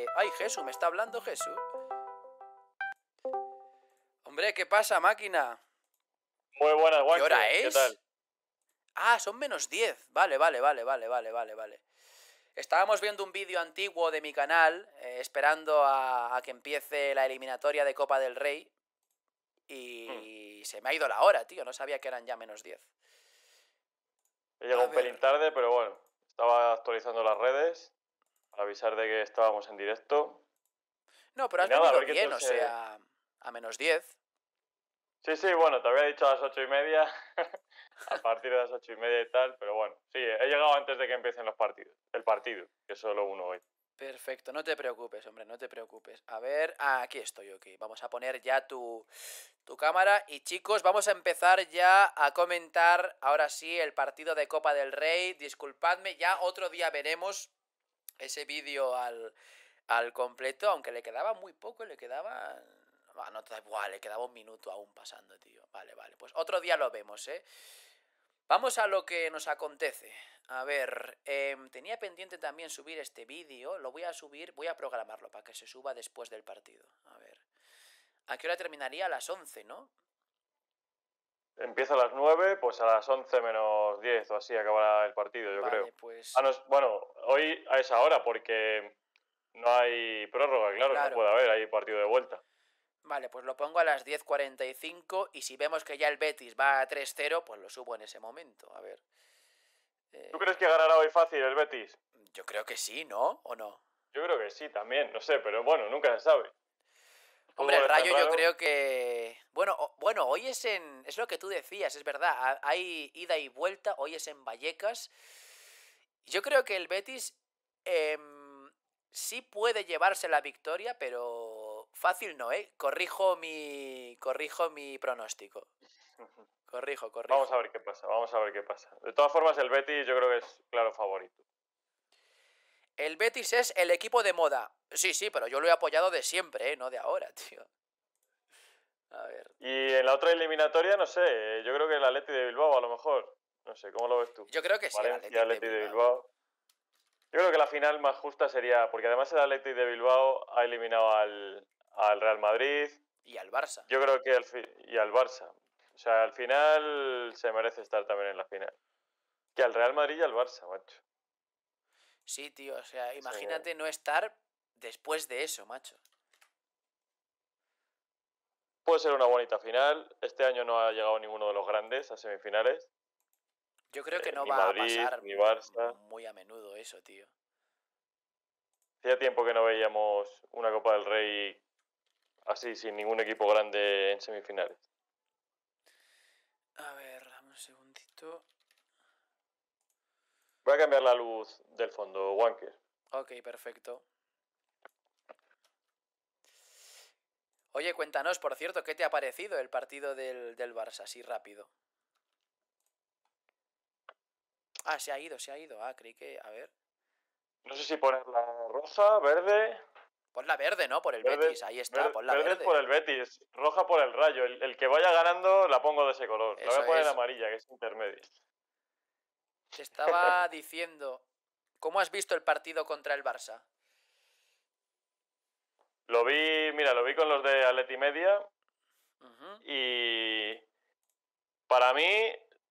Ay, Jesús, ¿me está hablando Jesús? Hombre, ¿qué pasa, máquina? Muy buenas, ¿Qué hora Wanker. ¿Qué es? tal? Ah, son -10. Vale. Estábamos viendo un vídeo antiguo de mi canal, esperando a que empiece la eliminatoria de Copa del Rey. Y se me ha ido la hora, tío. No sabía que eran ya -10. He llegado un pelín tarde, pero bueno, estaba actualizando las redes para avisar de que estábamos en directo. No, pero Y has nada, a venido ver qué bien, tal o sea, a -10. Sí, bueno, te había dicho a las 8:30, a partir de las 8:30 y tal, pero bueno, sí, he llegado antes de que empiecen los partidos. El partido, que es solo uno hoy. Perfecto, no te preocupes, hombre, no te preocupes. A ver, aquí estoy, ok. Vamos a poner ya tu cámara. Y chicos, vamos a empezar ya a comentar, ahora sí, el partido de Copa del Rey. Disculpadme, ya otro día veremos ese vídeo al completo, aunque le quedaba muy poco, le quedaba... no, igual, le quedaba un minuto aún pasando, tío. Vale, pues otro día lo vemos, ¿eh? Vamos a lo que nos acontece. A ver, tenía pendiente también subir este vídeo. Lo voy a subir, voy a programarlo para que se suba después del partido. A ver. ¿A qué hora terminaría? A las 11, ¿no? Empieza a las 9, pues a las 11 menos 10 o así acabará el partido, yo creo. Pues... Bueno, hoy a esa hora, porque no hay prórroga, claro, no puede haber, hay partido de vuelta. Vale, pues lo pongo a las 10:45 y si vemos que ya el Betis va a 3-0, pues lo subo en ese momento. A ver. ¿Tú crees que ganará hoy fácil el Betis? Yo creo que sí, ¿no? ¿O no? Yo creo que sí también, no sé, pero bueno, nunca se sabe. Hombre, el Rayo yo creo que... Bueno, hoy es en... Es lo que tú decías, es verdad. Hay ida y vuelta, hoy es en Vallecas. Yo creo que el Betis sí puede llevarse la victoria, pero fácil no, ¿eh? Corrijo mi pronóstico. Corrijo. Vamos a ver qué pasa. De todas formas, el Betis yo creo que es claro favorito. El Betis es el equipo de moda. Sí, pero yo lo he apoyado de siempre, ¿eh? No de ahora, tío. A ver. Y en la otra eliminatoria, no sé, yo creo que el Atleti de Bilbao a lo mejor. No sé, ¿cómo lo ves tú? Yo creo que sí, Valencia, el Atleti de Bilbao. Yo creo que la final más justa sería, porque además el Atleti de Bilbao ha eliminado al Real Madrid. Y al Barça. Yo creo que y al Barça. O sea, al final se merece estar también en la final. Que al Real Madrid y al Barça, macho. Sí, tío, o sea, imagínate no estar después de eso, macho. Puede ser una bonita final. Este año no ha llegado ninguno de los grandes a semifinales. Yo creo que no ni va Madrid, a pasar ni Barça. muy a menudo eso, tío. Hacía tiempo que no veíamos una Copa del Rey así, sin ningún equipo grande en semifinales. A ver, dame un segundito. Voy a cambiar la luz del fondo, Wanker. Ok, perfecto. Oye, cuéntanos, por cierto, ¿qué te ha parecido el partido del Barça, así rápido? Ah, se ha ido. Ah, creí que... A ver. No sé si ponerla roja, verde... Ponla verde, ¿no? Por el Betis, ahí está, ponla verde. Verde es por el Betis, roja por el Rayo. El que vaya ganando la pongo de ese color. La voy a poner en amarilla, que es intermedia. Te estaba diciendo... ¿Cómo has visto el partido contra el Barça? Lo vi con los de Atleti Media. Y... Para mí...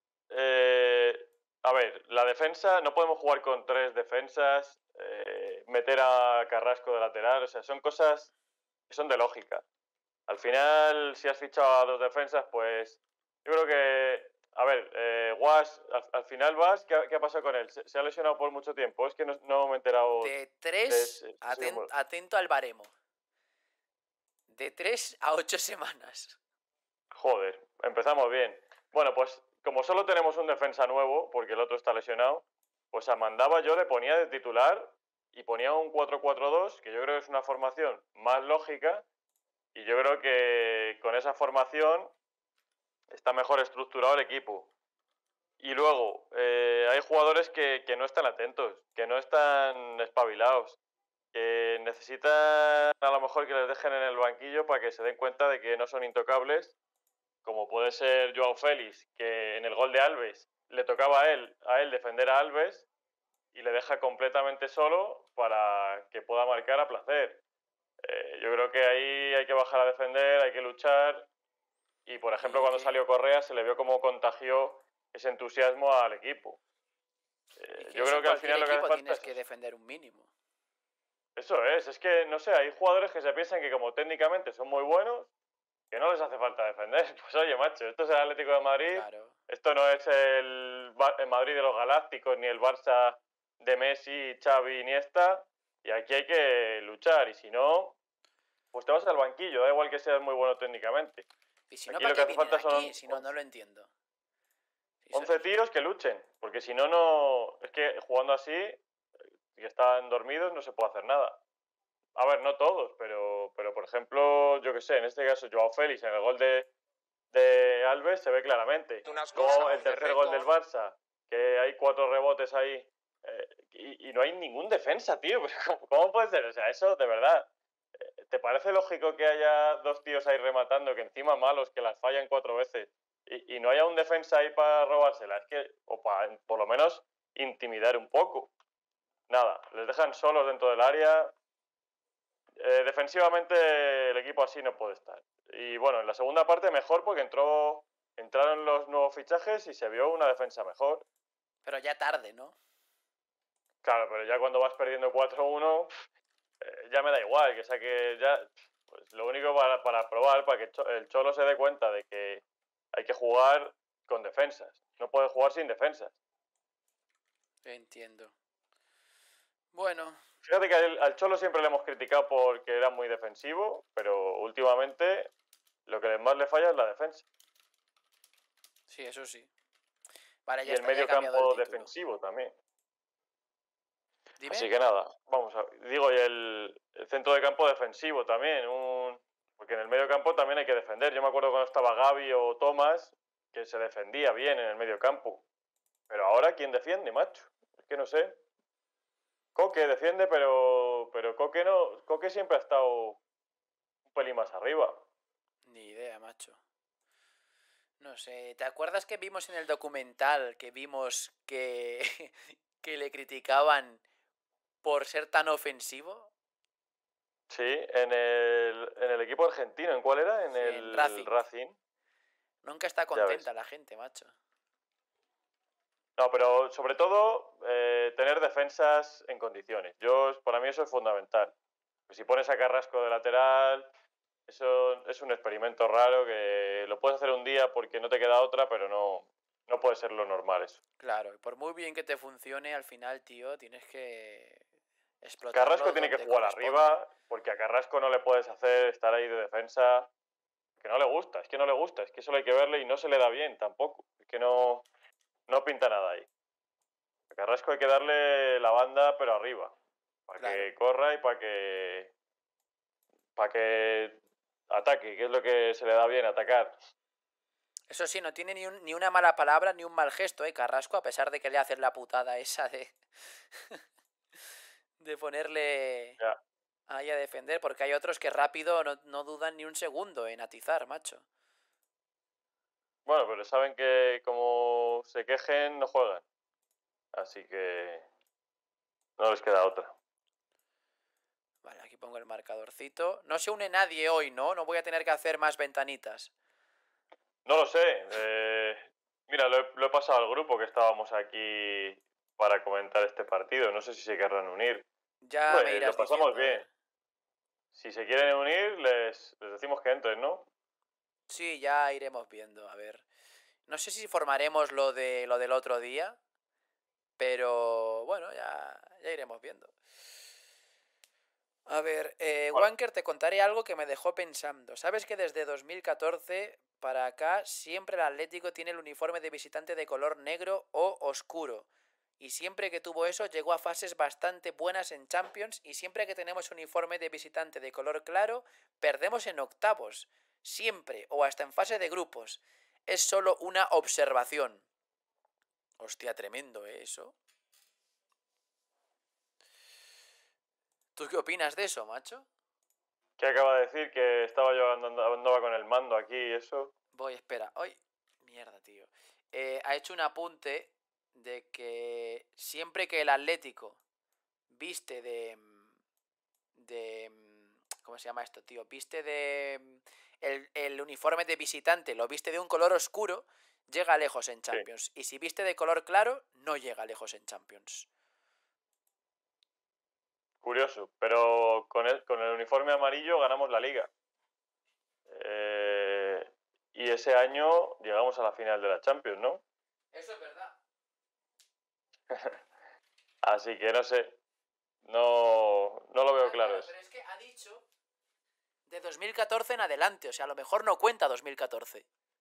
a ver, la defensa... No podemos jugar con 3 defensas... meter a Carrasco de lateral... O sea, son cosas que son de lógica. Al final, si has fichado a 2 defensas, pues... Yo creo que... A ver, Guas, al final Vas, ¿qué ha pasado con él? ¿Se ha lesionado por mucho tiempo? Es que no me he enterado. De 3, atento al baremo. De 3 a 8 semanas. Joder, empezamos bien. Bueno, pues como solo tenemos un defensa nuevo, porque el otro está lesionado, pues a Mandaba yo le ponía de titular y ponía un 4-4-2, que yo creo que es una formación más lógica, y yo creo que con esa formación está mejor estructurado el equipo. Y luego, hay jugadores que no están atentos, que no están espabilados, que necesitan a lo mejor que les dejen en el banquillo para que se den cuenta de que no son intocables, como puede ser Joao Félix, que en el gol de Alves le tocaba a él defender a Alves y le deja completamente solo para que pueda marcar a placer. Yo creo que ahí hay que bajar a defender, hay que luchar. Y, por ejemplo, cuando salió Correa se le vio cómo contagió ese entusiasmo al equipo. Yo creo que al final lo que hace falta tienes es que defender un mínimo. eso es que, no sé, hay jugadores que se piensan que como técnicamente son muy buenos, que no les hace falta defender. Pues oye, macho, esto es el Atlético de Madrid, Claro. esto no es el Madrid de los Galácticos, ni el Barça de Messi, Xavi, Iniesta, y aquí hay que luchar, y si no, pues te vas al banquillo, da igual que seas muy bueno técnicamente. Y si no, Aquí ¿para lo que qué hace vienen falta aquí? son Si no, no lo entiendo. 11 tíos que luchen, porque si no, no... Es que jugando así, que están dormidos, no se puede hacer nada. A ver, no todos, pero por ejemplo, yo que sé, en este caso Joao Félix en el gol de Alves se ve claramente. Luego el tercer gol del Barça, que hay 4 rebotes ahí y no hay ningún defensa, tío. ¿Cómo puede ser? O sea, eso de verdad. ¿Te parece lógico que haya 2 tíos ahí rematando, que encima malos, que las fallan 4 veces y no haya un defensa ahí para robársela? Es que, o para por lo menos intimidar un poco. Nada, les dejan solos dentro del área. Defensivamente el equipo así no puede estar. Y bueno, en la segunda parte mejor porque entraron los nuevos fichajes y se vio una defensa mejor. Pero ya tarde, ¿no? Claro, pero ya cuando vas perdiendo 4-1, ya me da igual, que saque ya... Pues lo único para probar, para que el Cholo se dé cuenta de que hay que jugar con defensas. No puede jugar sin defensas. Entiendo. Bueno. Fíjate que al Cholo siempre le hemos criticado porque era muy defensivo, pero últimamente lo que más le falla es la defensa. Sí, eso sí. Vale, ya y el está, ya he medio cambiado campo el título. defensivo también. Dime. Así que nada, vamos a... Digo, y el centro de campo defensivo también, porque en el medio campo también hay que defender. Yo me acuerdo cuando estaba Gavi o Tomás, que se defendía bien en el medio campo. Pero ahora, ¿quién defiende, macho? Es que no sé. Coque defiende, pero Coque no... Coque siempre ha estado un pelín más arriba. Ni idea, macho. No sé, ¿te acuerdas que vimos en el documental que vimos que, que le criticaban por ser tan ofensivo? Sí, en el equipo argentino. ¿En cuál era? En Sí, el en Racing. Nunca está Ya ves. contenta la gente, macho. No, pero sobre todo tener defensas en condiciones. Para mí eso es fundamental. Pues si pones a Carrasco de lateral, eso es un experimento raro que lo puedes hacer un día porque no te queda otra, pero no puede ser lo normal eso. Claro, y por muy bien que te funcione, al final, tío, tienes que explotarlo Carrasco tiene que donde jugar corresponde. arriba, porque a Carrasco no le puedes hacer estar ahí de defensa, que no le gusta, es que no le gusta, es que solo hay que verle y no se le da bien tampoco, es que no pinta nada ahí. A Carrasco hay que darle la banda, pero arriba, para Claro. que corra y para que ataque, que es lo que se le da bien, atacar. Eso sí, no tiene ni una mala palabra ni un mal gesto, Carrasco, a pesar de que le hacen la putada esa de... de ponerle Ya. ahí a defender, porque hay otros que rápido no dudan ni un segundo en atizar, macho. Bueno, pero saben que como se quejen, no juegan. Así que no les queda otra. Vale, aquí pongo el marcadorcito. No se une nadie hoy, ¿no? No voy a tener que hacer más ventanitas. No lo sé. Mira, lo he pasado al grupo que estábamos aquí para comentar este partido. No sé si se querrán unir. Ya Bueno, me lo irás pasamos diciendo, bien. Si se quieren unir, les decimos que entren, ¿no? Sí, ya iremos viendo, a ver. No sé si formaremos lo del otro día, pero bueno, ya iremos viendo. A ver, Bueno. Wanker, te contaré algo que me dejó pensando. ¿Sabes que desde 2014 para acá siempre el Atlético tiene el uniforme de visitante de color negro o oscuro? Y siempre que tuvo eso llegó a fases bastante buenas en Champions y siempre que tenemos uniforme de visitante de color claro perdemos en octavos. Siempre o hasta en fase de grupos. Es solo una observación. Hostia, tremendo, eso. ¿Tú qué opinas de eso, macho? ¿Qué acaba de decir? Que andaba con el mando aquí y eso. Voy, espera. ¡Ay! Mierda, tío. Ha hecho un apunte de que siempre que el Atlético viste de... ¿Cómo se llama esto, tío? Viste de... El uniforme de visitante lo viste de un color oscuro, llega lejos en Champions. Y si viste de color claro, no llega lejos en Champions. Curioso, pero con el uniforme amarillo ganamos la liga. Y ese año llegamos a la final de la Champions, ¿no? Eso es verdad. Así que no sé. No lo veo claro eso. Pero es que ha dicho de 2014 en adelante, o sea, a lo mejor no cuenta 2014.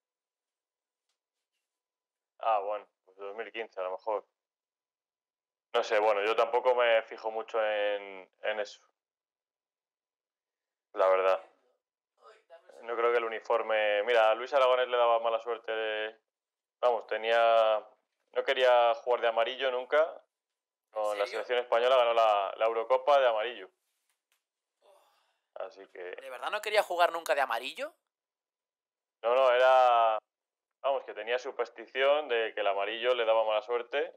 Ah, bueno, pues 2015 a lo mejor. No sé, bueno, yo tampoco me fijo mucho en eso. La verdad. No creo que el uniforme... Mira, a Luis Aragonés le daba mala suerte. Vamos, no quería jugar de amarillo nunca. Con la selección española ganó la Eurocopa de amarillo. Así que... ¿De verdad no quería jugar nunca de amarillo? No, era... Vamos, que tenía superstición de que el amarillo le daba mala suerte.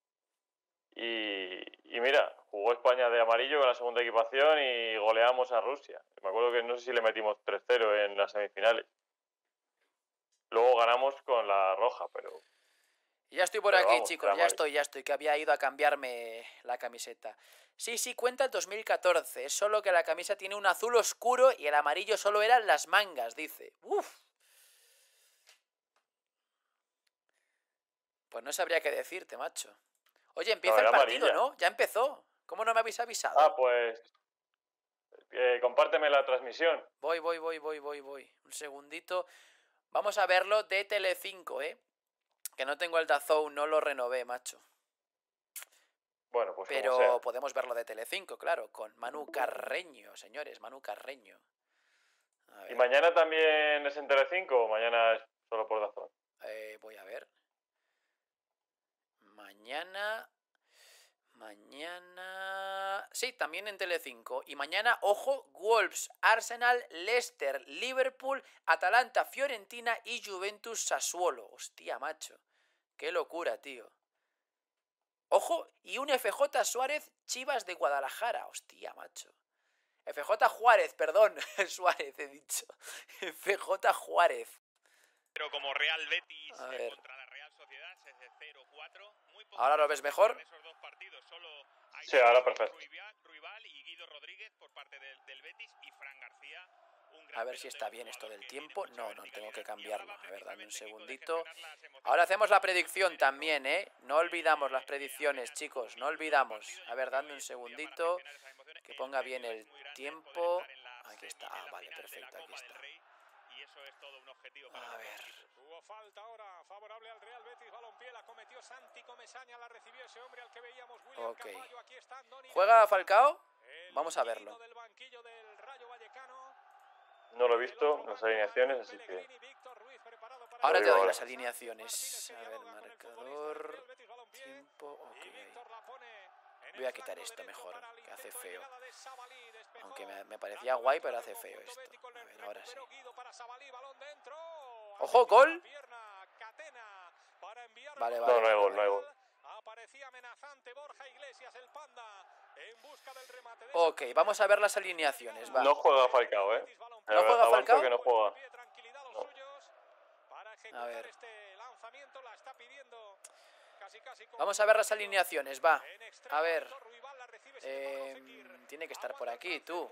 Y mira, jugó España de amarillo con la segunda equipación y goleamos a Rusia. Me acuerdo que no sé si le metimos 3-0 en las semifinales. Luego ganamos con la roja, pero... Ya estoy por aquí, vamos, chicos, ya estoy, que había ido a cambiarme la camiseta. Sí, cuenta el 2014, es solo que la camisa tiene un azul oscuro y el amarillo solo eran las mangas, dice. Uf. Pues no sabría qué decirte, macho. Oye, empieza el partido, amarilla, ¿no? Ya empezó. ¿Cómo no me habéis avisado? Ah, pues... compárteme la transmisión. Voy. Un segundito. Vamos a verlo de Telecinco, ¿eh? Que no tengo el DAZN, no lo renové, macho. Bueno, pues pero como sea. Podemos verlo de Telecinco, claro, con Manu Carreño, señores, Manu Carreño. ¿Y mañana también es en Telecinco o mañana es solo por DAZN? Voy a ver. Mañana... Sí, también en Telecinco. Y mañana, ojo, Wolves, Arsenal, Leicester, Liverpool, Atalanta, Fiorentina y Juventus Sassuolo. Hostia, macho. Qué locura, tío. Ojo, y un FJ Suárez Chivas de Guadalajara. Hostia, macho. FJ Juárez, perdón. Suárez he dicho. FJ Juárez. Pero como Real Betis contra la Real Sociedad es de 0-4. ¿Ahora lo ves mejor? Esos dos partidos solo hay sí, ahora perfecto. Ruibal y Guido Rodríguez por parte del Betis y Fran García. A ver si está bien esto del tiempo. No, tengo que cambiarlo. A ver, dame un segundito. Ahora hacemos la predicción también, ¿eh? No olvidamos las predicciones, chicos. No olvidamos. A ver, dame un segundito. Que ponga bien el tiempo. Aquí está. Ah, vale, perfecto. Aquí está. A ver. Hubo falta ahora favorable al Real Betis Balompié, la cometió Santi Comesaña, la recibió ese hombre al que veíamos, William Carvalho. Aquí está Andoni. ¿Juega Falcao? Vamos a verlo. No lo he visto, las alineaciones, así que... Ahora te doy las alineaciones. A ver, marcador... Tiempo... Ok. Voy a quitar esto mejor, que hace feo. Aunque me parecía guay, pero hace feo esto. A ver, ahora sí. ¡Ojo, gol! Vale. No hay gol. Ok, vamos a ver las alineaciones, va. No juega Falcao, ¿eh? ¿No juega Falcao? Que no juega. No. A ver. Vamos a ver las alineaciones, va. A ver. Tiene que estar por aquí, tú.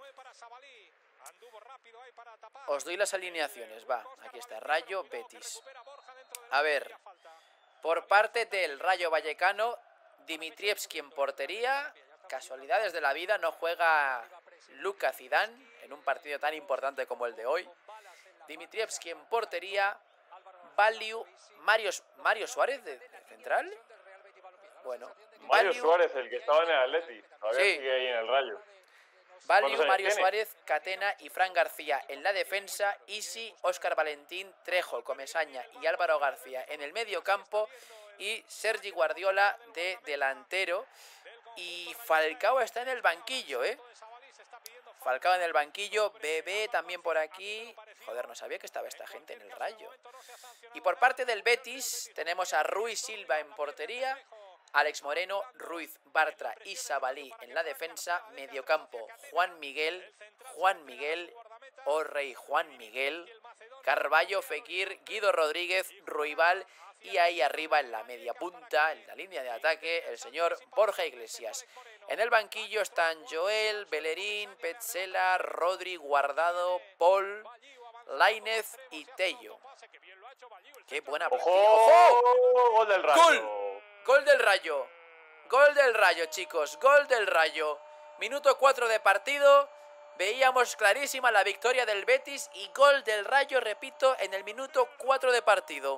Os doy las alineaciones, va. Aquí está, Rayo Betis. A ver. Por parte del Rayo Vallecano, Dimitrievski en portería. Casualidades de la vida, no juega Luka Zidane en un partido tan importante como el de hoy. Dimitrievski en portería. Valiu, Mario Suárez de central. Bueno, Mario Suárez, el que estaba en el Atleti. Todavía sigue ahí en el Rayo. Valiu, Mario Suárez, Catena y Fran García en la defensa. Isi, Óscar Valentín, Trejo, Comesaña y Álvaro García en el medio campo. Y Sergi Guardiola de delantero. Y Falcao está en el banquillo, ¿eh? Falcao en el banquillo, Bebé también por aquí. Joder, no sabía que estaba esta gente en el Rayo. Y por parte del Betis tenemos a Rui Silva en portería, Alex Moreno, Ruiz, Bartra y Sabalí en la defensa. Mediocampo, Juan Miguel, Orrey, Juan Miguel, Carballo, Fekir, Guido Rodríguez, Ruibal. Y ahí arriba en la media punta, en la línea de ataque, el señor Borja Iglesias. En el banquillo están Joel, Bellerín, Petzela, Rodri, Guardado, Paul, Lainez y Tello. Qué buena plantilla. ¡Ojo! ¡Gol del Rayo! ¡Gol! ¡Gol del Rayo! ¡Gol del Rayo, chicos! ¡Gol del Rayo! Minuto 4 de partido. Veíamos clarísima la victoria del Betis y gol del Rayo, repito, en el minuto 4 de partido.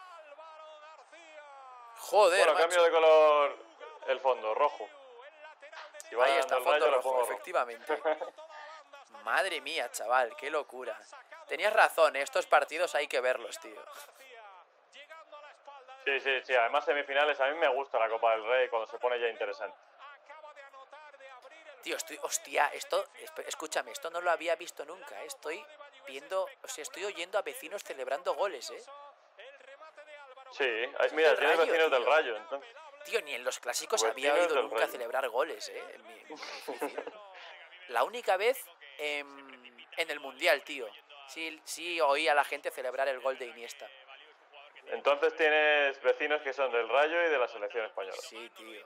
Joder, bueno, macho. Cambio de color el fondo, rojo. Si va Ahí está, dando el fondo Rayo, lo rojo, pongo efectivamente. Madre mía, chaval, qué locura. Tenías razón, estos partidos hay que verlos, tío. Sí. Además, semifinales, a mí me gusta la Copa del Rey cuando se pone ya interesante. Tío, hostia, escúchame, esto no lo había visto nunca, estoy viendo, estoy oyendo a vecinos celebrando goles, Sí, mira, tienes Rayo, vecinos del tío. Rayo, entonces. Tío, ni en los clásicos Vecinos había oído del nunca Rayo. celebrar goles, en mi edificio. La única vez en el Mundial, tío. Sí oí a la gente celebrar el gol de Iniesta. Entonces tienes vecinos que son del Rayo y de la selección española. Sí, tío.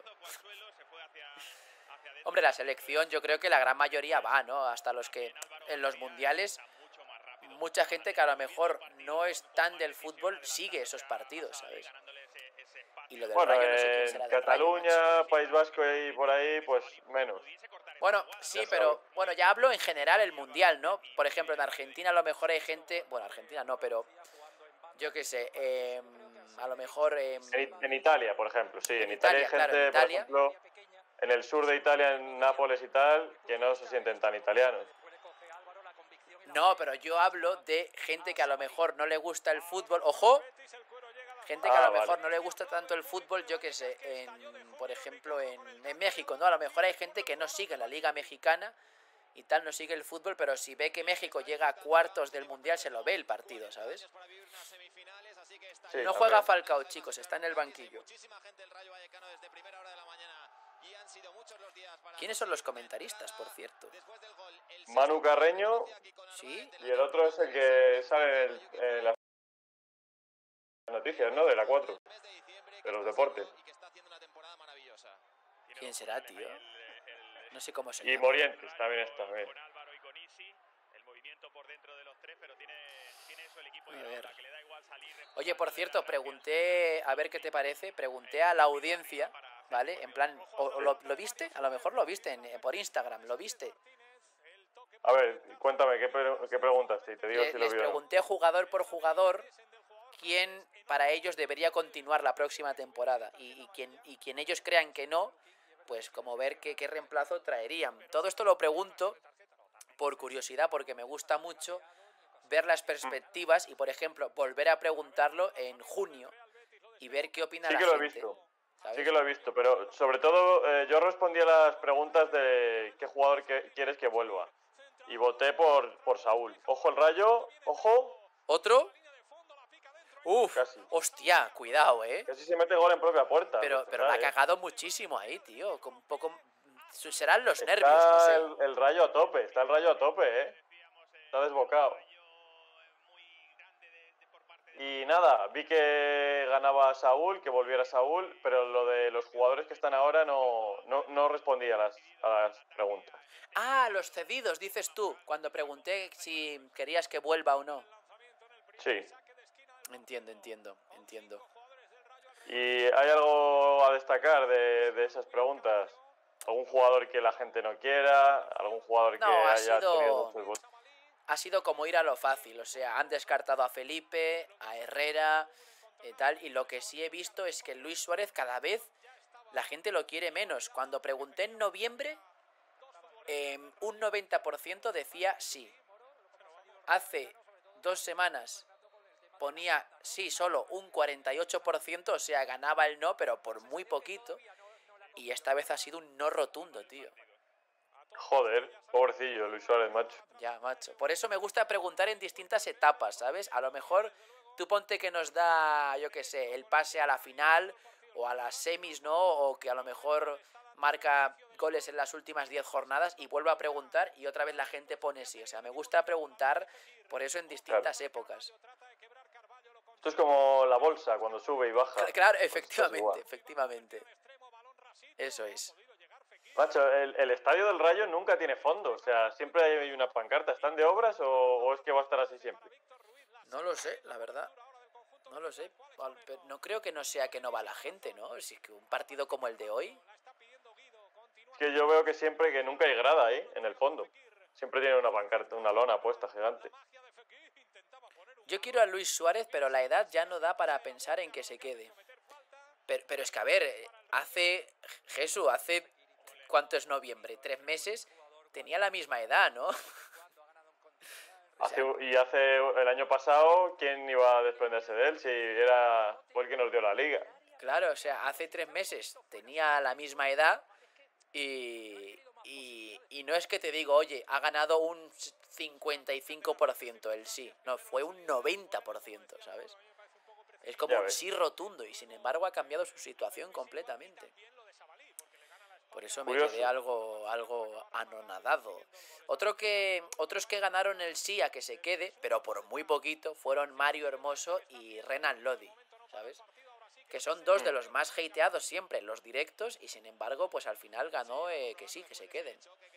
Hombre, la selección yo creo que la gran mayoría va, ¿no? Hasta los que en los mundiales, mucha gente que a lo mejor no es tan del fútbol sigue esos partidos, ¿sabes? Y lo del Bueno, Rayo no sé quién será en del Rayo, macho. Cataluña, País Vasco y por ahí, pues menos. Bueno, sí, Ya pero sabes. bueno, ya hablo en general el mundial, ¿no? Por ejemplo, en Argentina a lo mejor hay gente, bueno, Argentina no, pero yo qué sé, a lo mejor En Italia, por ejemplo, sí. En Italia, Italia hay claro, gente, en por Italia. ejemplo, en el sur de Italia, en Nápoles y tal, que no se sienten tan italianos. No, pero yo hablo de gente que a lo mejor no le gusta el fútbol. ¡Ojo! Gente que a lo vale. mejor no le gusta tanto el fútbol, yo qué sé, por ejemplo, en México, ¿no? A lo mejor hay gente que no sigue la Liga Mexicana y tal, no sigue el fútbol, pero si ve que México llega a cuartos del Mundial, se lo ve el partido, ¿sabes? Sí, No juega también. Falcao, chicos, está en el banquillo. ¿Quiénes son los comentaristas, por cierto? Manu Carreño ¿Sí? y el otro es el que sale en las noticias, ¿no? De la 4, de los deportes. ¿Quién será, tío? No sé cómo se Y llama. Morientes también está bien. Con Álvaro y con Isi, el movimiento por dentro de los tres, pero tiene eso el equipo A de ver. Iraola, que le da igual salir. Oye, por cierto, pregunté, a ver qué te parece, pregunté a la audiencia, ¿vale? En plan, ¿lo viste? A lo mejor lo viste por Instagram, ¿lo viste? A ver, cuéntame, ¿qué preguntaste? Y te digo si lo Les vi o no. pregunté jugador por jugador quién para ellos debería continuar la próxima temporada y quien ellos crean que no, pues como ver qué reemplazo traerían. Todo esto lo pregunto por curiosidad, porque me gusta mucho ver las perspectivas y, por ejemplo, volver a preguntarlo en junio y ver qué opina Sí la que lo he gente. visto. ¿Sabes? Sí que lo he visto, pero sobre todo yo respondí a las preguntas de qué jugador quieres que vuelva. Y voté por Saúl. Ojo el Rayo, ojo. ¿Otro? Uf, Casi. hostia, cuidado, Casi se mete gol en propia puerta. Pero Festejar, la ha cagado muchísimo ahí, tío. Con un poco... Serán los nervios, Está no sé. el Rayo a tope, está el Rayo a tope, Está desbocado. Y nada, vi que ganaba Saúl, que volviera Saúl, pero lo de los jugadores que están ahora no respondí a las preguntas. Ah, los cedidos, dices tú, cuando pregunté si querías que vuelva o no. Sí. Entiendo. ¿Y hay algo a destacar de esas preguntas? ¿Algún jugador que la gente no quiera? ¿Algún jugador que No, haya tenido muchos votos? ha sido como ir a lo fácil. O sea, han descartado a Felipe, a Herrera, tal. Y lo que sí he visto es que Luis Suárez cada vez la gente lo quiere menos. Cuando pregunté en noviembre, un 90% decía sí. Hace 2 semanas ponía sí solo un 48%, o sea, ganaba el no, pero por muy poquito. Y esta vez ha sido un no rotundo, tío. Joder, pobrecillo Luis Suárez, macho. Ya, macho. Por eso me gusta preguntar en distintas etapas, ¿sabes? A lo mejor tú ponte que nos da, yo qué sé, el pase a la final o a las semis, ¿no? O que a lo mejor marca goles en las últimas 10 jornadas y vuelvo a preguntar y otra vez la gente pone sí. O sea, me gusta preguntar por eso en distintas épocas. Esto es como la bolsa cuando sube y baja. Claro, efectivamente. Eso es. Macho, el estadio del Rayo nunca tiene fondo. O sea, siempre hay una pancarta. ¿Están de obras o es que va a estar así siempre? No lo sé, la verdad. No lo sé. No creo que no sea que no va la gente, ¿no? Si es que un partido como el de hoy... Es que yo veo que siempre, que nunca hay grada ahí, en el fondo. Siempre tiene una pancarta, una lona puesta gigante. Yo quiero a Luis Suárez, pero la edad ya no da para pensar en que se quede. Pero es que, a ver, hace... Jesús, hace... ¿Cuánto es noviembre? 3 meses. Tenía la misma edad, ¿no? Y hace el año pasado, ¿quién iba a desprenderse de él si fue el que nos dio la liga? Claro, o sea, hace 3 meses tenía la misma edad y no es que te digo, oye, ha ganado un 55% el sí. No, fue un 90%, ¿sabes? Es como un sí rotundo y sin embargo ha cambiado su situación completamente. Por eso me quedé algo anonadado. Otros que ganaron el sí a que se quede, pero por muy poquito, fueron Mario Hermoso y Renan Lodi, ¿sabes? Que son dos de los más hateados siempre en los directos y sin embargo, pues al final ganó que sí, que se queden.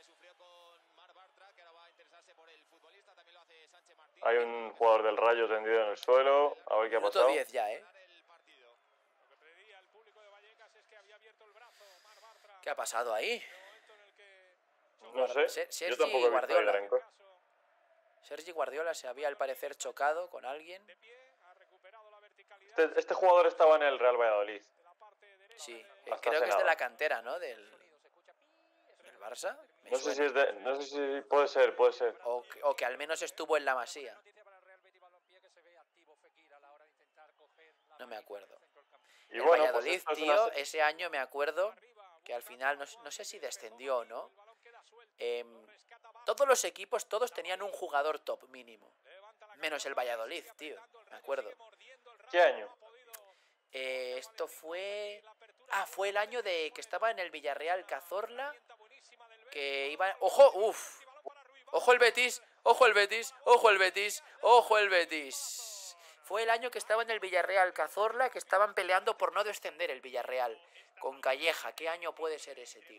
Hay un jugador del Rayo tendido en el suelo, a ver qué ha pasado. Minuto 10 ya, ¿eh? ¿Qué ha pasado ahí? No sé, yo tampoco he visto ahí gran cosa. Sergi Guardiola se había al parecer chocado con alguien. Este jugador estaba en el Real Valladolid. Sí, creo que es de la cantera, ¿no? ¿Del Barça? No sé si puede ser. O que al menos estuvo en la Masía. No me acuerdo. Y el bueno, Valladolid, pues tío, ese año me acuerdo que al final, no sé si descendió o no. Todos los equipos, todos tenían un jugador top mínimo. Menos el Valladolid, tío, me acuerdo. ¿Qué año? Esto fue... fue el año de que estaba en el Villarreal Cazorla. Que iba... ¡Ojo! ¡Uf! ¡Ojo el Betis! ¡Ojo el Betis! ¡Ojo el Betis! ¡Ojo el Betis! Fue el año que estaba en el Villarreal Cazorla, que estaban peleando por no descender el Villarreal. Con Calleja. ¿Qué año puede ser ese, tío?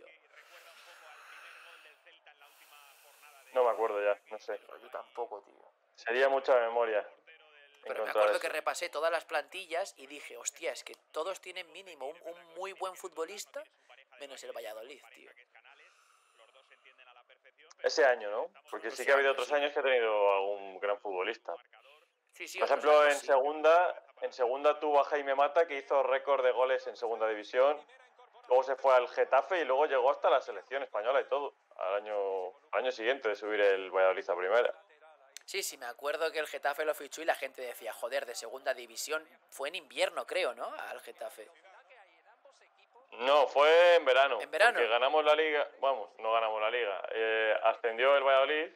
No me acuerdo ya, no sé. Yo tampoco, tío. Sería mucha memoria. Pero me acuerdo que repasé todas las plantillas y dije, hostia, es que todos tienen mínimo un muy buen futbolista, menos el Valladolid, tío. Ese año, ¿no? Porque sí que ha habido otros años que ha tenido algún gran futbolista. Sí, por ejemplo, en segunda tuvo a Jaime Mata, que hizo récord de goles en segunda división. Luego se fue al Getafe y luego llegó hasta la selección española y todo, al año siguiente de subir el Valladolid a primera. Sí, me acuerdo que el Getafe lo fichó y la gente decía, joder, de segunda división. Fue en invierno, creo, ¿no? Al Getafe. No, fue en verano. ¿En verano? Porque ganamos la liga. Vamos, no ganamos la liga. Ascendió el Valladolid.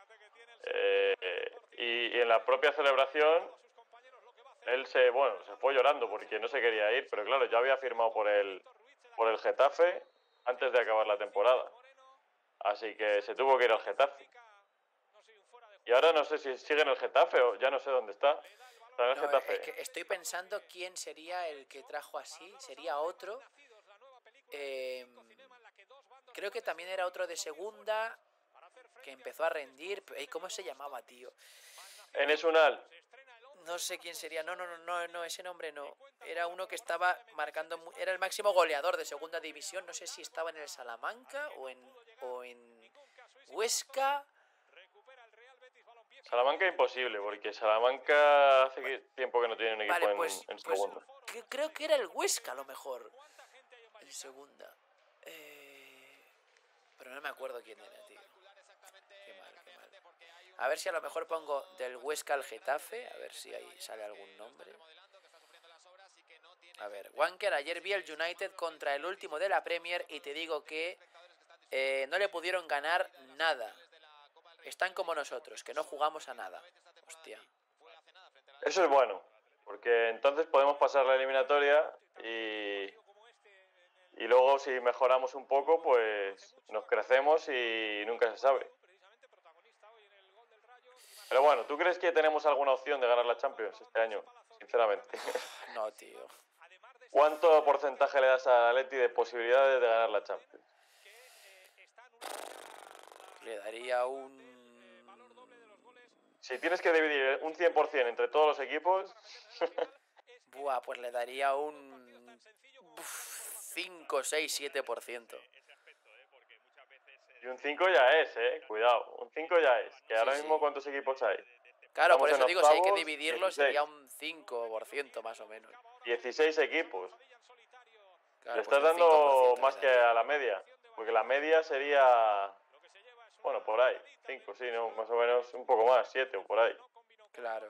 Y en la propia celebración, él se fue llorando porque no se quería ir. Pero claro, ya había firmado por el Getafe antes de acabar la temporada. Así que se tuvo que ir al Getafe. Y ahora no sé si sigue en el Getafe o ya no sé dónde está. Está en el Getafe. Es que estoy pensando quién sería el que trajo así. Sería otro. Creo que también era otro de segunda que empezó a rendir. ¿Cómo se llamaba, tío? Enes Unal. No sé quién sería. No, ese nombre no. Era uno que estaba marcando... Era el máximo goleador de segunda división. No sé si estaba en el Salamanca o en Huesca. Salamanca imposible, porque Salamanca hace tiempo que no tiene un equipo en segunda. Creo que era el Huesca a lo mejor. En segunda. Pero no me acuerdo quién era, tío. Qué mal. A ver si a lo mejor pongo del Huesca al Getafe. A ver si ahí sale algún nombre. A ver, Wanker, ayer vi el United contra el último de la Premier y te digo que no le pudieron ganar nada. Están como nosotros, que no jugamos a nada. Hostia. Eso es bueno, porque entonces podemos pasar la eliminatoria y luego si mejoramos un poco, pues nos crecemos y nunca se sabe. Pero bueno, ¿tú crees que tenemos alguna opción de ganar la Champions este año? Sinceramente. No, tío. ¿Cuánto porcentaje le das al Atleti de posibilidades de ganar la Champions? Le daría un... Si tienes que dividir un 100% entre todos los equipos... Buah, pues le daría un 5, 6, 7%. Y un 5 ya es, cuidado, un 5 ya es. Que ahora Sí, mismo, sí. ¿cuántos equipos hay? Claro, por Estamos eso en digo, si hay que octavos, dividirlo 16. sería un 5% más o menos. 16 equipos. Claro, Le pues estás un dando 5% más le que daría. a la media. Porque la media sería... Bueno, por ahí. 5, sí, ¿no? Más o menos un poco más, 7 o por ahí. Claro.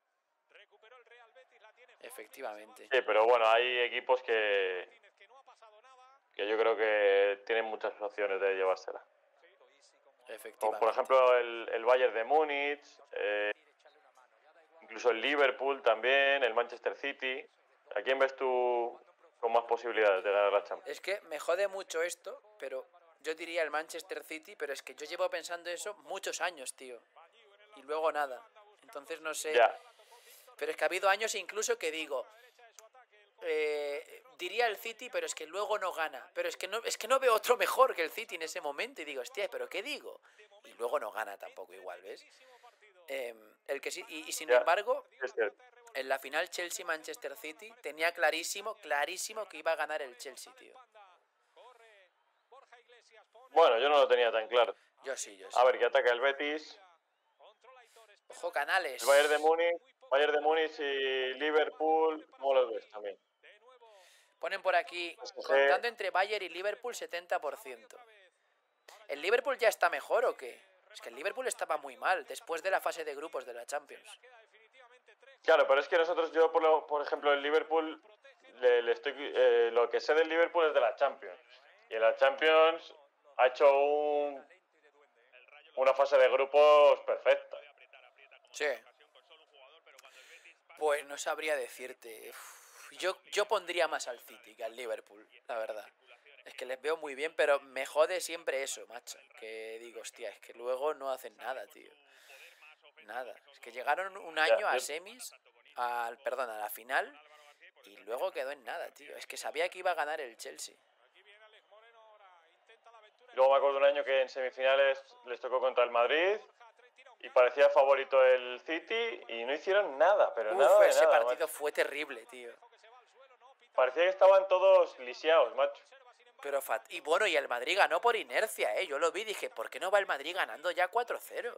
Efectivamente. Sí, pero bueno, hay equipos que yo creo que tienen muchas opciones de llevársela. Efectivamente. Como por ejemplo el Bayern de Múnich, incluso el Liverpool también, el Manchester City. ¿A quién ves tú con más posibilidades de ganar la Champions? Es que me jode mucho esto, pero yo diría el Manchester City, pero es que yo llevo pensando eso muchos años, tío. Y luego nada. Entonces no sé. Ya. Pero es que ha habido años incluso que digo, diría el City, pero es que luego no gana. Pero es que no veo otro mejor que el City en ese momento. Y digo, hostia, ¿pero qué digo? Y luego no gana tampoco igual, ¿ves? El que sí, y sin Ya. embargo, Es cierto. en la final Chelsea-Manchester City tenía clarísimo que iba a ganar el Chelsea, tío. Bueno, yo no lo tenía tan claro. Yo sí. A ver, que ataca el Betis, Ojo, Canales. el Bayern de Múnich y Liverpool. ¿Cómo los ves también? Ponen por aquí, PSG. contando entre Bayern y Liverpool, 70%. ¿El Liverpool ya está mejor o qué? Es que el Liverpool estaba muy mal después de la fase de grupos de la Champions. Claro, pero es que yo, por ejemplo, el Liverpool, lo que sé del Liverpool es de la Champions. Y en la Champions ha hecho una fase de grupos perfecta. Sí. Pues no sabría decirte. Uf, yo pondría más al City que al Liverpool, la verdad. Es que les veo muy bien, pero me jode siempre eso, macho. Que digo, hostia, es que luego no hacen nada, tío. Nada. Es que llegaron un año a semis, a la final, y luego quedó en nada, tío. Es que sabía que iba a ganar el Chelsea. Luego me acuerdo un año que en semifinales les tocó contra el Madrid y parecía favorito el City y no hicieron nada, pero nada de ese nada, partido macho. fue terrible, tío. Parecía que estaban todos lisiados, macho. Pero y bueno, y el Madrid ganó por inercia, ¿eh? Yo lo vi y dije, ¿por qué no va el Madrid ganando ya 4-0?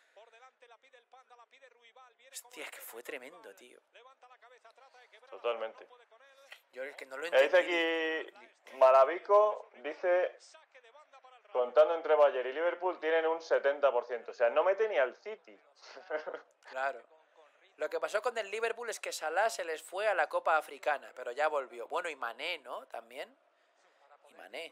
Hostia, es que fue tremendo, tío. Totalmente. Yo es que no lo entendí. Dice aquí Malavico, dice, contando entre Bayern y Liverpool, tienen un 70%. O sea, no mete ni al City. Claro. Lo que pasó con el Liverpool es que Salah se les fue a la Copa Africana, pero ya volvió. Bueno, y Mané, ¿no? También. Y Mané.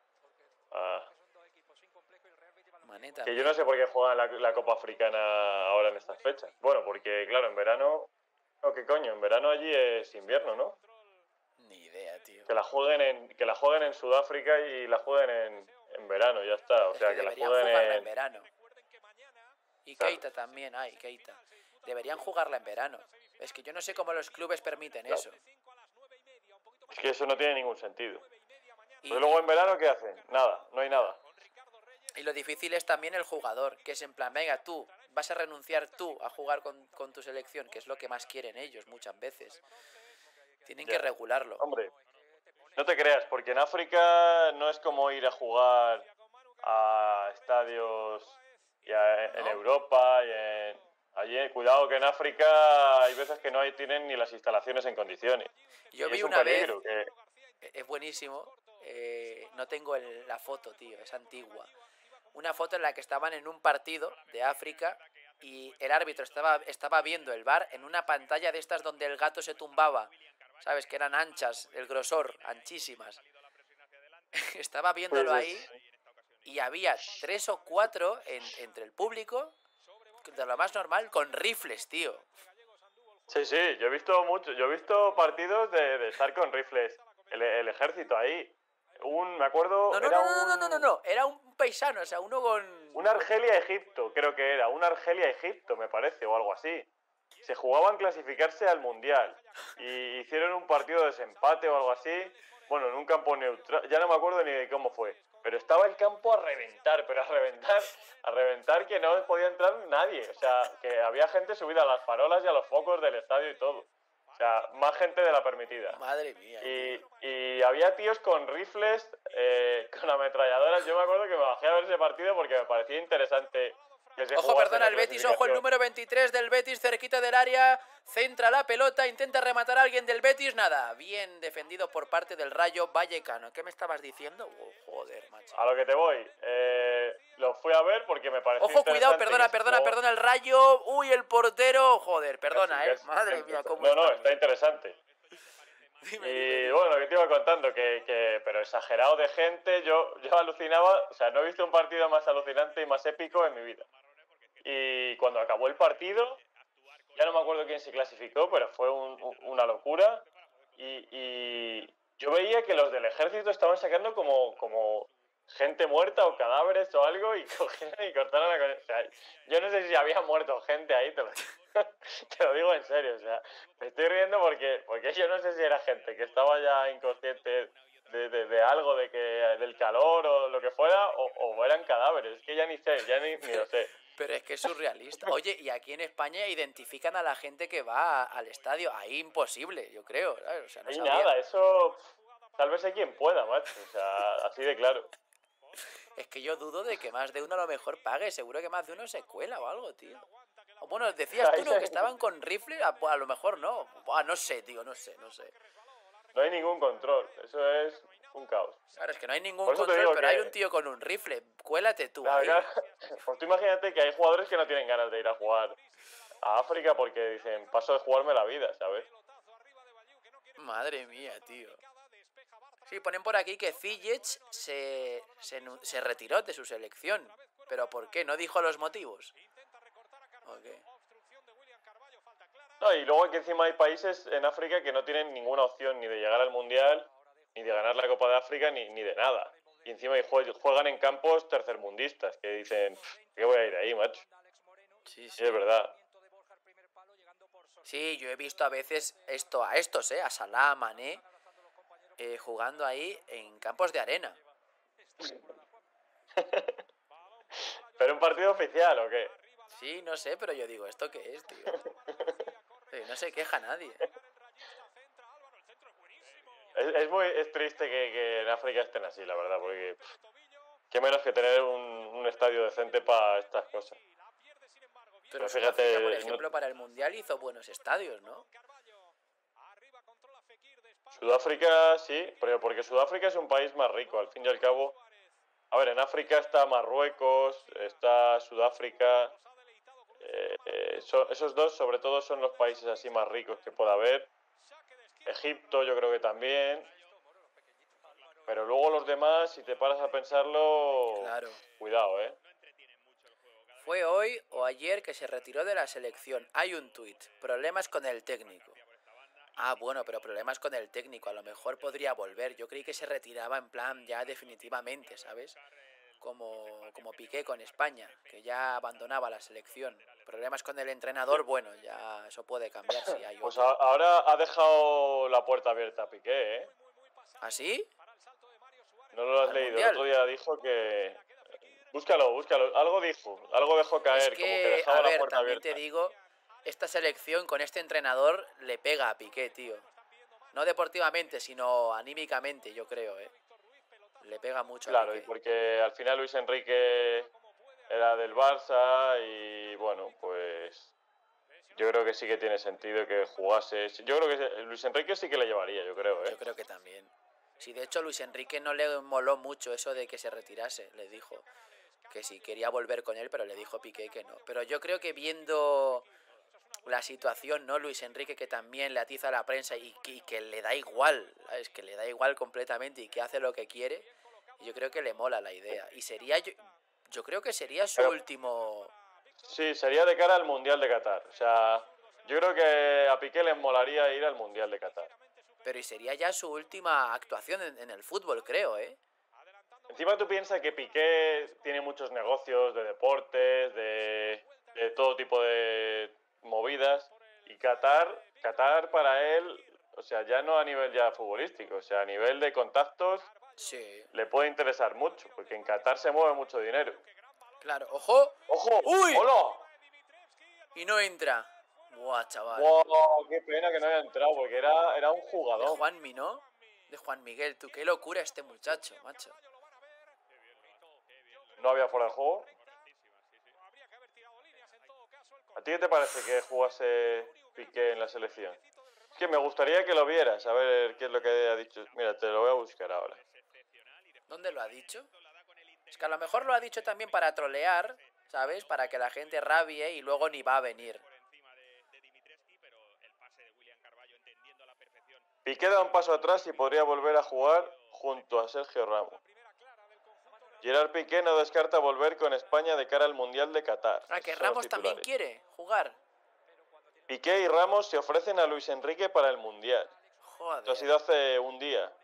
Mané también. Que yo no sé por qué juegan la Copa Africana ahora en estas fechas. Bueno, porque claro, en verano... No, ¿qué coño? En verano allí es invierno, ¿no? Ni idea, tío. Que la jueguen en Sudáfrica y la jueguen en verano, ya está. O sea, que la jueguen en verano. Y Keita también, Keita. Deberían jugarla en verano. Es que yo no sé cómo los clubes permiten eso. Es que eso no tiene ningún sentido. Y luego en verano, ¿qué hacen? Nada, no hay nada. Y lo difícil es también el jugador, que es en plan, venga, tú, vas a renunciar tú a jugar con tu selección, que es lo que más quieren ellos muchas veces. Tienen que regularlo. Hombre, no te creas, porque en África no es como ir a jugar a estadios en Europa y allí, cuidado que en África hay veces que tienen ni las instalaciones en condiciones. Yo vi una vez, es buenísimo, no tengo la foto, tío, es antigua. Una foto en la que estaban en un partido de África y el árbitro estaba viendo el VAR en una pantalla de estas donde el gato se tumbaba, ¿sabes? Que eran anchas, el grosor, anchísimas. Estaba viéndolo ahí y había 3 o 4 entre el público, de lo más normal, con rifles, tío. Sí, yo he visto partidos de estar con rifles, el ejército ahí. Me acuerdo, No, era un paisano, o sea, uno con... Un Argelia-Egipto, creo que era, un Argelia-Egipto, me parece, o algo así. Se jugaban clasificarse al Mundial y hicieron un partido de desempate o algo así, bueno, en un campo neutral, ya no me acuerdo ni de cómo fue, pero estaba el campo a reventar, pero a reventar que no podía entrar nadie, o sea, que había gente subida a las farolas y a los focos del estadio y todo. O sea, más gente de la permitida. Madre mía. Y había tíos con rifles, con ametralladoras. Yo me acuerdo que me bajé a ver ese partido porque me parecía interesante que se Ojo, jugase perdona, la el Betis, ojo, el número 23 del Betis, cerquita del área, centra la pelota, intenta rematar a alguien del Betis, nada. Bien defendido por parte del Rayo Vallecano. ¿Qué me estabas diciendo? Joder, macho. A lo que te voy, lo fui a ver porque me pareció Ojo, cuidado, interesante. perdona, el Rayo, uy, el portero, joder, perdona, madre mía, cómo No, está interesante. Dime. Bueno, lo que te iba contando, pero exagerado de gente, yo alucinaba, o sea, no he visto un partido más alucinante y más épico en mi vida. Y cuando acabó el partido, ya no me acuerdo quién se clasificó, pero fue una locura. Y yo veía que los del ejército estaban sacando como gente muerta o cadáveres o algo y cogían y cortaron la... O sea, yo no sé si había muerto gente ahí, te lo digo en serio. O sea, me estoy riendo porque yo no sé si era gente que estaba ya inconsciente de algo, del calor o lo que fuera, o eran cadáveres. Es que ya ni sé, ni lo sé. Pero es que es surrealista. Oye, y aquí en España identifican a la gente que va al estadio. Ahí imposible, yo creo. ¿Sabes? O sea, no Y sabría. nada, eso tal vez hay quien pueda, macho. O sea, así de claro. Es que yo dudo de que más de uno a lo mejor pague. Seguro que más de uno se cuela o algo, tío. O bueno, decías tú, ¿no? Que estaban con rifle. A lo mejor no. No sé, tío, no sé. No hay ningún control. Eso es un caos. Claro, es que no hay ningún Por eso te control, digo pero que... hay un tío con un rifle. Cuélate tú ahí. Claro. Pues tú imagínate que hay jugadores que no tienen ganas de ir a jugar a África porque dicen, paso de jugarme la vida, ¿sabes? Madre mía, tío. Sí, ponen por aquí que Ziyech se retiró de su selección. ¿Pero por qué? ¿No dijo los motivos? Okay. No, y luego aquí encima hay países en África que no tienen ninguna opción ni de llegar al Mundial, ni de ganar la Copa de África, ni de nada. Y encima juegan en campos tercermundistas, que dicen, ¿qué voy a ir ahí, macho? Sí. Y es verdad. Sí, yo he visto a veces a Salah, a Mané, jugando ahí en campos de arena. ¿Pero un partido oficial o qué? Sí, no sé, pero yo digo, ¿esto qué es, tío? Sí, no se queja nadie. Es triste que en África estén así, la verdad, porque qué menos que tener un estadio decente para estas cosas. Pero fíjate, Sudáfrica, por ejemplo, para el Mundial hizo buenos estadios, ¿no? Sudáfrica sí, pero porque Sudáfrica es un país más rico, al fin y al cabo. A ver, en África está Marruecos, está Sudáfrica. Esos dos, sobre todo, son los países así más ricos que pueda haber. Egipto, yo creo que también. Pero luego los demás, si te paras a pensarlo, claro. Cuidado, ¿eh? Fue hoy o ayer que se retiró de la selección. Hay un tuit. Problemas con el técnico. Ah, bueno, pero problemas con el técnico. A lo mejor podría volver. Yo creí que se retiraba en plan ya definitivamente, ¿sabes? Como Piqué con España, que ya abandonaba la selección. Problemas con el entrenador, bueno, ya eso puede cambiar si hay pues otro. Ahora ha dejado la puerta abierta a Piqué, ¿eh? ¿Ah, sí? No lo has ¿Al leído. Mundial? El otro día dijo que... Búscalo. Algo dejó caer, es que, como que dejaba a ver, la puerta también abierta. te digo, esta selección con este entrenador le pega a Piqué, tío. No deportivamente, sino anímicamente, yo creo, ¿eh? Le pega mucho a Piqué. Claro, y porque al final Luis Enrique era del Barça y bueno, pues yo creo que sí que tiene sentido que jugase. Yo creo que Luis Enrique sí que le llevaría, yo creo, ¿eh? Yo creo que también. Sí, de hecho Luis Enrique no le moló mucho eso de que se retirase, le dijo que sí, quería volver con él, pero le dijo Piqué que no. Pero yo creo que viendo la situación, ¿no? Luis Enrique que también le atiza a la prensa y que le da igual, es que le da igual completamente y que hace lo que quiere, yo creo que le mola la idea. Y sería, yo creo que sería su último... Sí, sería de cara al Mundial de Qatar. O sea, Yo creo que a Piqué le molaría ir al Mundial de Qatar. Pero y sería ya su última actuación en el fútbol, creo, ¿eh? Encima tú piensas que Piqué tiene muchos negocios de deportes, de todo tipo de movidas. Y Qatar para él, o sea, ya no a nivel ya futbolístico, o sea, a nivel de contactos, Sí. le puede interesar mucho, porque en Qatar se mueve mucho dinero. Claro, ¡ojo! ¡Ojo! ¡Uy! ¡Hola! Y no entra. Buah, chaval. ¡Wow! ¡Qué pena que no haya entrado! Porque era un De jugador. Juanmi, ¿no? De Juan Miguel, tú. Qué locura este muchacho, macho. No había fuera de juego. ¿A ti qué te parece que jugase Piqué en la selección? Es que me gustaría que lo vieras, a ver qué es lo que ha dicho. Mira, te lo voy a buscar ahora. ¿Dónde lo ha dicho? Es que a lo mejor lo ha dicho también para trolear, ¿sabes? Para que la gente rabie y luego ni va a venir. Piqué da un paso atrás y podría volver a jugar junto a Sergio Ramos. Gerard Piqué no descarta volver con España de cara al Mundial de Qatar. Ah, que Esos son los Ramos también titulares. quiere jugar. Piqué y Ramos se ofrecen a Luis Enrique para el Mundial. Esto ha Joder. sido hace un día.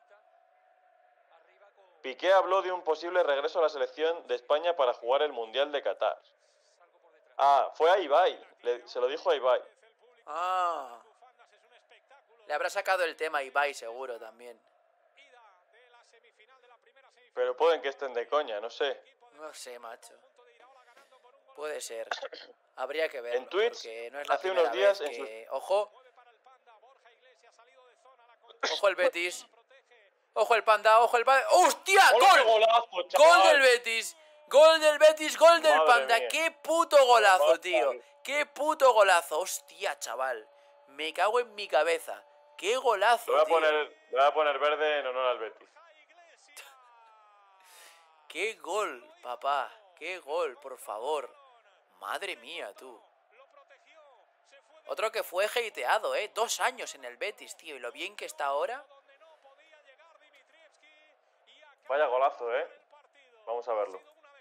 Piqué habló de un posible regreso a la selección de España para jugar el Mundial de Qatar. Ah, fue a Ibai. Se lo dijo a Ibai. Ah. Le habrá sacado el tema a Ibai seguro también. Pero pueden que estén de coña, no sé. No sé, macho. Puede ser. Habría que verlo. En Twitch, porque no es la hace primera unos días vez en que... ¡Ojo! ¡Ojo el Betis! ¡Ojo el Panda! ¡Ojo el Panda! ¡Hostia! ¡Hola, qué ¡Gol! golazo, ¡Gol chaval! del Betis! ¡Gol del Betis! ¡Gol del Madre Panda! mía. ¡Qué puto golazo, Madre tío! mía. ¡Qué puto golazo! ¡Hostia, chaval! Me cago en mi cabeza. ¡Qué golazo, Le tío! voy a poner verde en honor al Betis. ¡Qué gol, papá! ¡Qué gol, por favor! Madre mía, tú. Otro que fue hateado, 2 años en el Betis, tío. Y lo bien que está ahora. Vaya golazo, Vamos a verlo.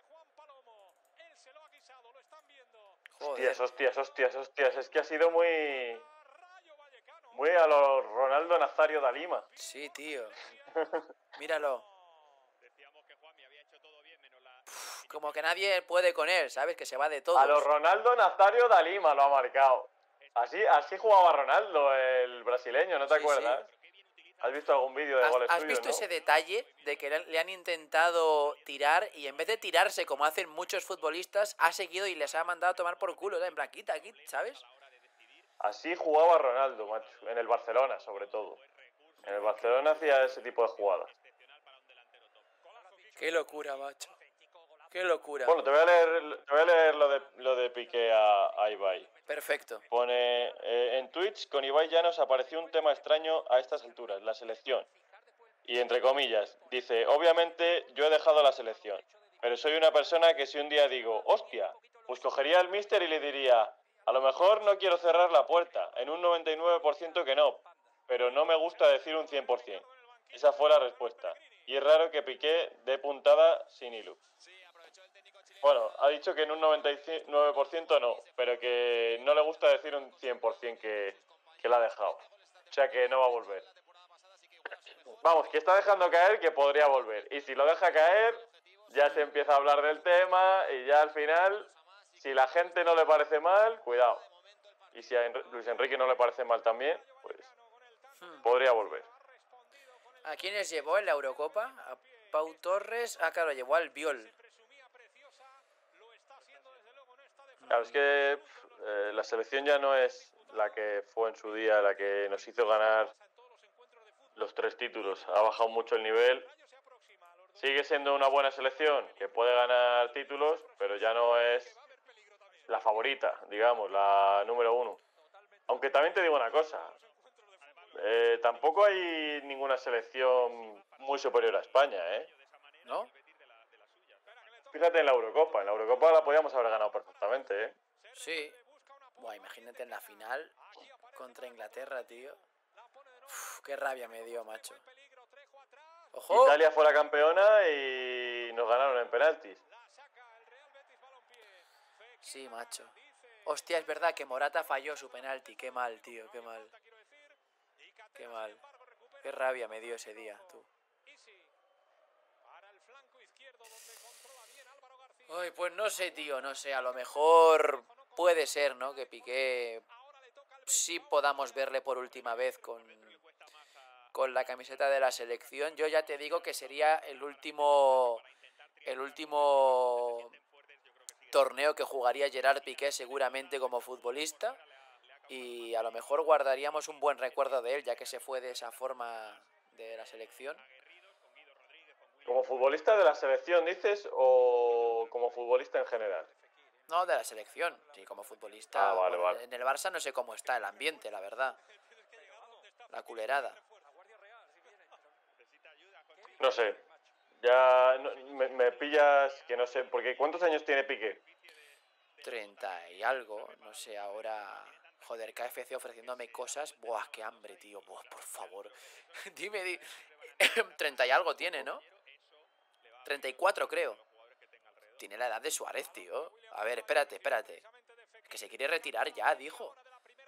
Joder. Hostias. Es que ha sido muy... Muy a lo Ronaldo Nazario da Lima. Sí, tío. Míralo. Uf, como que nadie puede con él, ¿sabes? Que se va de todos. A lo Ronaldo Nazario da Lima lo ha marcado. Así jugaba Ronaldo, el brasileño, ¿no te Sí, acuerdas? ¿Has visto algún vídeo de goles ¿Has suyos, visto no? ese detalle de que le han intentado tirar y en vez de tirarse como hacen muchos futbolistas, ha seguido y les ha mandado a tomar por culo, en plaquita aquí, ¿sabes? Así jugaba Ronaldo, macho. En el Barcelona, sobre todo. En el Barcelona hacía ese tipo de jugadas. Qué locura, macho. Qué locura. Bueno, te voy a leer lo de Piqué a Ibai. Perfecto. Pone, en Twitch con Ibai ya nos apareció un tema extraño a estas alturas, la selección. Y entre comillas, dice, obviamente yo he dejado la selección, pero soy una persona que si un día digo, hostia, pues cogería al míster y le diría, a lo mejor no quiero cerrar la puerta, en un 99% que no, pero no me gusta decir un 100%. Esa fue la respuesta. Y es raro que Piqué dé puntada sin hilo. Bueno, ha dicho que en un 99% no, pero que no le gusta decir un 100% que la ha dejado. O sea que no va a volver. Vamos, que está dejando caer que podría volver. Y si lo deja caer, ya se empieza a hablar del tema y ya al final, si la gente no le parece mal, cuidado. Y si a Luis Enrique no le parece mal también, pues podría volver. ¿A quiénes llevó en la Eurocopa? A Pau Torres. Ah, claro, llevó al Biol. Claro, es que la selección ya no es la que fue en su día, la que nos hizo ganar los 3 títulos. Ha bajado mucho el nivel. Sigue siendo una buena selección que puede ganar títulos, pero ya no es la favorita, digamos, la número 1. Aunque también te digo una cosa. Tampoco hay ninguna selección muy superior a España, ¿No? Fíjate en la Eurocopa. En la Eurocopa la podíamos haber ganado perfectamente, Sí. Buah, imagínate en la final contra Inglaterra, tío. Uf, qué rabia me dio, macho. ¡Ojo! Italia fue la campeona y nos ganaron en penaltis. Sí, macho. Hostia, es verdad que Morata falló su penalti. Qué mal, tío, qué mal. Qué mal. Qué rabia me dio ese día, tú. Ay, pues no sé, tío, no sé. A lo mejor puede ser, ¿no? Que Piqué sí podamos verle por última vez con la camiseta de la selección. Yo ya te digo que sería el último torneo que jugaría Gerard Piqué seguramente como futbolista, y a lo mejor guardaríamos un buen recuerdo de él, ya que se fue de esa forma de la selección. ¿Como futbolista de la selección dices o como futbolista en general? No, de la selección, sí, como futbolista. Ah, vale, Bueno, vale. en el Barça no sé cómo está el ambiente, la verdad. La culerada. No sé. Ya me pillas que no sé, porque ¿cuántos años tiene Piqué? 30 y algo, no sé, ahora... Joder, KFC ofreciéndome cosas. Buah, qué hambre, tío. Buah, por favor. Dime. 30 y algo tiene, ¿no? 34 creo. Tiene la edad de Suárez, tío. A ver, espérate. Que se quiere retirar ya, dijo.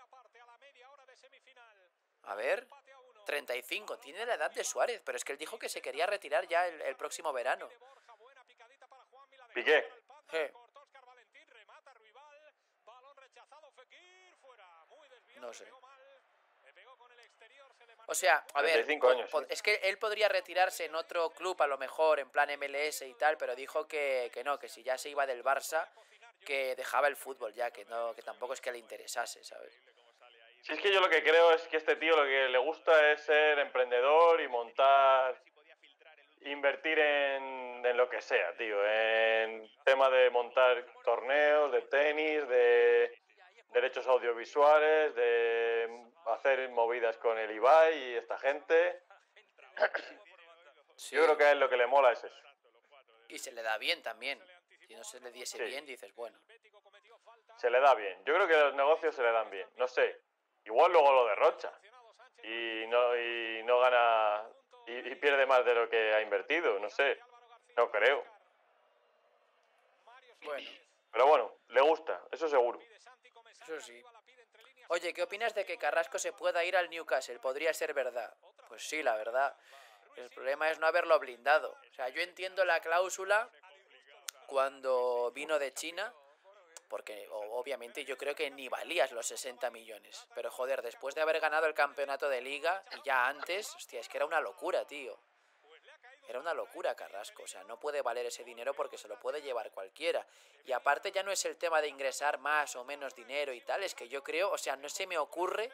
A ver, 35. Tiene la edad de Suárez, pero es que él dijo que se quería retirar ya el próximo verano. ¿Piqué? No sé. O sea, a ver, 35 años, sí. es que él podría retirarse en otro club, a lo mejor, en plan MLS y tal, pero dijo que no, que si ya se iba del Barça, que dejaba el fútbol ya, que no, que tampoco es que le interesase, ¿sabes? Si es que yo lo que creo es que este tío lo que le gusta es ser emprendedor y montar, invertir en lo que sea, tío, en tema de montar torneos, de tenis, de derechos audiovisuales, de hacer movidas con el Ibai y esta gente. Sí. Yo creo que a él lo que le mola es eso. Y se le da bien también. Si no se le diese Sí. bien, dices, bueno. Se le da bien. Yo creo que los negocios se le dan bien. No sé. Igual luego lo derrocha. Y no gana y pierde más de lo que ha invertido. No sé. No creo. Bueno, Pero bueno, le gusta. Eso seguro. eso sí. Oye, ¿qué opinas de que Carrasco se pueda ir al Newcastle? ¿Podría ser verdad? Pues sí, la verdad. El problema es no haberlo blindado. O sea, yo entiendo la cláusula cuando vino de China, porque obviamente yo creo que ni valías los 60 millones. Pero joder, después de haber ganado el campeonato de liga y ya antes, hostia, es que era una locura, tío. Era una locura Carrasco, o sea, no puede valer ese dinero porque se lo puede llevar cualquiera. Y aparte ya no es el tema de ingresar más o menos dinero y tal, es que yo creo, o sea, no se me ocurre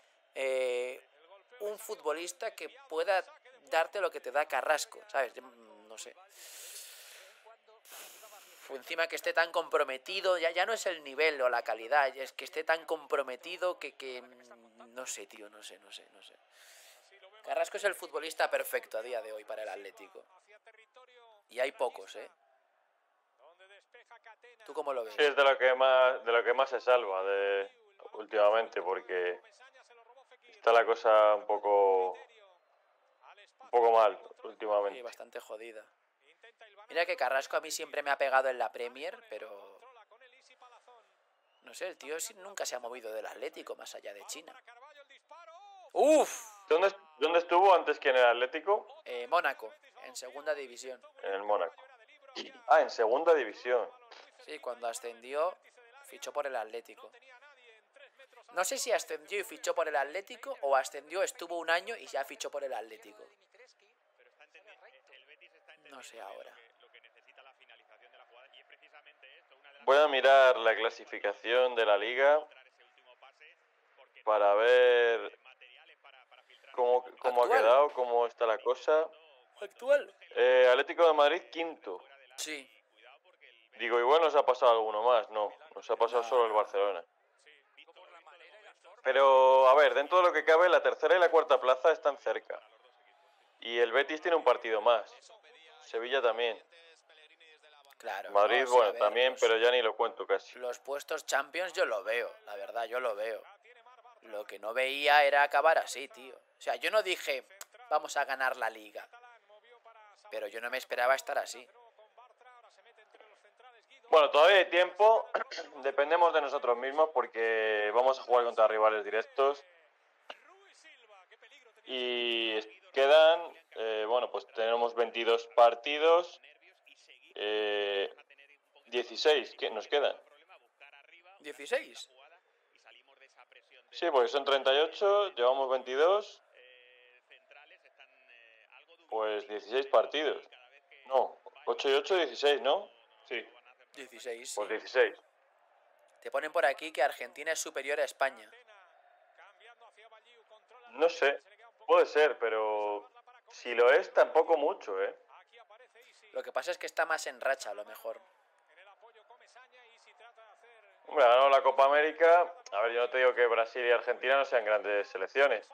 un futbolista que pueda darte lo que te da Carrasco, ¿sabes? No sé. Encima que esté tan comprometido, ya no es el nivel o la calidad, es que esté tan comprometido que no sé, tío, no sé. Carrasco es el futbolista perfecto a día de hoy para el Atlético. Y hay pocos, ¿eh? ¿Tú cómo lo ves? Sí, es de lo que más se salva últimamente, porque está la cosa un poco mal últimamente. Sí, bastante jodida. Mira que Carrasco a mí siempre me ha pegado en la Premier, pero no sé, el tío nunca se ha movido del Atlético más allá de China. ¡Uf! ¿Dónde estuvo antes que en el Atlético? Mónaco, en segunda división. En el Mónaco. Ah, en segunda división. Sí, cuando ascendió, fichó por el Atlético. No sé si ascendió y fichó por el Atlético o ascendió, estuvo un año y ya fichó por el Atlético. No sé ahora. Voy a mirar la clasificación de la liga para ver cómo ha quedado, cómo está la cosa. ¿Actual? Atlético de Madrid, quinto. Sí. Digo, igual nos ha pasado alguno más. No, nos ha pasado solo el Barcelona. Pero, a ver, dentro de lo que cabe, la tercera y la cuarta plaza están cerca. Y el Betis tiene un partido más. Sevilla también. Claro. Madrid, no, sí, bueno, a ver, también, pero ya ni lo cuento casi. Los puestos Champions yo lo veo, la verdad, yo lo veo. Lo que no veía era acabar así, tío. O sea, yo no dije, vamos a ganar la liga. Pero yo no me esperaba estar así. Bueno, todavía hay tiempo. Dependemos de nosotros mismos porque vamos a jugar contra rivales directos. Y quedan, bueno, pues tenemos 22 partidos. 16, ¿qué nos quedan? 16. Sí, porque son 38, llevamos 22. Pues 16 partidos. No, 8 y 8, 16, ¿no? Sí. 16, sí. Pues 16. Te ponen por aquí que Argentina es superior a España. No sé, puede ser, pero si lo es, tampoco mucho, ¿eh? Lo que pasa es que está más en racha, a lo mejor. Hombre, ha ganado la Copa América. A ver, yo no te digo que Brasil y Argentina no sean grandes selecciones.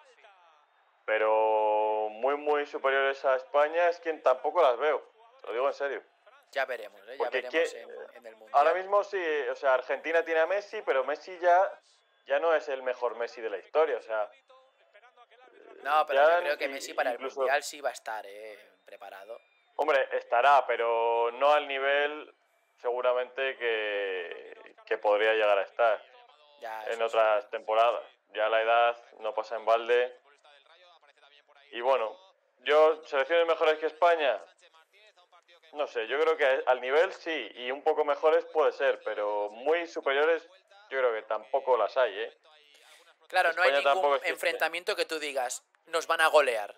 Pero muy superiores a España es quien tampoco las veo. Te lo digo en serio. Ya veremos, ¿eh? Ya Porque veremos en el Mundial. ahora mismo sí, o sea, Argentina tiene a Messi, pero Messi ya no es el mejor Messi de la historia, o sea... No, pero ya yo creo que Messi para incluso, el Mundial sí va a estar preparado. Hombre, estará, pero no al nivel seguramente que podría llegar a estar Ya, en eso otras sí. temporadas. Ya la edad no pasa en balde. Y bueno, yo, selecciones mejores que España, no sé, yo creo que al nivel sí, y un poco mejores puede ser, pero muy superiores yo creo que tampoco las hay, ¿eh? Claro, no hay España tampoco ningún es que... enfrentamiento que tú digas, nos van a golear.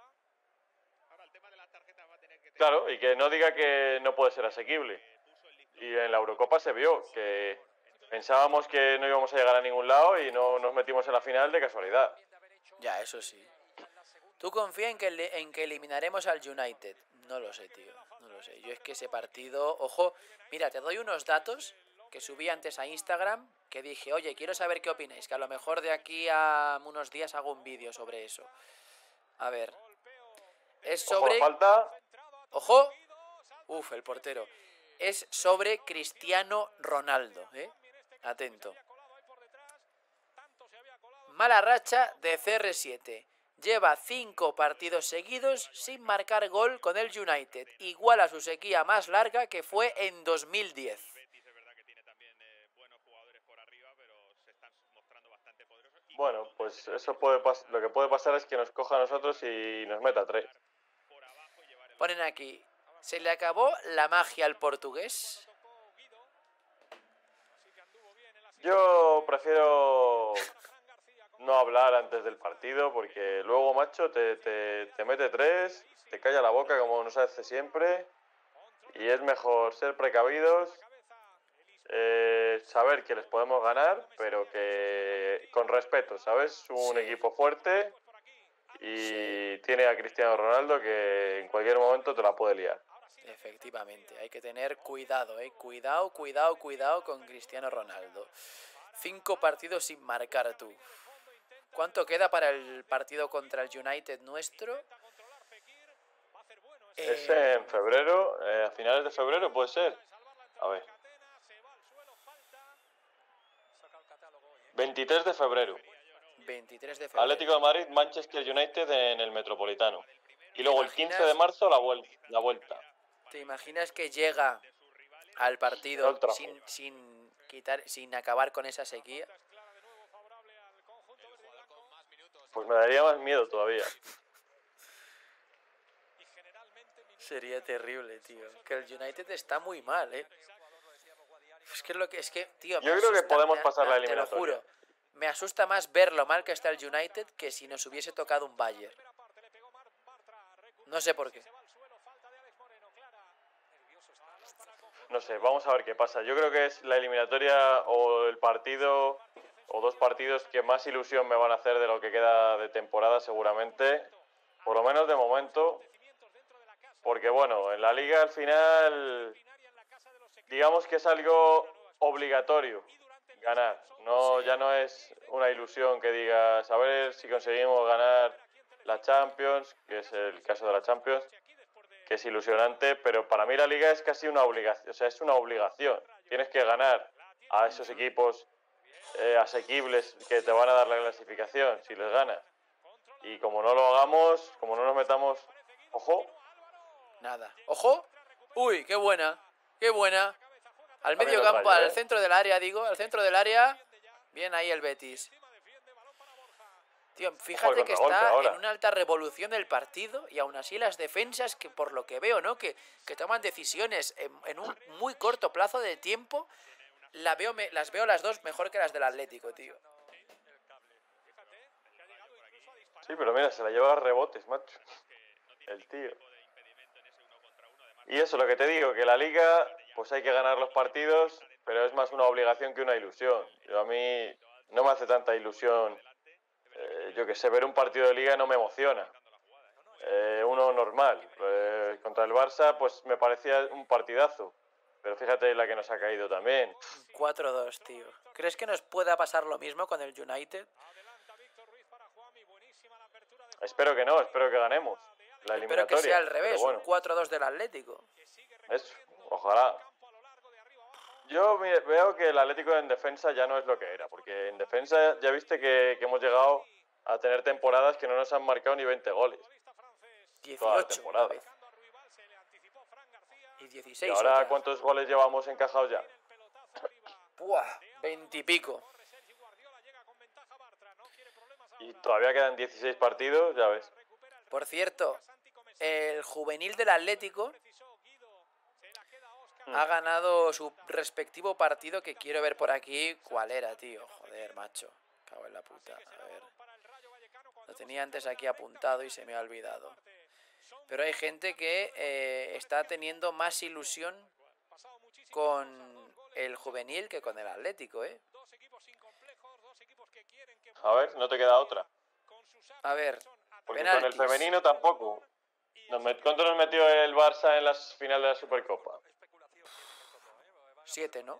Claro, y que no diga que no puede ser asequible. Y en la Eurocopa se vio que pensábamos que no íbamos a llegar a ningún lado y no nos metimos en la final de casualidad. Ya, eso sí. ¿Tú confías en que eliminaremos al United? No lo sé, tío. No lo sé. Yo es que ese partido... Ojo, mira, te doy unos datos que subí antes a Instagram que dije, oye, quiero saber qué opináis, que a lo mejor de aquí a unos días hago un vídeo sobre eso. A ver. Es Ojo, la sobre... falta. ¡Ojo! Uf, el portero. Es sobre Cristiano Ronaldo, ¿eh? Atento. Mala racha de CR7. Lleva 5 partidos seguidos sin marcar gol con el United. Igual a su sequía más larga que fue en 2010. Bueno, pues eso puede lo que puede pasar es que nos coja a nosotros y nos meta 3. Ponen aquí, ¿se le acabó la magia al portugués? Yo prefiero no hablar antes del partido porque luego, macho, te mete 3, te calla la boca como nos hace siempre y es mejor ser precavidos, saber que les podemos ganar, pero que con respeto, ¿sabes? Un Sí. equipo fuerte y Sí. tiene a Cristiano Ronaldo que en cualquier momento te la puede liar. Efectivamente, hay que tener cuidado, cuidado con Cristiano Ronaldo. 5 partidos sin marcar tú. ¿Cuánto queda para el partido contra el United nuestro? Es en febrero, a finales de febrero puede ser. A ver. 23 de febrero. 23 de febrero. Atlético de Madrid, Manchester United en el Metropolitano. Y luego el 15 de imaginas? marzo la vuelta. ¿Te imaginas que llega al partido sin acabar con esa sequía? Pues me daría más miedo todavía. Sería terrible, tío. Que el United está muy mal, ¿eh? Es que, tío, Yo creo que podemos pasar la eliminatoria. Te lo juro. Me asusta más ver lo mal que está el United que si nos hubiese tocado un Bayern. No sé por qué. No sé, vamos a ver qué pasa. Yo creo que es la eliminatoria o el partido o 2 partidos que más ilusión me van a hacer de lo que queda de temporada seguramente. Por lo menos de momento. Porque bueno, en la liga al final digamos que es algo obligatorio ganar. No, Sí. ya no es una ilusión que digas a ver si conseguimos ganar la Champions, que es el caso de la Champions, que es ilusionante, pero para mí la liga es casi una obligación, o sea, es una obligación. Tienes que ganar a esos equipos asequibles que te van a dar la clasificación si les ganas. Y como no lo hagamos, como no nos metamos, ojo. Nada. ¡Ojo! ¡Uy, qué buena! ¡Qué buena! Al medio Está bien el campo, Rayo, al centro del área, digo. Al centro del área. Bien ahí el Betis. Tío, fíjate que contragolpe está ahora. en una alta revolución del partido y aún así las defensas, que por lo que veo, ¿no? Que toman decisiones en un muy corto plazo de tiempo, las veo las dos mejor que las del Atlético, tío. Sí, pero mira, se la lleva a rebotes, macho. El tío. Y eso, lo que te digo, que la Liga, pues hay que ganar los partidos, pero es más una obligación que una ilusión. Yo a mí no me hace tanta ilusión, yo que sé, ver un partido de Liga no me emociona. Uno normal. Contra el Barça, pues me parecía un partidazo. Pero fíjate la que nos ha caído también. 4-2, tío. ¿Crees que nos pueda pasar lo mismo con el United? Espero que no, espero que ganemos la Espero eliminatoria. que sea al pero revés, bueno, un 4-2 del Atlético. eso, ojalá. Yo veo que el Atlético en defensa ya no es lo que era, porque en defensa ya viste que hemos llegado a tener temporadas que no nos han marcado ni 20 goles. 18 Toda la una temporada. vez. Y 16 ¿Y ahora otras. cuántos goles llevamos encajados ya? ¡Buah! 20 y pico. Y todavía quedan 16 partidos, ya ves. Por cierto, el juvenil del Atlético ha ganado su respectivo partido, que quiero ver por aquí cuál era, tío. Joder, macho. Cago en la puta. A ver. Lo tenía antes aquí apuntado y se me ha olvidado. Pero hay gente que está teniendo más ilusión con el juvenil que con el Atlético, ¿eh? A ver, no te queda otra. A ver, Porque penaltis. con el femenino tampoco. ¿Cuánto nos metió el Barça en las finales de la Supercopa? 7, ¿no?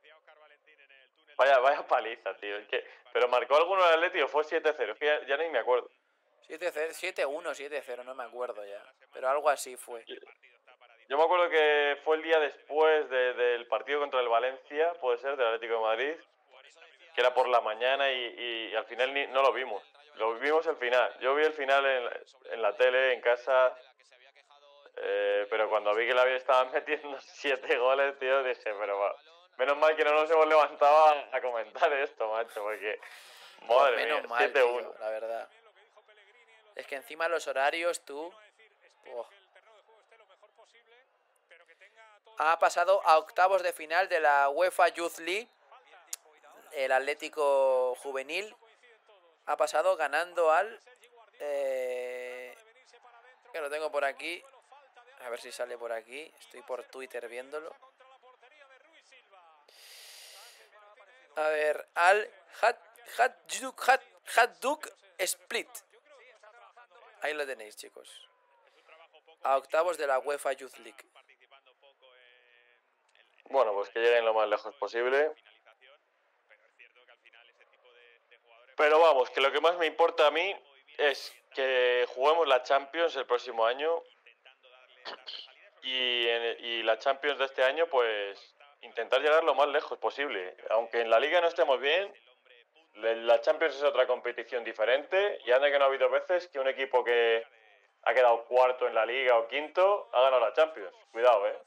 Vaya paliza, tío. Pero marcó alguno el Atlético, fue 7-0. Es que ya ni me acuerdo. 7-1, 7-0, no me acuerdo ya. Pero algo así fue. Yo me acuerdo que fue el día después del partido contra el Valencia, puede ser, del Atlético de Madrid, que era por la mañana y al final no lo vimos. Lo vimos el final. Yo vi el final en la tele, en casa, pero cuando vi que la estaban metiendo 7 goles, tío, dije, pero va. Menos mal que no nos hemos levantado a comentar esto, macho, porque madre Pues menos mía, mal, 7-1. tío, la verdad. Es que encima los horarios, tú... Oh. Ha pasado a octavos de final de la UEFA Youth League. El Atlético Juvenil ha pasado ganando al... que lo tengo por aquí. A ver si sale por aquí. Estoy por Twitter viéndolo. A ver, al Hajduk Split. Ahí lo tenéis, chicos. A octavos de la UEFA Youth League. Bueno, pues que lleguen lo más lejos posible. Pero vamos, que lo que más me importa a mí es que juguemos la Champions el próximo año. Y la Champions de este año, pues intentar llegar lo más lejos posible. Aunque en la Liga no estemos bien, la Champions es otra competición diferente. Y anda que no ha habido veces que un equipo que ha quedado cuarto en la Liga o quinto ha ganado la Champions. Cuidado, ¿eh?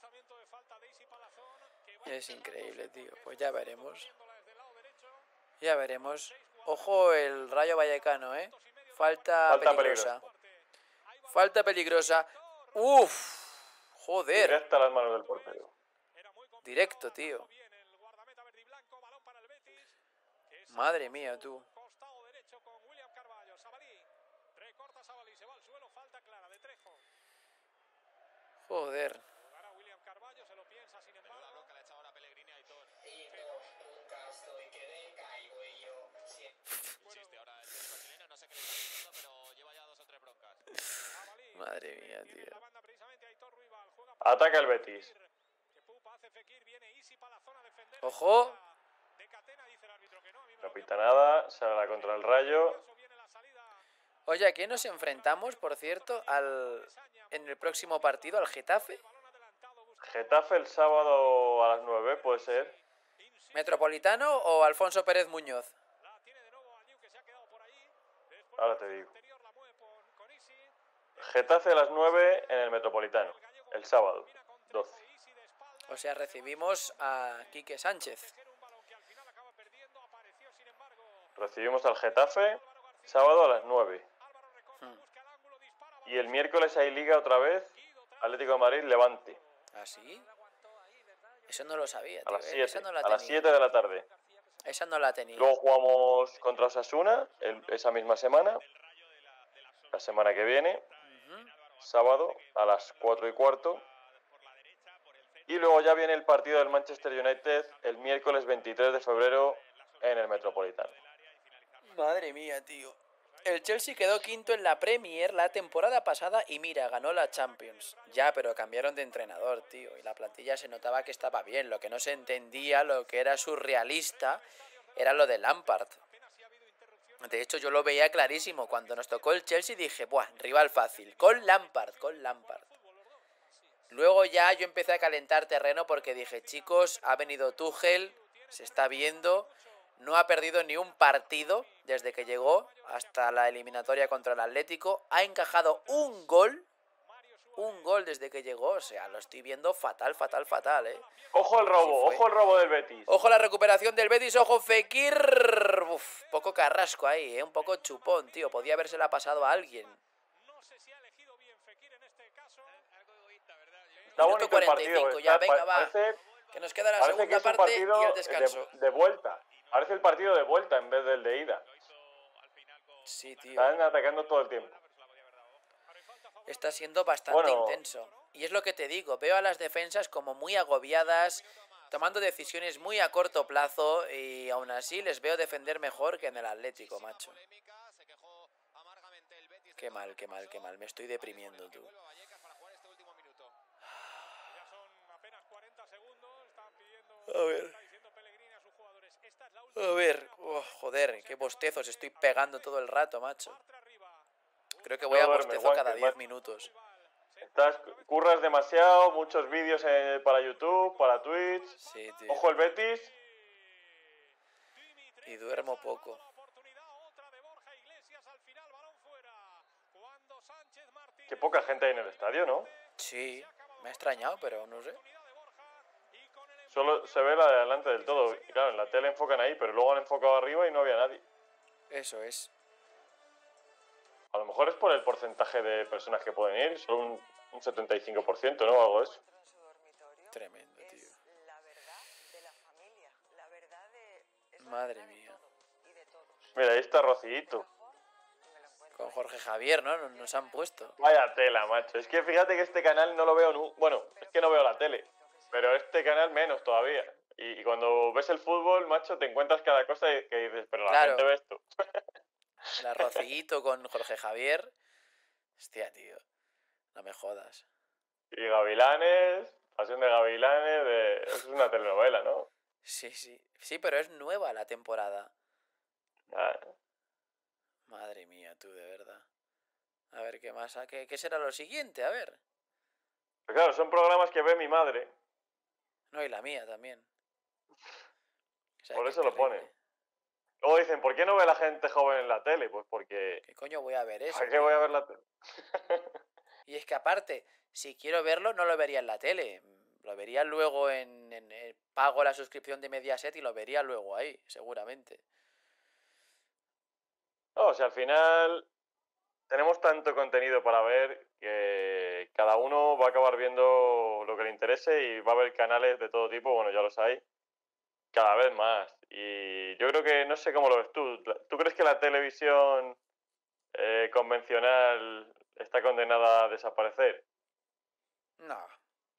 Es increíble, tío. Pues ya veremos. Ya veremos. Ojo el Rayo Vallecano, ¿eh? Falta peligrosa. Falta peligrosa. Uf. Joder. Directa a las manos del portero. Directo, tío. Madre mía, tú. Joder. Madre mía, tío. Ataca el Betis. Ojo. No pita nada, sale contra el Rayo. Oye, ¿a quién nos enfrentamos, por cierto, en el próximo partido? ¿Al Getafe? Getafe el sábado a las 9, puede ser. ¿Metropolitano o Alfonso Pérez Muñoz? Ahora te digo. Getafe a las 9 en el Metropolitano, el sábado, 12. O sea, recibimos a Quique Sánchez. Recibimos al Getafe sábado a las 9. Y el miércoles hay Liga otra vez, Atlético de Madrid, Levante. ¿Ah, sí? Eso no lo sabía, A tío. las 7, Esa no la a las tenía. 7 de la tarde. Esa no la tenía. Luego jugamos contra Osasuna esa misma semana, la semana que viene, sábado a las 4:15. Y luego ya viene el partido del Manchester United el miércoles 23 de febrero en el Metropolitano. Madre mía, tío. El Chelsea quedó quinto en la Premier la temporada pasada y mira, ganó la Champions. Ya, pero cambiaron de entrenador, tío. Y la plantilla se notaba que estaba bien. Lo que no se entendía, lo que era surrealista, era lo de Lampard. De hecho, yo lo veía clarísimo. Cuando nos tocó el Chelsea dije, buah, rival fácil. Con Lampard. Luego ya yo empecé a calentar terreno porque dije, chicos, ha venido Tuchel, se está viendo, no ha perdido ni un partido desde que llegó hasta la eliminatoria contra el Atlético, ha encajado un gol desde que llegó, o sea, lo estoy viendo fatal, ¿eh? Ojo el robo del Betis. Ojo la recuperación del Betis, ojo Fekir. Uf, poco carrasco ahí, un poco chupón, tío, podía habérsela pasado a alguien. Está Minuto bonito el 45, partido. ya, venga, va. Parece Que nos queda la que segunda es un parte y partido el descanso. de vuelta. Parece el partido de vuelta en vez del de ida. Sí, tío. Están atacando todo el tiempo. Está siendo bastante intenso. Y es lo que te digo, veo a las defensas como muy agobiadas, tomando decisiones muy a corto plazo y aún así les veo defender mejor que en el Atlético, macho. Qué mal. Me estoy deprimiendo, tú. A ver. Oh, joder, qué bostezos estoy pegando todo el rato, macho. Creo que voy a bostezo cada 10 minutos. Curras demasiado, muchos vídeos para YouTube, para Twitch. Sí, tío. Ojo el Betis. Y duermo poco. Qué poca gente hay en el estadio, ¿no? Sí, me ha extrañado, pero no sé. Solo se ve la de adelante del todo. Y claro, en la tele enfocan ahí, pero luego han enfocado arriba y no había nadie. Eso es. A lo mejor es por el porcentaje de personas que pueden ir, solo un 75%, ¿no? Algo de eso. Tremendo, tío. Madre mía. Mira, ahí está Rocito. Con Jorge Javier, ¿no? Nos han puesto. Vaya tela, macho. Es que fíjate que este canal no lo veo Bueno, es que no veo la tele. Pero este canal menos todavía. Y cuando ves el fútbol, macho, te encuentras cada cosa que dices, pero la gente ve esto. El Arrocito con Jorge Javier. Hostia, tío. No me jodas. Y Gavilanes, Pasión de Gavilanes, es una telenovela, ¿no? Sí. Sí, pero es nueva la temporada. Ah. Madre mía, tú, de verdad. A ver, ¿qué más? ¿Qué será lo siguiente? A ver. Pero claro, son programas que ve mi madre. No, y la mía también. O sea, por eso lo ponen. Luego dicen, ¿por qué no ve la gente joven en la tele? Pues porque... ¿Qué coño voy a ver eso? ¿Por qué voy a ver la tele? Y es que aparte, si quiero verlo, no lo vería en la tele. Lo vería luego pago la suscripción de Mediaset y lo vería luego ahí, seguramente. No, o sea, al final tenemos tanto contenido para ver que cada uno va a acabar viendo lo que le interese y va a haber canales de todo tipo, bueno, ya los hay, cada vez más. Y yo creo que, no sé cómo lo ves tú, ¿tú crees que la televisión convencional está condenada a desaparecer? No.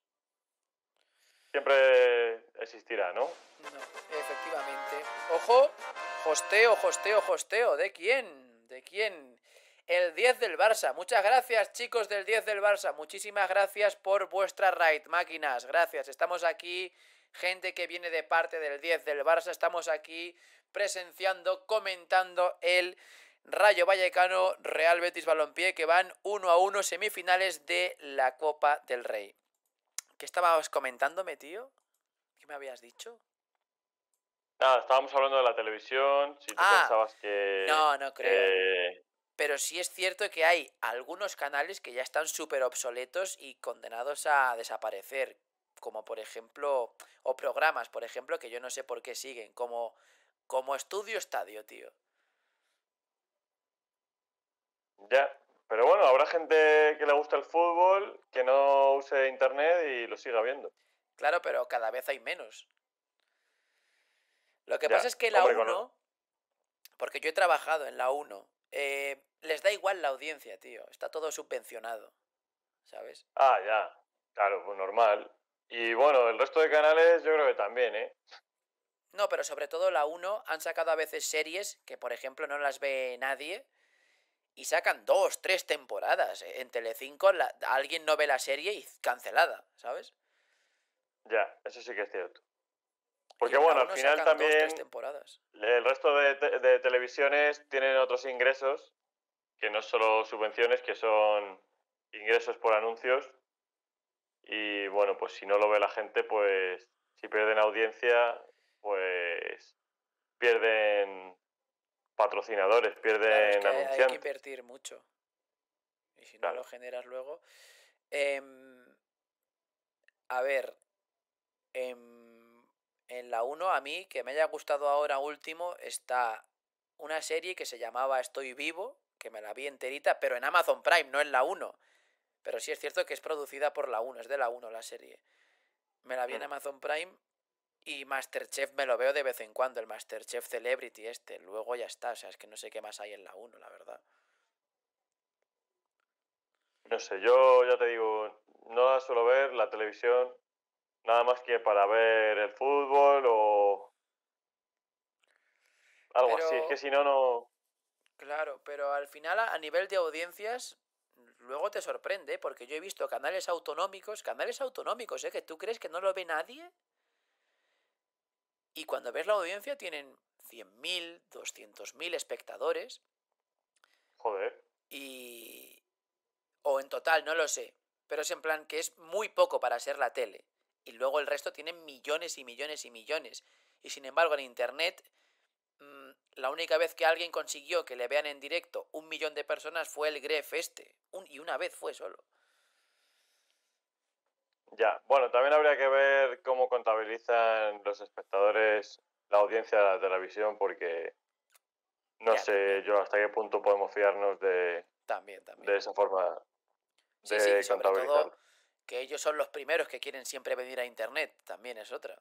Siempre existirá, ¿no? No, efectivamente. ¡Ojo! Hosteo. ¿De quién? El 10 del Barça. Muchas gracias, chicos del 10 del Barça. Muchísimas gracias por vuestra raid, máquinas. Gracias. Estamos aquí, gente que viene de parte del 10 del Barça. Estamos aquí presenciando, comentando el Rayo Vallecano Real Betis Balompié, que van 1-1, semifinales de la Copa del Rey. ¿Qué estabas comentándome, tío? ¿Qué me habías dicho? Nada, estábamos hablando de la televisión, si tú pensabas que... No creo. Pero sí es cierto que hay algunos canales que ya están súper obsoletos y condenados a desaparecer. como por ejemplo, o programas, por ejemplo, que yo no sé por qué siguen, como Estudio Estadio, tío. Ya, pero bueno, habrá gente que le gusta el fútbol, que no use internet y lo siga viendo. Claro, pero cada vez hay menos. Lo que Ya, pasa es que la hombre, 1, porque yo he trabajado en la 1, les da igual la audiencia, tío. Está todo subvencionado, ¿sabes? Ah, ya, claro, pues normal. Y bueno, el resto de canales yo creo que también, ¿eh? No, pero sobre todo la 1 han sacado a veces series que, por ejemplo, no las ve nadie y sacan 2, 3 temporadas. En Telecinco alguien no ve la serie y cancelada, ¿sabes? Ya, eso sí que es cierto. Y Porque en la bueno, al 1 final sacan 2, 3 también temporadas. el resto de televisiones tienen otros ingresos, que no solo subvenciones, que son ingresos por anuncios. Y bueno, pues si no lo ve la gente, pues si pierden audiencia, pues pierden patrocinadores, Claro, es pierden que hay que anunciantes. invertir mucho. Y si no lo Claro. generas luego... a ver, en la 1 a mí, que me haya gustado ahora último, está una serie que se llamaba Estoy Vivo, que me la vi enterita, pero en Amazon Prime, no en la 1. Pero sí es cierto que es producida por la 1, es de la 1 la serie. Me la vi en Amazon Prime y Masterchef me lo veo de vez en cuando, el Masterchef Celebrity este. Luego ya está, o sea, es que no sé qué más hay en la 1, la verdad. No sé, yo ya te digo, no la suelo ver, la televisión, nada más que para ver el fútbol o algo así. Es que Pero, si no, no... claro, pero al final a nivel de audiencias, luego te sorprende, porque yo he visto canales autonómicos, que tú crees que no lo ve nadie, y cuando ves la audiencia tienen 100.000, 200.000 espectadores, Joder. y... o en total, no lo sé, pero es en plan que es muy poco para ser la tele, y luego el resto tienen millones y millones y millones, y sin embargo en internet, la única vez que alguien consiguió que le vean en directo 1 millón de personas fue el Gref este, y una vez fue solo. Ya, bueno, también habría que ver cómo contabilizan los espectadores la audiencia de la televisión, porque no Ya, sé también, yo hasta qué punto podemos fiarnos también, también. de esa forma Sí, sí, y de sobre todo contabilizarlo. que ellos son los primeros que quieren siempre venir a internet, también es otra.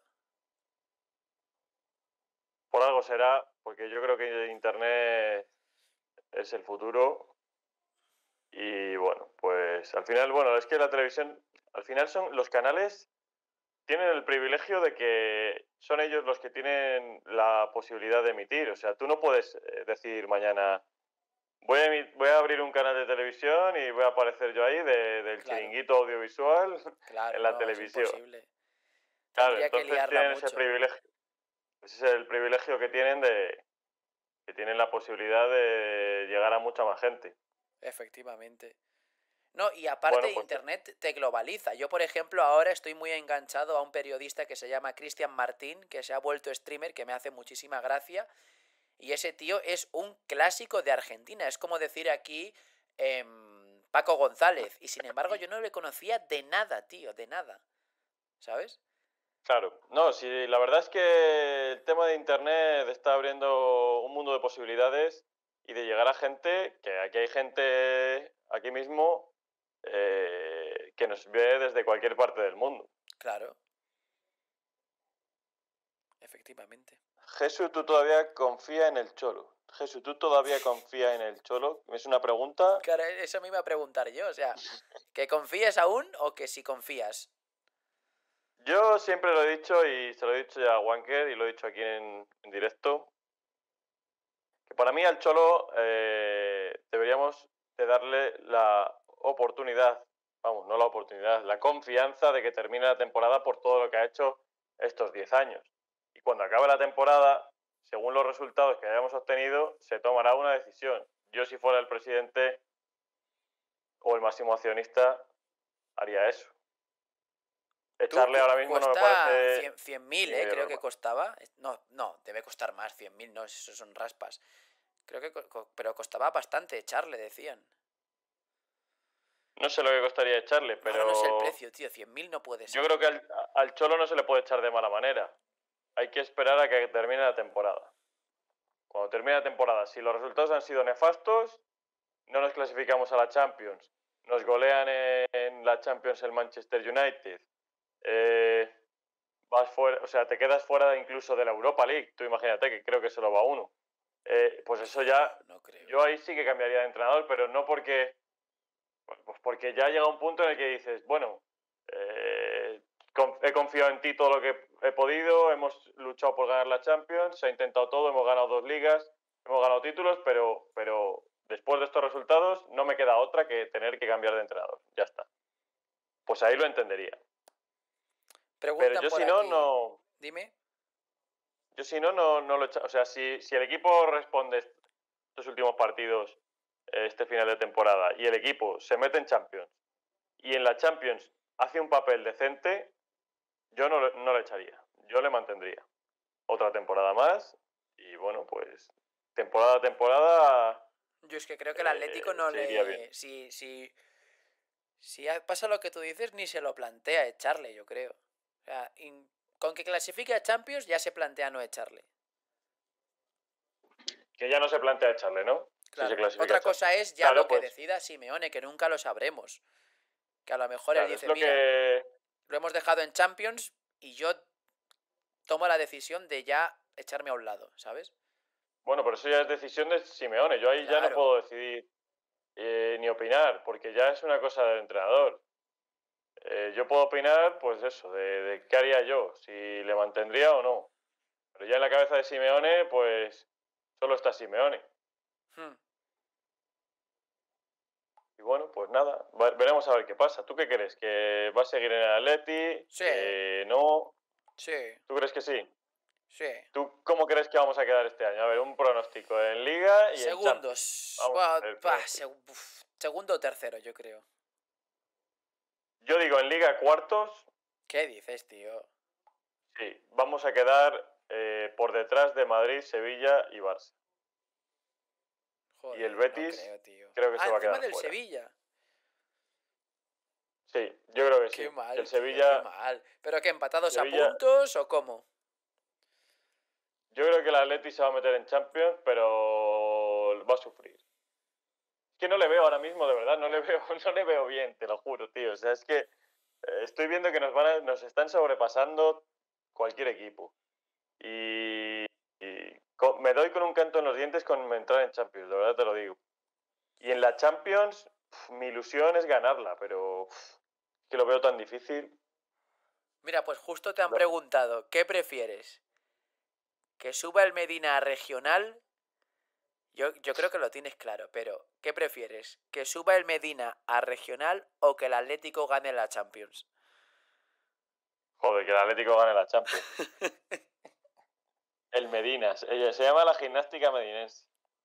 Por algo será, porque yo creo que Internet es el futuro y bueno, pues al final, bueno, es que la televisión, al final son los canales, tienen el privilegio de que son ellos los que tienen la posibilidad de emitir. O sea, tú no puedes decir mañana, voy a abrir un canal de televisión y voy a aparecer yo ahí del Claro, chiringuito audiovisual en claro, la no, es televisión. imposible. Claro, Tendría que entonces liarla tienen ese mucho, privilegio. Ese es el privilegio que tienen de que tienen la posibilidad de llegar a mucha más gente. efectivamente. No, y aparte Bueno, pues internet te globaliza. Yo, por ejemplo, ahora estoy muy enganchado a un periodista que se llama Cristian Martín, que se ha vuelto streamer, que me hace muchísima gracia. Y ese tío es un clásico de Argentina. Es como decir aquí Paco González. Y sin embargo yo no le conocía de nada, tío, de nada. ¿Sabes? claro. No, sí, la verdad es que el tema de Internet está abriendo un mundo de posibilidades y de llegar a gente, que aquí hay gente aquí mismo que nos ve desde cualquier parte del mundo. Claro. Efectivamente. Jesús, ¿tú todavía confías en el Cholo? Jesús, ¿tú todavía confías en el Cholo? Es una pregunta. Claro, eso me iba a preguntar yo. O sea, ¿que confíes aún o que si confías? Yo siempre lo he dicho y se lo he dicho ya a Wanker y lo he dicho aquí en directo, que para mí al Cholo deberíamos de darle la oportunidad, vamos, no la oportunidad, la confianza de que termine la temporada por todo lo que ha hecho estos 10 años. Y cuando acabe la temporada, según los resultados que hayamos obtenido, se tomará una decisión. Yo si fuera el presidente o el máximo accionista, haría eso. Tú, Echarle ahora mismo no me cuesta parece 100.000, ni medio creo que normal. costaba. No, no, debe costar más, 100.000, no, eso son raspas. Creo que, pero costaba bastante echarle, decían. No sé lo que costaría echarle, Ahora no sé el pero precio, tío, 100.000 no puede yo ser. creo que al Cholo no se le puede echar de mala manera. Hay que esperar a que termine la temporada. Cuando termine la temporada, si los resultados han sido nefastos, no nos clasificamos a la Champions, nos golean en la Champions el Manchester United, vas fuera, o sea, te quedas fuera incluso de la Europa League, tú imagínate que creo que solo va uno. Pues eso ya, no creo. Yo ahí sí que cambiaría de entrenador, pero no porque, pues porque ya llega un punto en el que dices, bueno, he confiado en ti todo lo que he podido, hemos luchado por ganar la Champions, se ha intentado todo, hemos ganado 2 ligas, hemos ganado títulos, pero después de estos resultados no me queda otra que tener que cambiar de entrenador, ya está. Pues ahí lo entendería. Preguntan pero yo por si no, aquí. no... Dime. Yo si no, no lo echa. O sea, si el equipo responde estos últimos partidos, este final de temporada, y el equipo se mete en Champions, y en la Champions hace un papel decente, yo no le echaría. Yo le mantendría. Otra temporada más, y bueno, pues temporada a temporada... Yo es que creo que el Atlético no iría le... bien. Si pasa lo que tú dices, ni se lo plantea echarle, yo creo. O sea, con que clasifique a Champions ya se plantea no echarle. Que ya no se plantea echarle, ¿no? Claro. Si se clasifica Otra a Champions. cosa es ya Claro, lo que pues, decida Simeone, que nunca lo sabremos. Que a lo mejor claro, él dice, es lo mira, que... lo hemos dejado en Champions y yo tomo la decisión de ya echarme a un lado, ¿sabes? Bueno, pero eso ya es decisión de Simeone. Yo ahí ya no Claro. puedo decidir ni opinar, porque ya es una cosa del entrenador. Yo puedo opinar, pues eso, de qué haría yo, si le mantendría o no. Pero ya en la cabeza de Simeone, pues solo está Simeone. Y bueno, pues nada, veremos a ver qué pasa. ¿Tú qué crees? ¿Que va a seguir en el Atleti? Sí. ¿Que no? Sí. ¿Tú crees que sí? Sí. ¿Tú cómo crees que vamos a quedar este año? A ver, un pronóstico en Liga y Segundos. en Champions. Segundo o tercero, yo creo. Yo digo en Liga cuartos. ¿Qué dices, tío? Sí, vamos a quedar por detrás de Madrid, Sevilla y Barça. Joder, y el Betis no creo, tío. creo que se va a encima quedar del fuera. Sevilla. Sí, yo creo que sí. Qué mal, El tío, Sevilla... qué mal. ¿Pero qué, empatados Sevilla... a puntos o cómo? Yo creo que el Atleti se va a meter en Champions, pero va a sufrir. Es que no le veo ahora mismo, de verdad, no le veo bien, te lo juro, tío. O sea, es que estoy viendo que nos están sobrepasando cualquier equipo. Y me doy con un canto en los dientes con entrar en Champions, de verdad te lo digo. Y en la Champions, mi ilusión es ganarla, pero es que lo veo tan difícil. Mira, pues justo te han preguntado, ¿qué prefieres? ¿Que suba el Medina a regional? Yo creo que lo tienes claro, pero ¿qué prefieres? ¿Que suba el Medina a regional o que el Atlético gane la Champions? Joder, que el Atlético gane la Champions. El Medina, se llama la gimnástica medinense.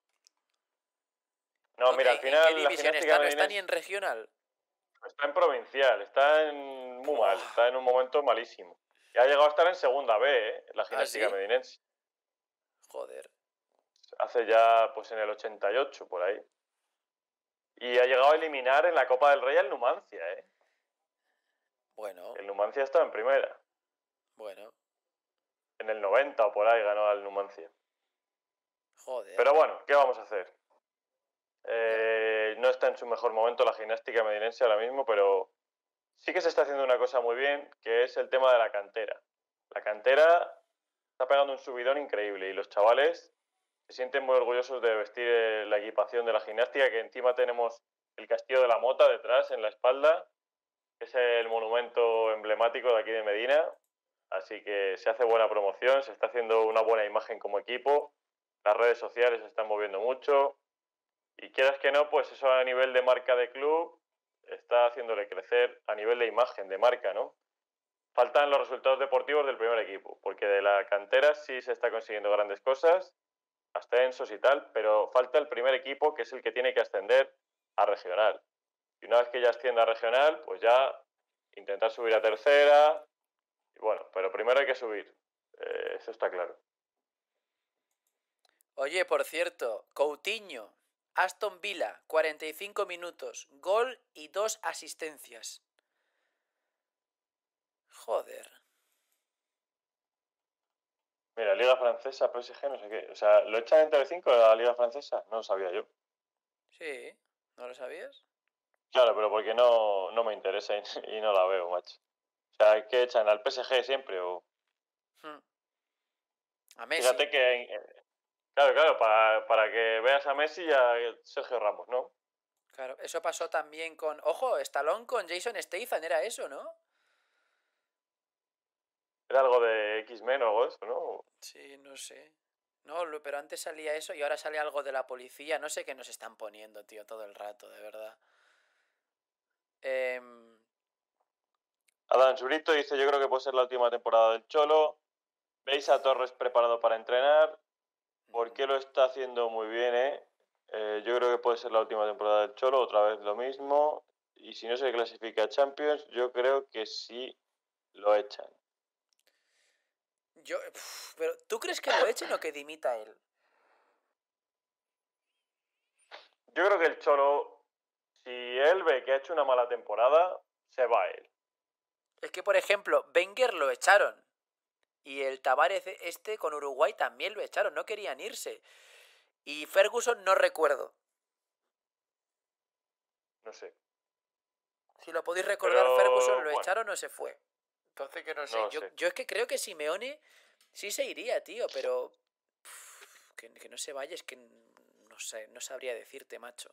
No, mira, al final ¿En qué división está? ¿No está ni en regional? Está en provincial, está en muy mal, está en un momento malísimo. Y ha llegado a estar en segunda B, la gimnástica medinense. Joder. Hace ya, pues en el 88, por ahí. Y ha llegado a eliminar en la Copa del Rey al Numancia, Bueno. El Numancia estaba en primera. Bueno. En el 90 o por ahí ganó al Numancia. Joder. Pero bueno, ¿qué vamos a hacer? No está en su mejor momento la gimnástica medinense ahora mismo, pero sí que se está haciendo una cosa muy bien, que es el tema de la cantera. La cantera está pegando un subidón increíble y los chavales se sienten muy orgullosos de vestir la equipación de la gimnástica, que encima tenemos el Castillo de la Mota detrás, en la espalda, que es el monumento emblemático de aquí de Medina. Así que se hace buena promoción, se está haciendo una buena imagen como equipo, las redes sociales se están moviendo mucho. Y quieras que no, pues eso a nivel de marca de club está haciéndole crecer a nivel de imagen, de marca, ¿no? Faltan los resultados deportivos del primer equipo, porque de la cantera sí se está consiguiendo grandes cosas, ascensos y tal, pero falta el primer equipo, que es el que tiene que ascender a regional. Y una vez que ya ascienda a regional, pues ya intentar subir a tercera. Y bueno, pero primero hay que subir, eso está claro. Oye, por cierto, Coutinho, Aston Villa, 45 minutos, gol y 2 asistencias. Joder. Mira, Liga Francesa, PSG, no sé qué. O sea, ¿lo echan en Telecinco la Liga Francesa? No lo sabía yo. Sí, ¿no lo sabías? Claro, pero porque no me interesa y no la veo, macho. O sea, ¿qué echan? ¿Al PSG siempre? O... A Messi. Fíjate que... Claro, para que veas a Messi y a Sergio Ramos, ¿no? Claro, eso pasó también con... Ojo, Stallone con Jason Statham, era eso, ¿no? Era algo de X-Men o algo de eso, ¿no? Sí, no sé. No, pero antes salía eso y ahora sale algo de la policía. No sé qué nos están poniendo, tío, todo el rato, de verdad. Adán Zurito dice, yo creo que puede ser la última temporada del Cholo. ¿Veis a Torres preparado para entrenar? ¿Por qué lo está haciendo muy bien, yo creo que puede ser la última temporada del Cholo, otra vez lo mismo. Y si no se clasifica a Champions, yo creo que sí lo echan. Pero ¿tú crees que lo echen o que dimita él? Yo creo que el Cholo, si él ve que ha hecho una mala temporada, se va él. Es que, por ejemplo, Wenger lo echaron. Y el Tavares con Uruguay también lo echaron. No querían irse. Y Ferguson no recuerdo. No sé. Si lo podéis recordar, Pero, Ferguson lo bueno, echaron o se fue. Entonces que no sé. no Yo, sé. yo es que creo que Simeone sí se iría, tío. Pero que no se vaya es que no sé, no sabría decirte, macho.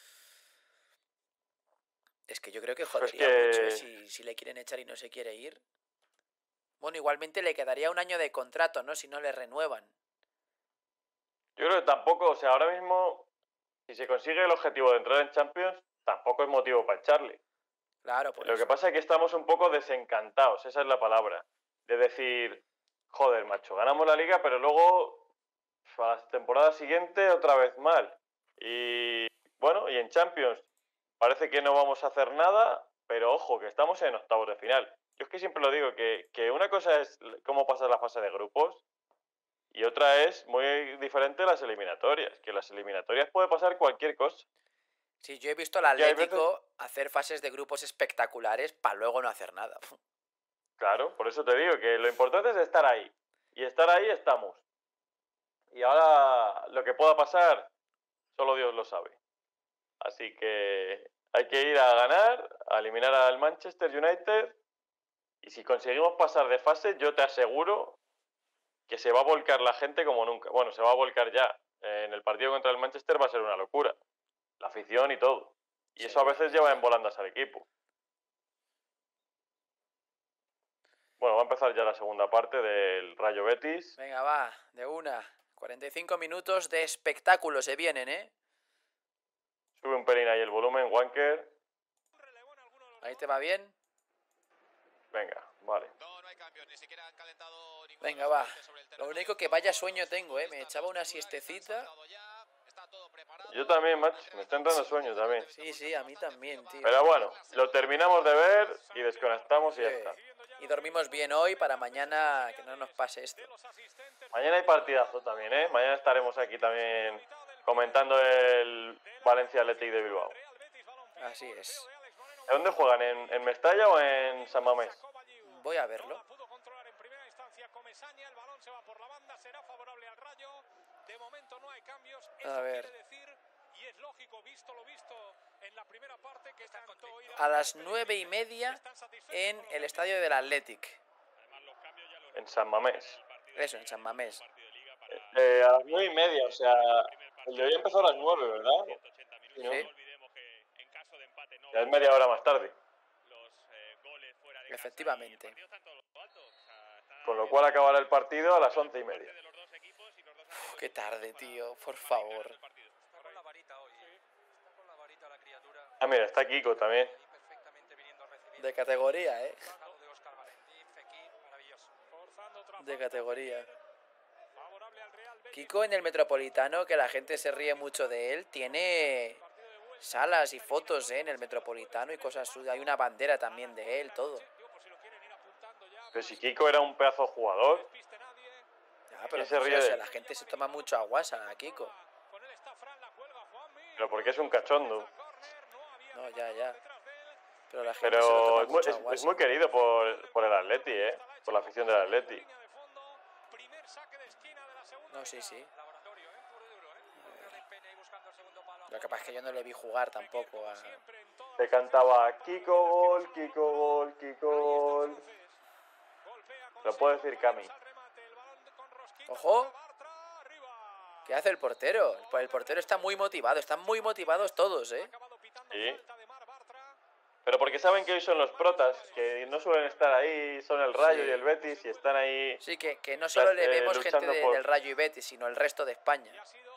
Es que yo creo que jodería mucho, si le quieren echar y no se quiere ir. Bueno, igualmente le quedaría un año de contrato, ¿no? Si no le renuevan. Yo creo que tampoco, o sea, ahora mismo, si se consigue el objetivo de entrar en Champions, tampoco es motivo para echarle. Claro, por Lo eso. que pasa es que estamos un poco desencantados, esa es la palabra. De decir, joder, macho, ganamos la liga, pero luego a la temporada siguiente otra vez mal. Y bueno, y en Champions parece que no vamos a hacer nada, pero ojo, que estamos en octavos de final. Yo es que siempre lo digo, que una cosa es cómo pasa la fase de grupos y otra es muy diferente las eliminatorias. Que las eliminatorias puede pasar cualquier cosa. Sí, yo he visto al Atlético hacer fases de grupos espectaculares para luego no hacer nada. Claro, por eso te digo que lo importante es estar ahí. Y estar ahí estamos. Y ahora lo que pueda pasar, solo Dios lo sabe. Así que hay que ir a ganar, a eliminar al Manchester United. Y si conseguimos pasar de fase, yo te aseguro que se va a volcar la gente como nunca. Bueno, se va a volcar ya. En el partido contra el Manchester va a ser una locura. La afición y todo. Y eso a veces lleva en volandas al equipo. Bueno, va a empezar ya la segunda parte del Rayo Betis. Venga, va, de una. 45 minutos de espectáculo se vienen, ¿eh? Sube un pelín ahí el volumen, Wanker. ¿Ahí te va bien? Venga, vale. Venga, va. Lo único que vaya sueño tengo, ¿eh? Me echaba una siestecita. Yo también, macho. Me está entrando sueño también. Sí, a mí también, tío. Pero bueno, lo terminamos de ver y desconectamos y ya está. Y dormimos bien hoy para mañana que no nos pase esto. Mañana hay partidazo también, ¿eh? Mañana estaremos aquí también comentando el Valencia Athletic de Bilbao. Así es. ¿Dónde juegan? ¿En Mestalla o en San Mamés? Voy a verlo. A ver. A las 9:30 en el estadio del Athletic. En San Mamés. Eso, en San Mamés. A las 9:30, o sea, el de hoy empezó a las 9, ¿verdad? Sí. ¿No? Ya es media hora más tarde. Efectivamente. Con lo cual acabará el partido a las 11:30. Uf, qué tarde, tío, por favor. Ah, mira, está Kiko también. De categoría, ¿eh? De categoría. Kiko en el Metropolitano, que la gente se ríe mucho de él, tiene salas y fotos, en el Metropolitano y cosas suyas. Hay una bandera también de él, todo. Pero si Kiko era un pedazo de jugador. Ya, pero se ríe o sea, de la gente se toma mucho a guasa a Kiko. Pero porque es un cachondo. No, ya. Pero la gente se lo toma mucho a guasa. Es muy querido por el Atleti, por la afición del Atleti. No, sí. Lo que pasa es que yo no le vi jugar tampoco a... Se cantaba Kiko Gol, Kiko Gol, Kiko Gol. Lo puedo decir Cami. ¡Ojo! ¿Qué hace el portero? El portero está muy motivado. Están muy motivados todos, ¿eh? Sí. Pero porque saben que hoy son los protas, que no suelen estar ahí, son el Rayo Sí. y el Betis y están ahí. Sí, que no solo le vemos gente luchando por... del Rayo y Betis, sino el resto de España.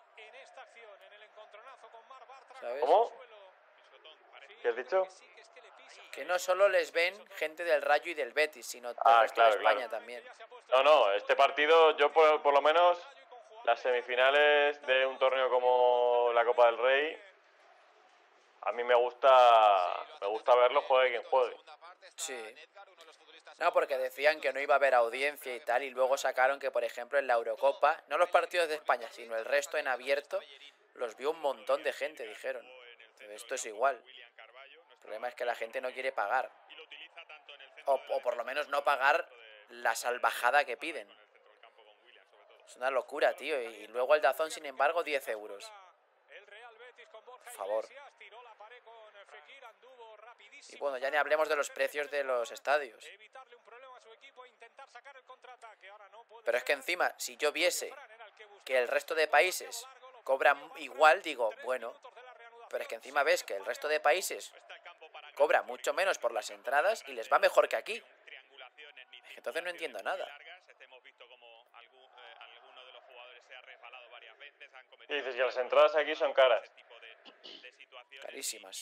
¿Sabes? ¿Cómo? ¿Qué has dicho? Que no solo les ven gente del Rayo y del Betis, sino del resto de España también. No, este partido, yo por lo menos, las semifinales de un torneo como la Copa del Rey, a mí me gusta verlo, juegue quien juegue. Sí. No, porque decían que no iba a haber audiencia y tal, y luego sacaron que, por ejemplo, en la Eurocopa, no los partidos de España, sino el resto en abierto, los vio un montón de gente, dijeron. Esto es igual. El problema es que la gente no quiere pagar. O por lo menos no pagar la salvajada que piden. Es una locura, tío. Y luego el DAZN, sin embargo, 10 euros. Por favor. Y bueno, ya ni hablemos de los precios de los estadios. Pero es que encima, si yo viese que el resto de países cobran igual, digo, bueno, pero es que encima ves que el resto de países cobra mucho menos por las entradas y les va mejor que aquí. Entonces no entiendo nada. Y dices que las entradas aquí son caras. Carísimas.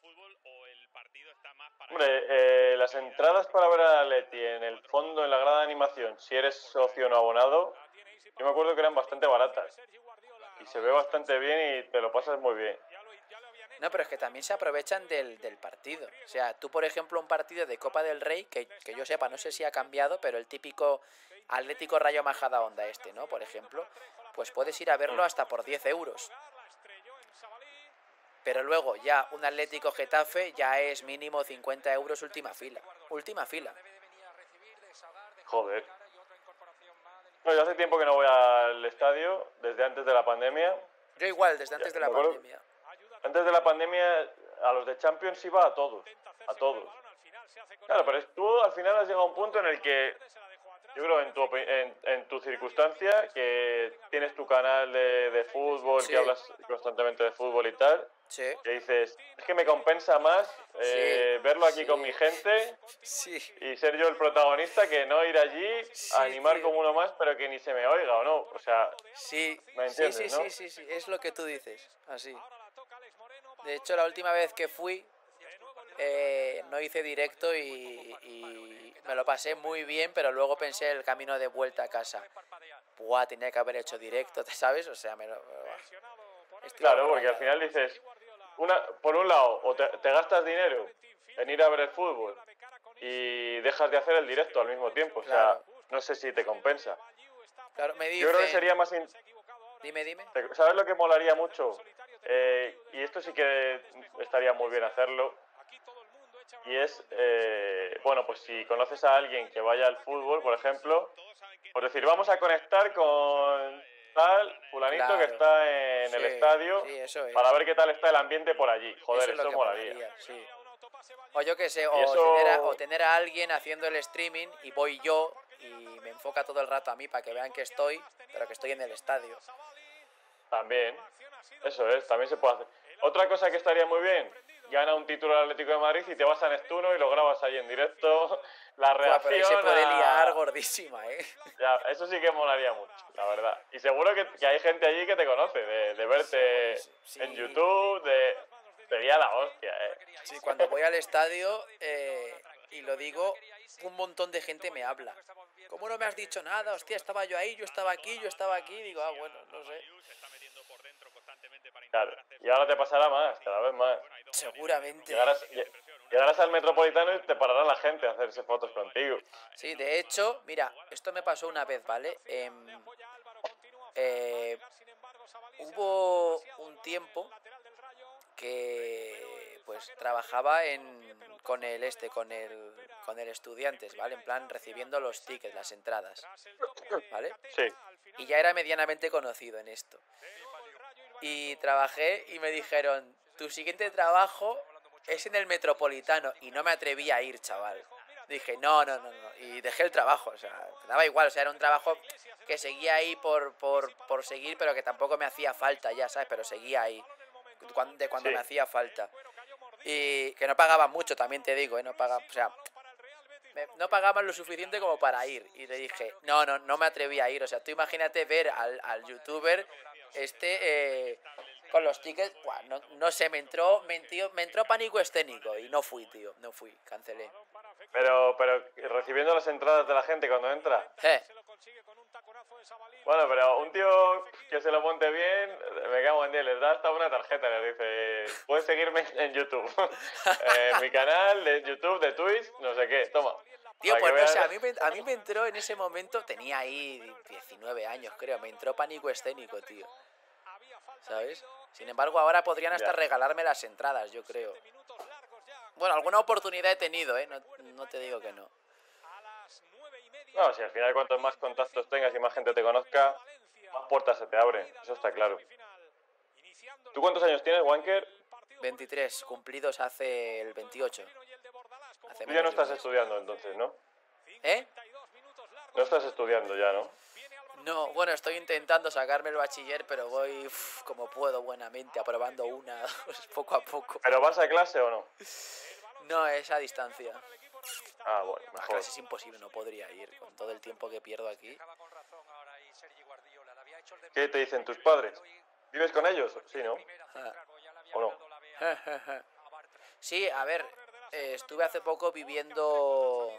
Hombre, las entradas para ver al Atleti en el fondo, en la grada de animación, si eres socio no abonado, yo me acuerdo que eran bastante baratas. Y se ve bastante bien y te lo pasas muy bien. No, pero es que también se aprovechan del partido. O sea, tú, por ejemplo, un partido de Copa del Rey, que yo sepa, no sé si ha cambiado, pero el típico Atlético Rayo Majadahonda ¿no? Por ejemplo, pues puedes ir a verlo hasta por 10 euros. Pero luego ya un Atlético Getafe ya es mínimo 50 euros última fila. Última fila. Joder. No, yo hace tiempo que no voy al estadio, desde antes de la pandemia. Yo igual, desde antes de la pandemia. Antes de la pandemia, a los de Champions iba a todos. A todos. Claro, pero tú al final has llegado a un punto en el que, yo creo, en tu circunstancia, que tienes tu canal de fútbol, Sí. que hablas constantemente de fútbol y tal, Sí. que dices, es que me compensa más verlo aquí con mi gente Sí. y ser yo el protagonista que no ir allí a animar tío. como uno más, pero que ni se me oiga o no. O sea, Sí. ¿me entiendes, no? Sí. Es lo que tú dices. Así. De hecho, la última vez que fui, no hice directo y me lo pasé muy bien, pero luego pensé el camino de vuelta a casa. Buah, tenía que haber hecho directo, ¿sabes? O sea, Claro, porque al final dices, por un lado, o te gastas dinero en ir a ver el fútbol y dejas de hacer el directo al mismo tiempo. O sea, no sé si te compensa. Claro, me dicen... Yo creo que sería más... Dime. ¿Sabes lo que molaría mucho? Y esto sí que estaría muy bien hacerlo. Y es, bueno, pues si conoces a alguien que vaya al fútbol, por ejemplo, por decir, vamos a conectar con tal fulanito que está en el estadio para ver qué tal está el ambiente por allí. Joder, eso molaría. Sí. O yo qué sé, eso... tener a alguien haciendo el streaming y voy yo y me enfoca todo el rato a mí para que vean que estoy, pero que estoy en el estadio. También, eso es, también se puede hacer. Otra cosa que estaría muy bien, gana un título al Atlético de Madrid y te vas a Nestuno y lo grabas ahí en directo, la reacción... Pero ahí se puede liar gordísima, Ya, eso sí que molaría mucho, la verdad. Y seguro que hay gente allí que te conoce, de verte en YouTube, sería la hostia, Sí, cuando voy al estadio, y lo digo, un montón de gente me habla. ¿Cómo no me has dicho nada? Hostia, estaba yo ahí, yo estaba aquí. Digo, bueno, no sé. Claro, y ahora te pasará más, cada vez más. Seguramente. Llegarás al Metropolitano y te parará la gente a hacerse fotos contigo. Sí, de hecho, mira, esto me pasó una vez, ¿vale? Hubo un tiempo que pues trabajaba con el Estudiantes, ¿vale? En plan recibiendo los tickets, las entradas, ¿vale? Sí. y ya era medianamente conocido en esto. Y trabajé y me dijeron, tu siguiente trabajo es en el Metropolitano, y no me atreví a ir, chaval. Dije, no, y dejé el trabajo, o sea, me daba igual, o sea, era un trabajo que seguía ahí por seguir, pero que tampoco me hacía falta ya, ¿sabes? Pero seguía ahí, de cuando Sí. me hacía falta. Y que no pagaban mucho, también te digo, no pagaban, o sea, no pagaban lo suficiente como para ir. Y le dije, no me atreví a ir, o sea, tú imagínate ver al youtuber con los tickets, buah, no sé, me entró pánico escénico y no fui, tío, no fui, cancelé. Pero recibiendo las entradas de la gente cuando entra. Bueno, pero un tío que se lo monte bien, me cago en 10, les da hasta una tarjeta, les dice, puedes seguirme en YouTube, en mi canal de YouTube, de Twitch, no sé qué, toma. Tío, para pues que no sé, veas. a mí me entró en ese momento, tenía ahí 19 años, creo, me entró pánico escénico, tío. ¿Sabes? Sin embargo, ahora podrían hasta Ya. regalarme las entradas, yo creo. Bueno, alguna oportunidad he tenido, ¿eh? No te digo que no. No, si al final cuantos más contactos tengas y más gente te conozca, más puertas se te abren, eso está claro. ¿Tú cuántos años tienes, Wanker? 23, cumplidos hace el 28. Hace Tú ya no menos de un estás mes. estudiando entonces, ¿no? ¿Eh? No estás estudiando ya, ¿no? No, bueno, estoy intentando sacarme el bachiller, pero voy como puedo, buenamente, aprobando una, poco a poco. ¿Pero vas a clase o no? No, es a distancia. Ah, bueno, A mejor. clase es imposible, no podría ir con todo el tiempo que pierdo aquí. ¿Qué te dicen tus padres? ¿Vives con ellos? Sí, ¿no? Ah. ¿O no? Sí, a ver, estuve hace poco viviendo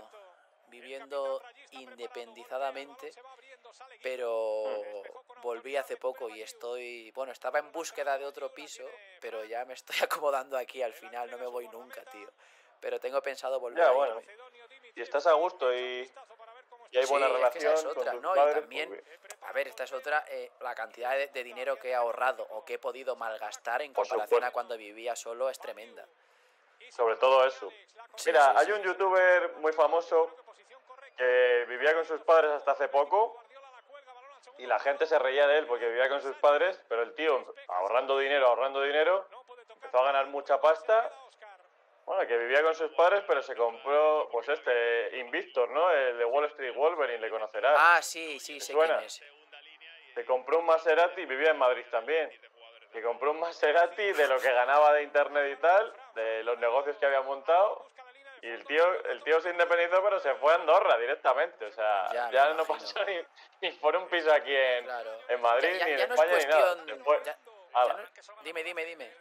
independizadamente, pero volví hace poco y estaba en búsqueda de otro piso, pero ya me estoy acomodando aquí al final, no me voy nunca, tío. Pero tengo pensado volver Ya, a bueno. irme. Y estás a gusto y hay buena Sí, es que esa relación es con otra, tus ¿no? Y padres. también, Pues bien. a ver, esta es otra, la cantidad de dinero que he ahorrado o que he podido malgastar en Por comparación a supuesto. cuando vivía solo es tremenda. Sobre todo eso. Sí, Mira, sí, hay sí. un youtuber muy famoso que vivía con sus padres hasta hace poco y la gente se reía de él porque vivía con sus padres, pero el tío, ahorrando dinero, empezó a ganar mucha pasta. Bueno, que vivía con sus padres, pero se compró, pues Invictor, ¿no? El de Wall Street Wolverine, le conocerás. Ah, sí, ¿Te sé suena? quién es. Se compró un Maserati, vivía en Madrid también. Que compró un Maserati de lo que ganaba de internet y tal, de los negocios que había montado. Y el tío se independizó, pero se fue a Andorra directamente. O sea, Ya, me ya no imagino. pasó ni por un piso aquí Claro. en Madrid, Ya ni en no es España, ni nada. cuestión... Se fue. ya Hala. no- Dime.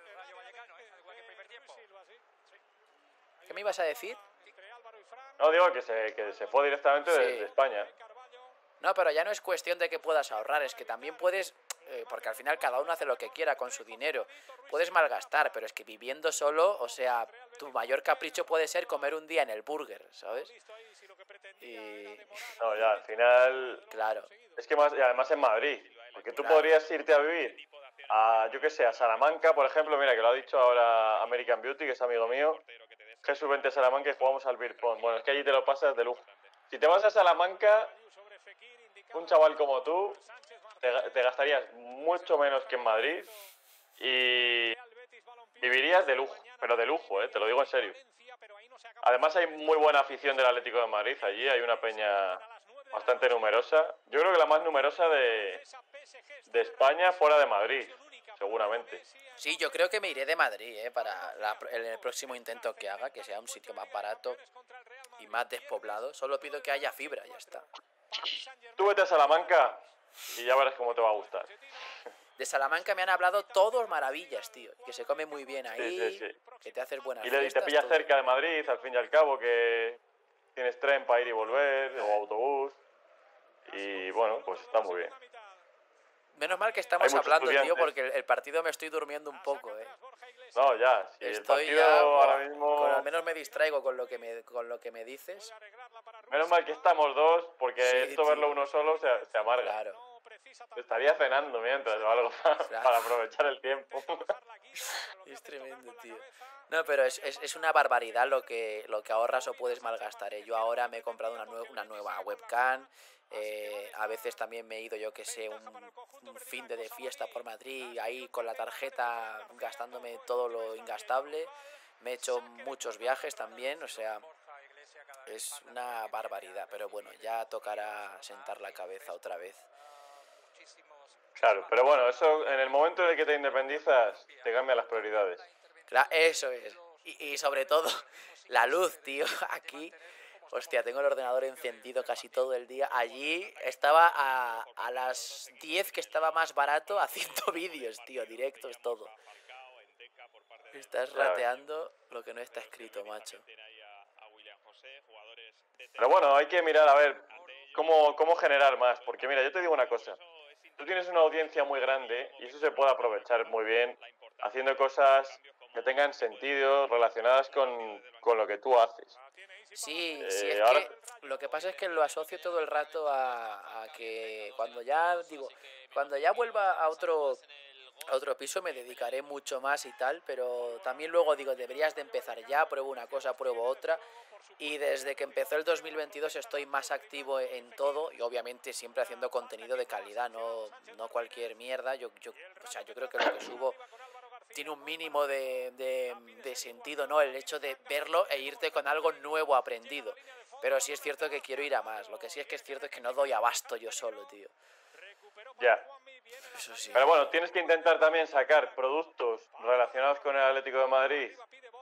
¿Qué me ibas a decir? No, digo que se fue directamente Sí. de España. No, pero ya no es cuestión de que puedas ahorrar, es que también puedes, porque al final cada uno hace lo que quiera con su dinero. Puedes malgastar, pero es que viviendo solo, o sea, tu mayor capricho puede ser comer un día en el burger, ¿sabes? Y... No, ya, al final... Claro. Es que más, y además en Madrid. Porque tú Claro. podrías irte a vivir a, yo qué sé, a Salamanca, por ejemplo. Mira, que lo ha dicho ahora American Beauty, que es amigo mío. Jesús, vente a Salamanca y jugamos al beer pong. Bueno, es que allí te lo pasas de lujo. Si te vas a Salamanca, un chaval como tú, te gastarías mucho menos que en Madrid y vivirías de lujo, pero de lujo, te lo digo en serio. Además hay muy buena afición del Atlético de Madrid allí, hay una peña bastante numerosa. Yo creo que la más numerosa de España fuera de Madrid, seguramente. Sí, yo creo que me iré de Madrid, para el próximo intento que haga, que sea un sitio más barato y más despoblado. Solo pido que haya fibra, ya está. Tú vete a Salamanca y ya verás cómo te va a gustar. De Salamanca me han hablado todos maravillas, tío. Que se come muy bien ahí, Sí. que te haces buenas Y fiestas. te pillas todo. cerca de Madrid, al fin y al cabo, que tienes tren para ir y volver, o autobús. Y bueno, pues está muy bien. Menos mal que Hay estamos muchos hablando, tío, estudiantes. porque el partido me estoy durmiendo un poco, No, ya, si el Estoy partido ya, ahora buah, mismo... al menos me distraigo con lo que me dices. Menos mal que estamos dos, porque Sí, esto tío. verlo uno solo se amarga. Claro. Estaría cenando mientras o algo para aprovechar el tiempo. Es tremendo, tío. No, pero es una barbaridad lo que ahorras o puedes malgastar, ¿eh? Yo ahora me he comprado una nueva webcam. A veces también me he ido, yo que sé, un fin de fiesta por Madrid, ahí con la tarjeta gastándome todo lo ingastable. Me he hecho muchos viajes también, o sea, es una barbaridad. Pero bueno, ya tocará sentar la cabeza otra vez. Claro, pero bueno, eso en el momento en el que te independizas, te cambian las prioridades. Claro, eso es. Y sobre todo, la luz, tío, aquí... Hostia, tengo el ordenador encendido casi todo el día. Allí estaba a las 10 que estaba más barato haciendo vídeos, tío, directos, todo. Estás rateando lo que no está escrito, macho. Pero bueno, hay que mirar a ver cómo generar más. Porque mira, yo te digo una cosa. Tú tienes una audiencia muy grande y eso se puede aprovechar muy bien haciendo cosas que tengan sentido relacionadas con lo que tú haces. Sí, sí, es ahora... que lo que pasa es que lo asocio todo el rato a que cuando ya vuelva a otro piso me dedicaré mucho más y tal, pero también luego digo, deberías de empezar ya, pruebo una cosa, pruebo otra, y desde que empezó el 2022 estoy más activo en todo y obviamente siempre haciendo contenido de calidad, no cualquier mierda. Yo creo que lo que subo tiene un mínimo de sentido, ¿no? El hecho de verlo e irte con algo nuevo aprendido. Pero sí es cierto que quiero ir a más. Lo que sí es cierto es que no doy abasto yo solo, tío. Ya. Eso sí. Pero bueno, tienes que intentar también sacar productos relacionados con el Atlético de Madrid,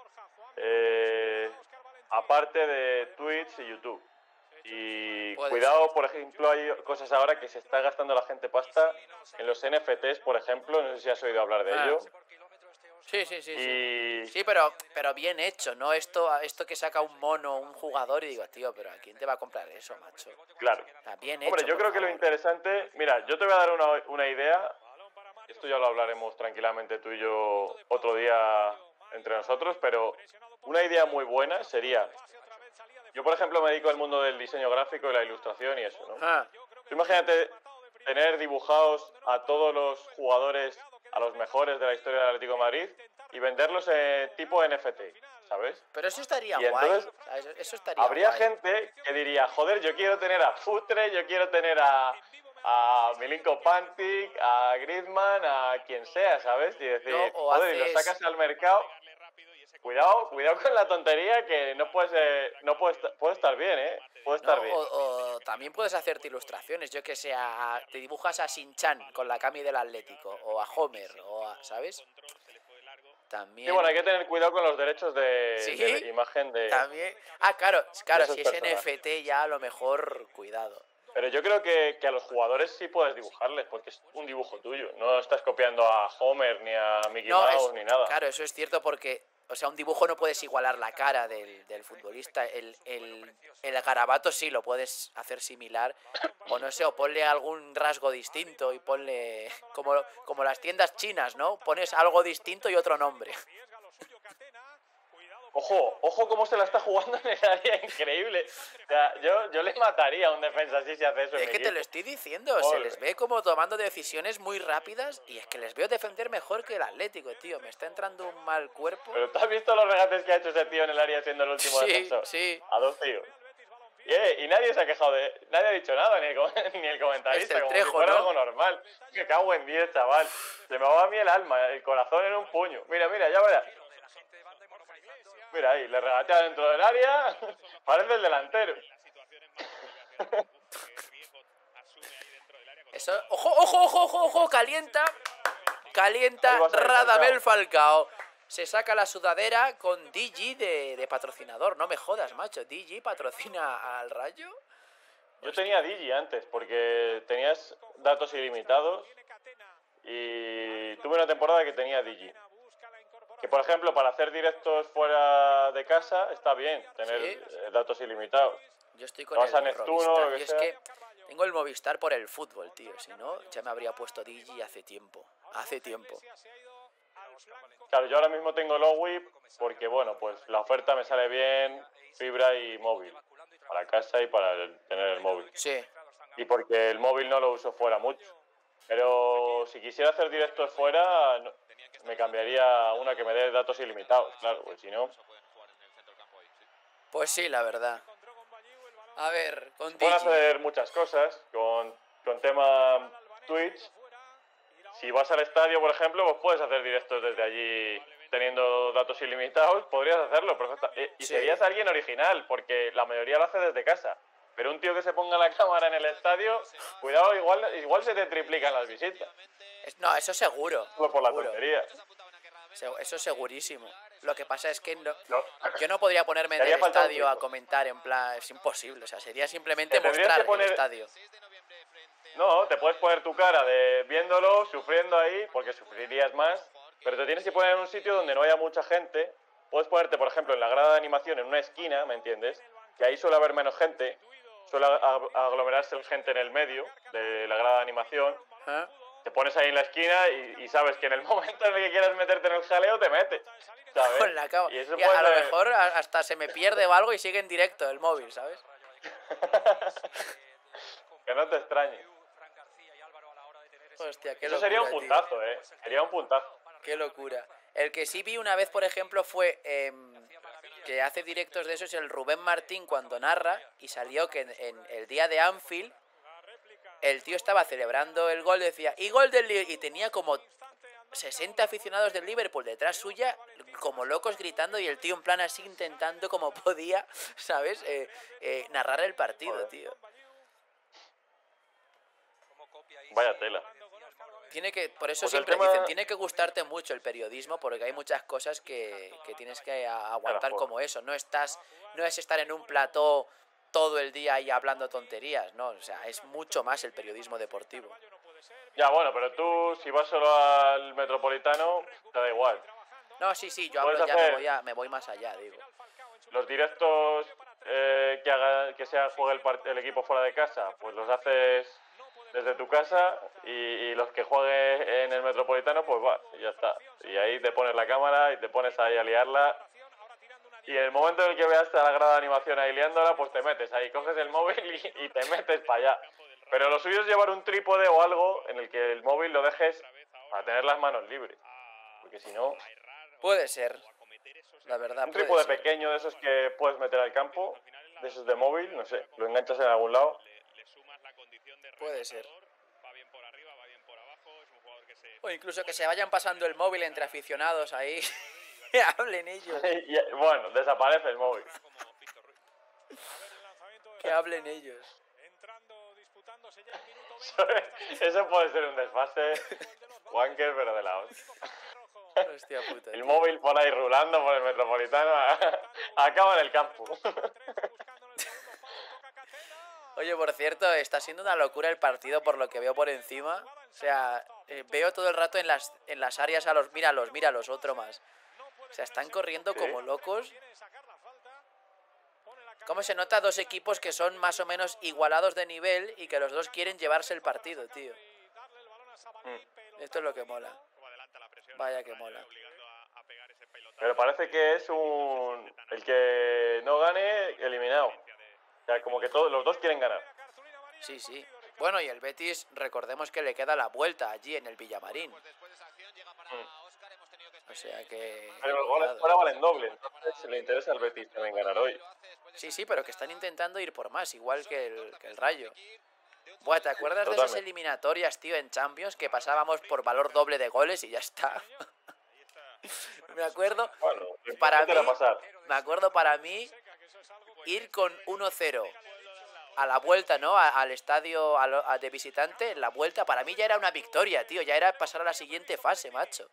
aparte de Twitch y YouTube. Y cuidado, por ejemplo, hay cosas ahora que se está gastando la gente pasta en los NFTs, por ejemplo. No sé si has oído hablar de ello. Sí. Sí, pero bien hecho, ¿no? Esto que saca un mono, un jugador, y digo, tío, pero ¿a quién te va a comprar eso, macho? Claro. Está bien Hombre, hecho, yo creo que lo interesante... Mira, yo te voy a dar una idea. Esto ya lo hablaremos tranquilamente tú y yo otro día entre nosotros, pero una idea muy buena sería... Yo, por ejemplo, me dedico al mundo del diseño gráfico y la ilustración y eso, ¿no? Tú imagínate tener dibujados a todos los jugadores, a los mejores de la historia del Atlético de Madrid y venderlos tipo NFT, ¿sabes? Pero eso estaría y entonces, guay. Eso estaría habría guay. gente que diría, joder, yo quiero tener a Futre, yo quiero tener a Milinko Pantic, a Griezmann, a quien sea, ¿sabes? Y decir, No, o joder, y lo sacas al mercado. Cuidado con la tontería, que puede estar bien, ¿eh? Puede estar bien. O también puedes hacerte ilustraciones, yo que sé, te dibujas a Shin-Chan con la cami del Atlético, o a Homer, ¿sabes? También... Sí, bueno, hay que tener cuidado con los derechos de imagen de... También... claro, si es NFT ya a lo mejor, cuidado. Pero yo creo que a los jugadores sí puedes dibujarles, porque es un dibujo tuyo. No estás copiando a Homer, ni a Mickey Mouse, ni nada. Claro, eso es cierto porque... O sea, un dibujo no puedes igualar la cara del futbolista. El garabato sí lo puedes hacer similar. O no sé, o ponle algún rasgo distinto y ponle... Como las tiendas chinas, ¿no? Pones algo distinto y otro nombre. Ojo cómo se la está jugando en el área, increíble. O sea, yo le mataría a un defensa así si hace eso. Es que te lo estoy diciendo, se les ve como tomando decisiones muy rápidas y es que les veo defender mejor que el Atlético, tío. Me está entrando un mal cuerpo. Pero ¿tú has visto los regates que ha hecho ese tío en el área siendo el último defensor? Sí. A dos tíos. Y nadie se ha quejado nadie ha dicho nada, ni el comentarista, como si fuera algo normal. Me cago en 10, chaval. Se me va a mí el alma, el corazón en un puño. Mira, ya verás. Mira ahí, le regatea dentro del área, parece el delantero. Eso, ojo, calienta Radamel Falcao. Se saca la sudadera con Digi de patrocinador. No me jodas, macho. ¿Digi patrocina al Rayo? Yo tenía Digi antes, porque tenías datos ilimitados y tuve una temporada que tenía Digi. Que, por ejemplo, para hacer directos fuera de casa está bien tener datos ilimitados. Yo estoy con el Movistar. Y es que tengo el Movistar por el fútbol, tío. Si no, ya me habría puesto Digi hace tiempo. Claro, yo ahora mismo tengo Lowip porque, bueno, pues la oferta me sale bien, fibra y móvil. Para casa y para tener el móvil. Sí. Y porque el móvil no lo uso fuera mucho. Pero si quisiera hacer directos fuera, me cambiaría a una que me dé datos ilimitados, claro, pues si no... Pues sí, la verdad. A ver, con Pueden Digi. hacer muchas cosas con tema Twitch. Si vas al estadio, por ejemplo, pues puedes hacer directos desde allí teniendo datos ilimitados, podrías hacerlo perfectamente. Y Sí. serías alguien original, porque la mayoría lo hace desde casa. Pero un tío que se ponga la cámara en el estadio, cuidado, igual se te triplican las visitas. No, eso seguro. Solo por la seguro. tontería. Eso segurísimo. Lo que pasa es que No. yo no podría ponerme en Te haría el falta un estadio a truco. comentar en plan... Es imposible, o sea, sería simplemente Te tendrías mostrar que poner- el estadio. No, te puedes poner tu cara de viéndolo, sufriendo ahí, porque sufrirías más, pero te tienes que poner en un sitio donde no haya mucha gente. Puedes ponerte, por ejemplo, en la grada de animación, en una esquina, ¿me entiendes? Que ahí suele haber menos gente, suele aglomerarse gente en el medio de la grada de animación. ¿Eh? Te pones ahí en la esquina y sabes que en el momento en el que quieras meterte en el jaleo, te metes, ¿sabes? Con la cama. Y eso Y a puede lo ser- mejor hasta se me pierde o algo y sigue en directo el móvil, ¿sabes? Que no te extrañe. Hostia, qué Eso locura, sería un tío. puntazo, Sería un puntazo. Qué locura. El que sí vi una vez, por ejemplo, fue que hace directos de eso, es el Rubén Martín cuando narra, y salió que en el día de Anfield el tío estaba celebrando el gol, decía, y gol del Liverpool, y tenía como 60 aficionados del Liverpool detrás suya, como locos gritando, y el tío en plan así intentando como podía, ¿sabes? Narrar el partido, Joder. tío. Vaya tela. Tiene que, por eso Pues el siempre tema- dicen, tiene que gustarte mucho el periodismo, porque hay muchas cosas que tienes que aguantar joder. como eso. No es estar en un plató todo el día ahí hablando tonterías, no, o sea, es mucho más el periodismo deportivo. Ya, bueno, pero tú, si vas solo al Metropolitano, te da igual. No, sí, yo Puedes hablo ya, hacer- me voy más allá, digo. Los directos que juegue el equipo fuera de casa, pues los haces desde tu casa y los que juegue en el Metropolitano, pues va, y ya está. Y ahí te pones la cámara y te pones ahí a liarla. Y en el momento en el que veas a la grada de animación ahí liándola, pues te metes ahí, coges el móvil y te metes para allá. Pero lo suyo es llevar un trípode o algo en el que el móvil lo dejes para tener las manos libres. Porque si no, Puede ser, la verdad, un puede trípode ser. pequeño de esos que puedes meter al campo, de esos de móvil, no sé, lo enganchas en algún lado. Puede ser. O incluso que se vayan pasando el móvil entre aficionados ahí, que hablen ellos, Y, bueno, desaparece el móvil. que hablen ellos. Eso puede ser un desfase wanker, pero de la hostia. Hostia puta, El tío. móvil por ahí rulando por el Metropolitano acaba en el campo. Oye, por cierto, está siendo una locura el partido por lo que veo por encima. O sea, veo todo el rato en las áreas a los... Míralos, otro más. O sea, están corriendo Sí. como locos. ¿Cómo se nota dos equipos que son más o menos igualados de nivel y que los dos quieren llevarse el partido, tío? Esto es lo que mola. Vaya que mola. Pero parece que es el que no gane, eliminado. O sea, como que todos los dos quieren ganar. Sí. Bueno, y el Betis, recordemos que le queda la vuelta allí en el Villamarín. O sea que... Pero los goles cuidado. fuera valen doble. Entonces le interesa al Betis también ganar hoy. Sí, pero que están intentando ir por más, igual que el Rayo. Buah, ¿te acuerdas de esas Totalmente. eliminatorias, tío, en Champions? Que pasábamos por valor doble de goles y ya está. Me acuerdo, Bueno, lo para importante era mí, pasar. para mí, ir con 1-0 a la vuelta, ¿no? Al estadio de visitante, en la vuelta, para mí ya era una victoria, tío. Ya era pasar a la siguiente fase, macho.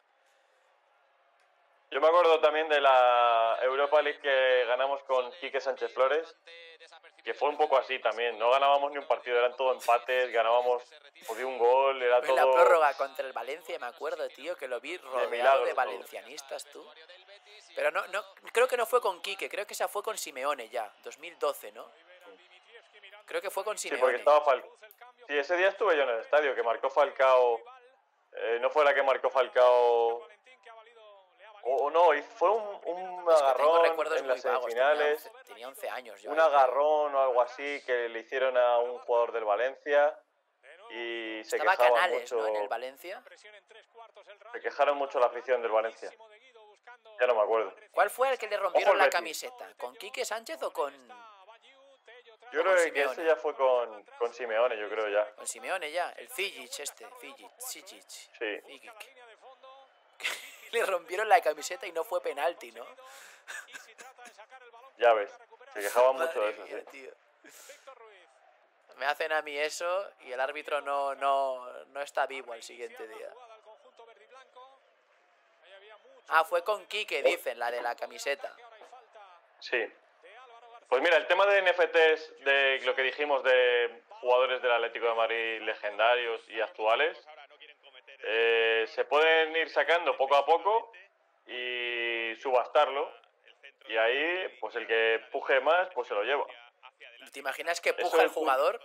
Yo me acuerdo también de la Europa League que ganamos con Quique Sánchez Flores, que fue un poco así también. No ganábamos ni un partido, eran todo empates, ganábamos de un gol, era En la todo... prórroga contra el Valencia, me acuerdo, tío, que lo vi rodeado milagro de todo. valencianistas, tú. Pero no, creo que no fue con Quique, creo que esa fue con Simeone ya, 2012, ¿no? Creo que fue con Sí, Simeone. porque estaba Falcao. Sí, ese día estuve yo en el estadio, que marcó Falcao... no fue la que marcó Falcao... O no, fue un Es que tengo agarrón recuerdos en muy las vagos, semifinales. tenía 11 años yo. Un ahí, creo. agarrón o algo así que le hicieron a un jugador del Valencia y se Estaba quejaban Canales, mucho. ¿no? En el Valencia. Se quejaron mucho la afición del Valencia. Ya no me acuerdo. ¿Cuál fue el que le Ojo rompieron el la Betis. camiseta? ¿Con Quique Sánchez o con Yo con creo que Simeone? ese ya fue con Simeone, yo creo ya. Con Simeone ya? El Fijic este. Fijic. Sí. Fijic. Le rompieron la camiseta y no fue penalti, ¿no? Ya ves. Se quejaban mucho de Madre eso, mía, sí. tío. Me hacen a mí eso y el árbitro no está vivo al siguiente día. Ah, fue con Quique, dicen, la de la camiseta. Sí. Pues mira, el tema de NFTs, de lo que dijimos de jugadores del Atlético de Madrid legendarios y actuales, se pueden ir sacando poco a poco y subastarlo. Y ahí, pues el que puje más, pues se lo lleva. ¿Te imaginas que Eso puja el es jugador?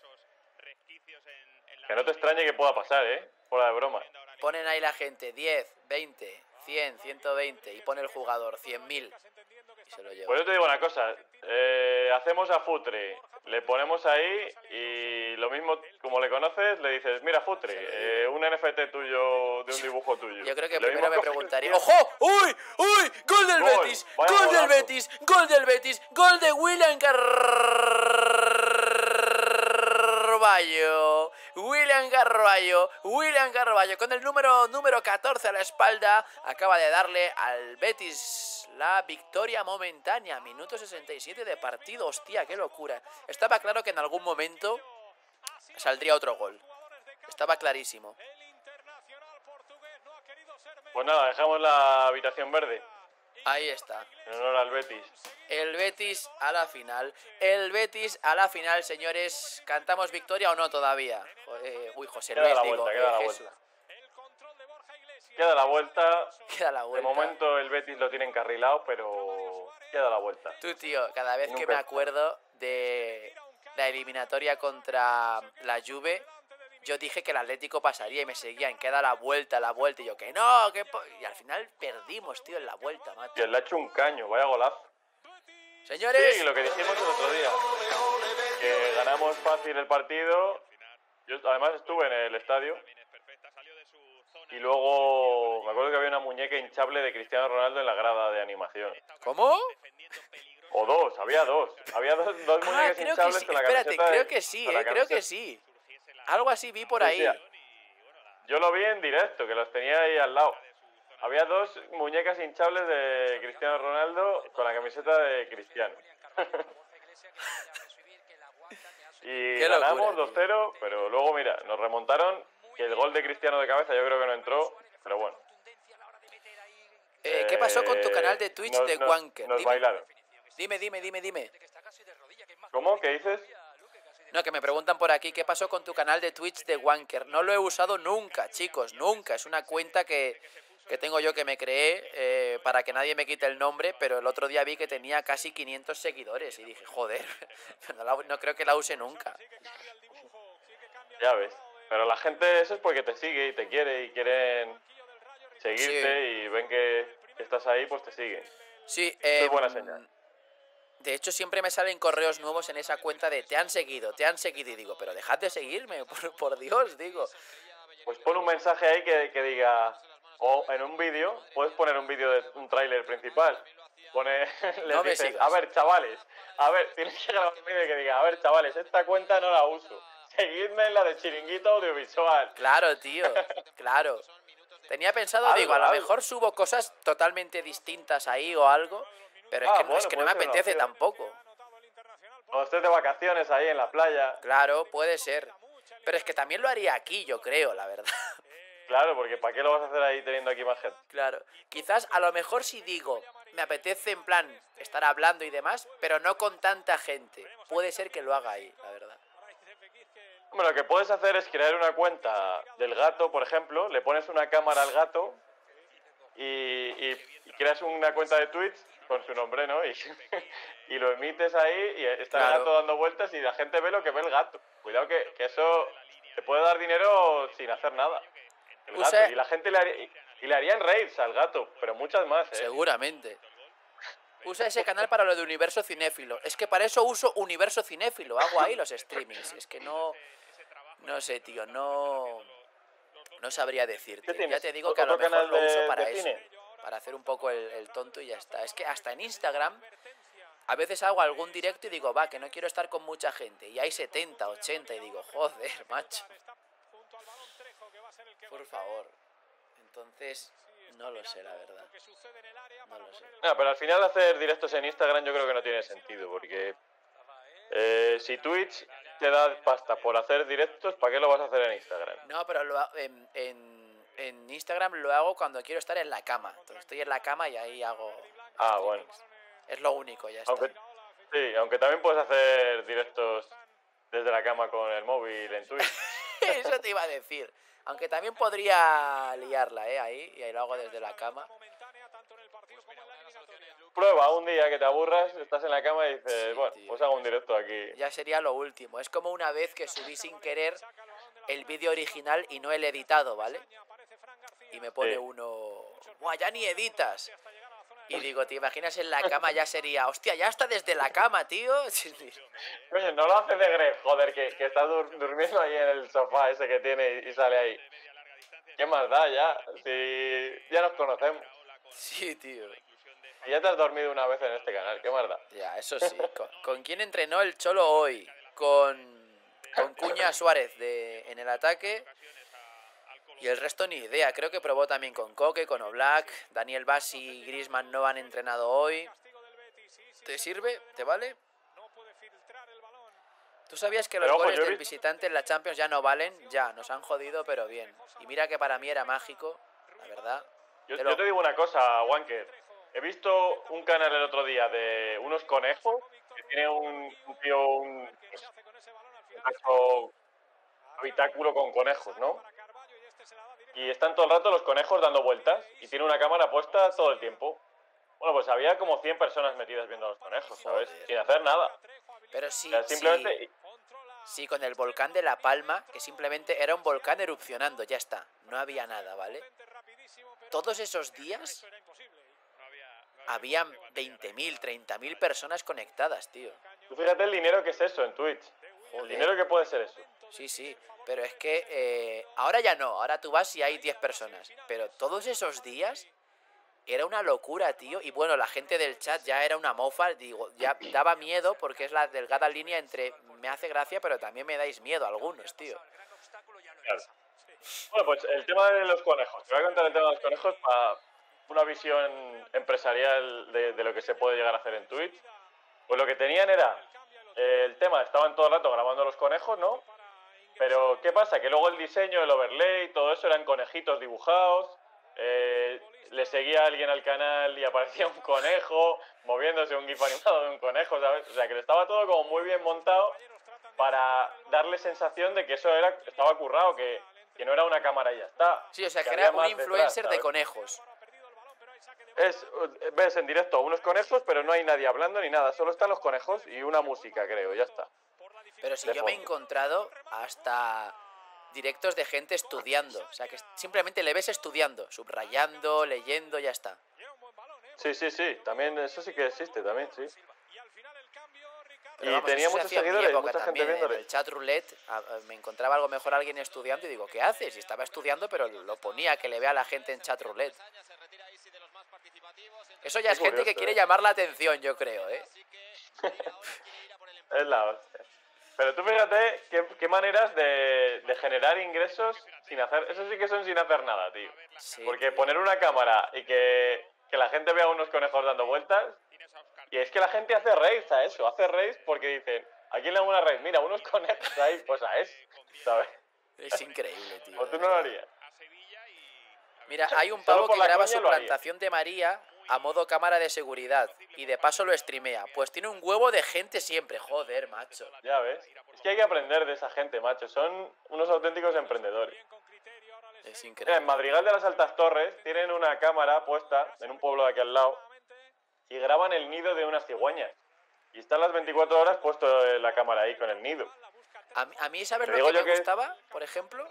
Que no te extrañe que pueda pasar, ¿eh? Fuera de broma. Ponen ahí la gente 10, 20, 100, 120 y pone el jugador 100.000 y se lo lleva. Pues yo te digo una cosa, hacemos a Futre, le ponemos ahí y lo mismo, como le conoces, le dices, mira Futre, un NFT tuyo, de un dibujo tuyo. Yo creo que Y lo primero mismo me coges, preguntaría, tío. ¡ojo! ¡Uy! ¡Uy! ¡Gol del Gol, Betis! vaya ¡Gol del golazo. Betis! ¡Gol del Betis! ¡Gol de William Carballo! William Carballo con el número 14 a la espalda acaba de darle al Betis la victoria momentánea. Minuto 67 de partido. Hostia, qué locura. Estaba claro que en algún momento saldría otro gol. Estaba clarísimo. Pues nada, dejamos la habitación verde, Ahí está. en honor al Betis. El Betis a la final. El Betis a la final, señores. ¿Cantamos victoria o no todavía? Uy, José Luis, Queda la digo. vuelta, queda la Jesús. vuelta. Queda la vuelta. Queda la De vuelta. momento el Betis lo tiene encarrilado, pero queda la vuelta. Tú, tío, cada vez que Nunca. me acuerdo de la eliminatoria contra la Juve, yo dije que el Atlético pasaría y me seguían. Queda la vuelta, y yo que no, y al final perdimos, tío, en la vuelta, macho. Y le ha hecho un caño, vaya golazo. Señores, Sí, lo que dijimos el otro día, que ganamos fácil el partido. Yo además estuve en el estadio y luego me acuerdo que había una muñeca hinchable de Cristiano Ronaldo en la grada de animación. ¿cómo? O dos, había dos. Había dos muñecas Ah, creo que hinchables sí. con la Espérate, camiseta creo que sí, con la creo que camiseta- sí. Algo así vi por Sí, ahí. sí. Yo lo vi en directo, que los tenía ahí al lado. Había dos muñecas hinchables de Cristiano Ronaldo con la camiseta de Cristiano. Y Qué ganamos locura, tío. 2-0, pero luego, mira, nos remontaron, que el gol de Cristiano de cabeza yo creo que no entró, pero bueno. ¿Qué pasó con tu canal de Twitch de Wanker? Nos bailaron. Dime. ¿Cómo? ¿Qué dices? No, que me preguntan por aquí, ¿qué pasó con tu canal de Twitch de Wanker? No lo he usado nunca, chicos, nunca. Es una cuenta que tengo yo, que me creé para que nadie me quite el nombre, pero el otro día vi que tenía casi 500 seguidores y dije, joder, no creo que la use nunca. Ya ves. Pero la gente, eso es porque te sigue y te quiere y quieren seguirte Sí. y ven que estás ahí, pues te siguen. Sí, es buena señal. de hecho siempre me salen correos nuevos en esa cuenta de te han seguido y digo, pero dejad de seguirme, por Dios, digo. Pues pon un mensaje ahí que diga, o en un vídeo, puedes poner un vídeo de un tráiler principal. Pone, les No me dices, sigas. a ver, chavales, tienes que grabar un vídeo que diga, a ver, chavales, esta cuenta no la uso. Seguidme en la de Chiringuito Audiovisual. Claro, tío, claro. Tenía pensado, Algo, digo, a lo algo. mejor subo cosas totalmente distintas ahí o algo, pero es que, bueno, es que no me puede ser una apetece opción. tampoco. O estés de vacaciones ahí en la playa. Claro, puede ser. Pero es que también lo haría aquí, yo creo, la verdad. Claro, porque ¿para qué lo vas a hacer ahí teniendo aquí más gente? Claro. Quizás a lo mejor si digo, me apetece en plan estar hablando y demás, pero no con tanta gente. Puede ser que lo haga ahí, la verdad. Hombre, lo que puedes hacer es crear una cuenta del gato, por ejemplo, le pones una cámara al gato y creas una cuenta de Twitch con su nombre, ¿no? Y lo emites ahí y está Claro. el gato dando vueltas y la gente ve lo que ve el gato. Cuidado que eso te puede dar dinero sin hacer nada. El gato. Usa- Y la gente le harían raids al gato, pero muchas más, ¿eh? Seguramente. Usa ese canal para lo de Universo Cinéfilo. Es que para eso uso Universo Cinéfilo. Hago ahí los streamings. Es que no No sé, tío, no sabría decirte. ¿Qué tienes? Ya te digo que a lo ¿Otro mejor canal lo uso de para eso, cine? para hacer un poco el tonto y ya está. Es que hasta en Instagram a veces hago algún directo y digo, va, que no quiero estar con mucha gente. Y hay 70, 80 y digo, joder, macho. Por favor. Entonces, no lo sé, la verdad. No lo sé. No, pero al final hacer directos en Instagram yo creo que no tiene sentido, porque si Twitch te da pasta por hacer directos, ¿para qué lo vas a hacer en Instagram? No, pero en Instagram lo hago cuando quiero estar en la cama. Entonces estoy en la cama y ahí hago... Ah, bueno. Es lo único, ya está. Sí, aunque también puedes hacer directos desde la cama con el móvil en Twitch. Eso te iba a decir. Aunque también podría liarla, ahí, y ahí lo hago desde la cama. Prueba un día que te aburras, estás en la cama y dices, Sí, bueno, tío. pues hago un directo aquí. Ya sería lo último. Es como una vez que subí sin querer el vídeo original y no el editado, ¿vale? Y me pone Sí. uno... ¡Buah, ya ni editas! Y digo, ¿te imaginas en la cama? Ya sería... ¡Hostia, ya está desde la cama, tío! Coño, no lo hace de Gref, joder, que está durmiendo ahí en el sofá ese que tiene y sale ahí. ¿Qué más da ya? Si ya nos conocemos. Sí, tío. Y ya te has dormido una vez en este canal, ¿qué más da? Ya, eso sí. ¿Con quién entrenó el Cholo hoy? Con Cuña Suárez en el ataque. Y el resto ni idea. Creo que probó también con Coque, con Oblak. Daniel Bassi y Griezmann no han entrenado hoy. ¿Te sirve? ¿Te vale? ¿Tú sabías que los Pero, ojo, goles yo del visitante en la Champions ya no valen? Ya, nos han jodido, pero bien. Y mira que para mí era mágico, la verdad. Yo te digo una cosa, Wanker. He visto un canal el otro día de unos conejos que tiene un tío, un habitáculo con conejos, ¿no? Y están todo el rato los conejos dando vueltas y tiene una cámara puesta todo el tiempo. Bueno, pues había como 100 personas metidas viendo a los conejos, ¿sabes? Joder. Sin hacer nada. Pero sí, O sea, simplemente... sí, con el volcán de La Palma, que simplemente era un volcán erupcionando, ya está. No había nada, ¿vale? Todos esos días habían 20.000, 30.000 personas conectadas, tío. Tú fíjate el dinero que es eso en Twitch. El Joder. dinero que puede ser eso. Sí, sí, pero es que ahora ya no, ahora tú vas y hay 10 personas. Pero todos esos días era una locura, tío. Y bueno, la gente del chat ya era una mofa, digo, ya daba miedo porque es la delgada línea entre me hace gracia, pero también me dais miedo a algunos, tío. Claro. Bueno, pues el tema de los conejos. Te voy a contar el tema de los conejos para una visión empresarial de lo que se puede llegar a hacer en Twitch. Pues lo que tenían era el tema, estaban todo el rato grabando los conejos, ¿no? Pero ¿qué pasa? Que luego el diseño, el overlay, todo eso eran conejitos dibujados. Le seguía alguien al canal y aparecía un conejo moviéndose, un gif animado de un conejo, ¿sabes? O sea, que estaba todo como muy bien montado para darle sensación de que eso estaba currado, que no era una cámara y ya está. Sí, o sea, que había era un más influencer detrás, de ¿sabes? conejos. Ves en directo unos conejos, pero no hay nadie hablando ni nada. Solo están los conejos y una música, creo, ya está. Pero si De yo me he fondo. encontrado hasta directos de gente estudiando. O sea, que simplemente le ves estudiando, subrayando, leyendo, ya está. Sí. También, eso sí que existe, también, sí. Pero Y vamos, tenía eso se muchos hacía en mi seguidores, época mucha gente también, en viéndole. el chat roulette me encontraba algo mejor alguien estudiando y digo, ¿qué haces? Y estaba estudiando, pero lo ponía que le vea a la gente en chat roulette. Eso ya Qué es gente que curioso, quiere ¿eh? llamar la atención, yo creo, ¿eh? Es la hostia. Pero tú fíjate qué maneras de generar ingresos sin hacer... Eso sí que son sin hacer nada, tío. Sí, Porque tío. poner una cámara y que la gente vea unos conejos dando vueltas... Y es que la gente hace raids a eso. Hace raids porque dicen... ¿A quién le hago una raid? Mira, unos conejos ahí, pues a eso, ¿sabes? Es increíble, tío. O tú de no lo verdad. harías. Mira, hay un Solo pavo por que la graba coña su lo haría. plantación de María a modo cámara de seguridad y de paso lo streamea. Pues tiene un huevo de gente siempre, joder, macho. Ya ves. Es que hay que aprender de esa gente, macho. Son unos auténticos emprendedores. Es Mira, increíble. en Madrigal de las Altas Torres tienen una cámara puesta en un pueblo de aquí al lado y graban el nido de unas cigüeñas. Y están las 24 horas puesto la cámara ahí con el nido. A mí, ¿sabes Te lo digo que yo me que- gustaba, por ejemplo?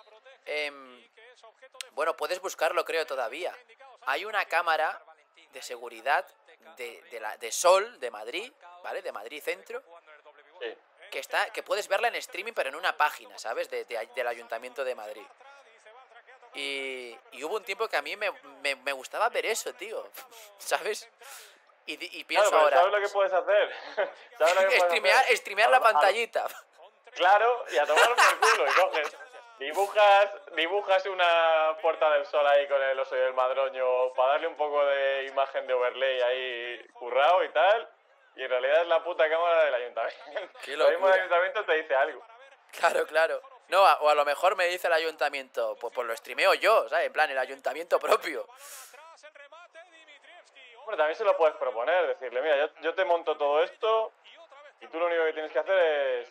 Bueno, puedes buscarlo, creo, todavía. Hay una cámara de seguridad de Sol, de Madrid, ¿vale? De Madrid Centro, Sí. que puedes verla en streaming, pero en una página, ¿sabes? Del Ayuntamiento de Madrid. Y hubo un tiempo que a mí me gustaba ver eso, tío. ¿Sabes? Y pienso Claro, pero ahora... ¿sabes lo que puedes hacer? ¿Sabes lo que puedes hacer? Streamear la pantallita. Claro, y a tomar por culo, y coges, dibujas una Puerta del Sol ahí con el oso y el madroño para darle un poco de imagen de overlay ahí currado y tal, y en realidad es la puta cámara del ayuntamiento. Qué Lo mismo el locura. ayuntamiento te dice algo. Claro. No, o a lo mejor me dice el ayuntamiento, pues lo streameo yo, ¿sabes? En plan, el ayuntamiento propio. Bueno, también se lo puedes proponer, decirle, mira, yo te monto todo esto y tú lo único que tienes que hacer es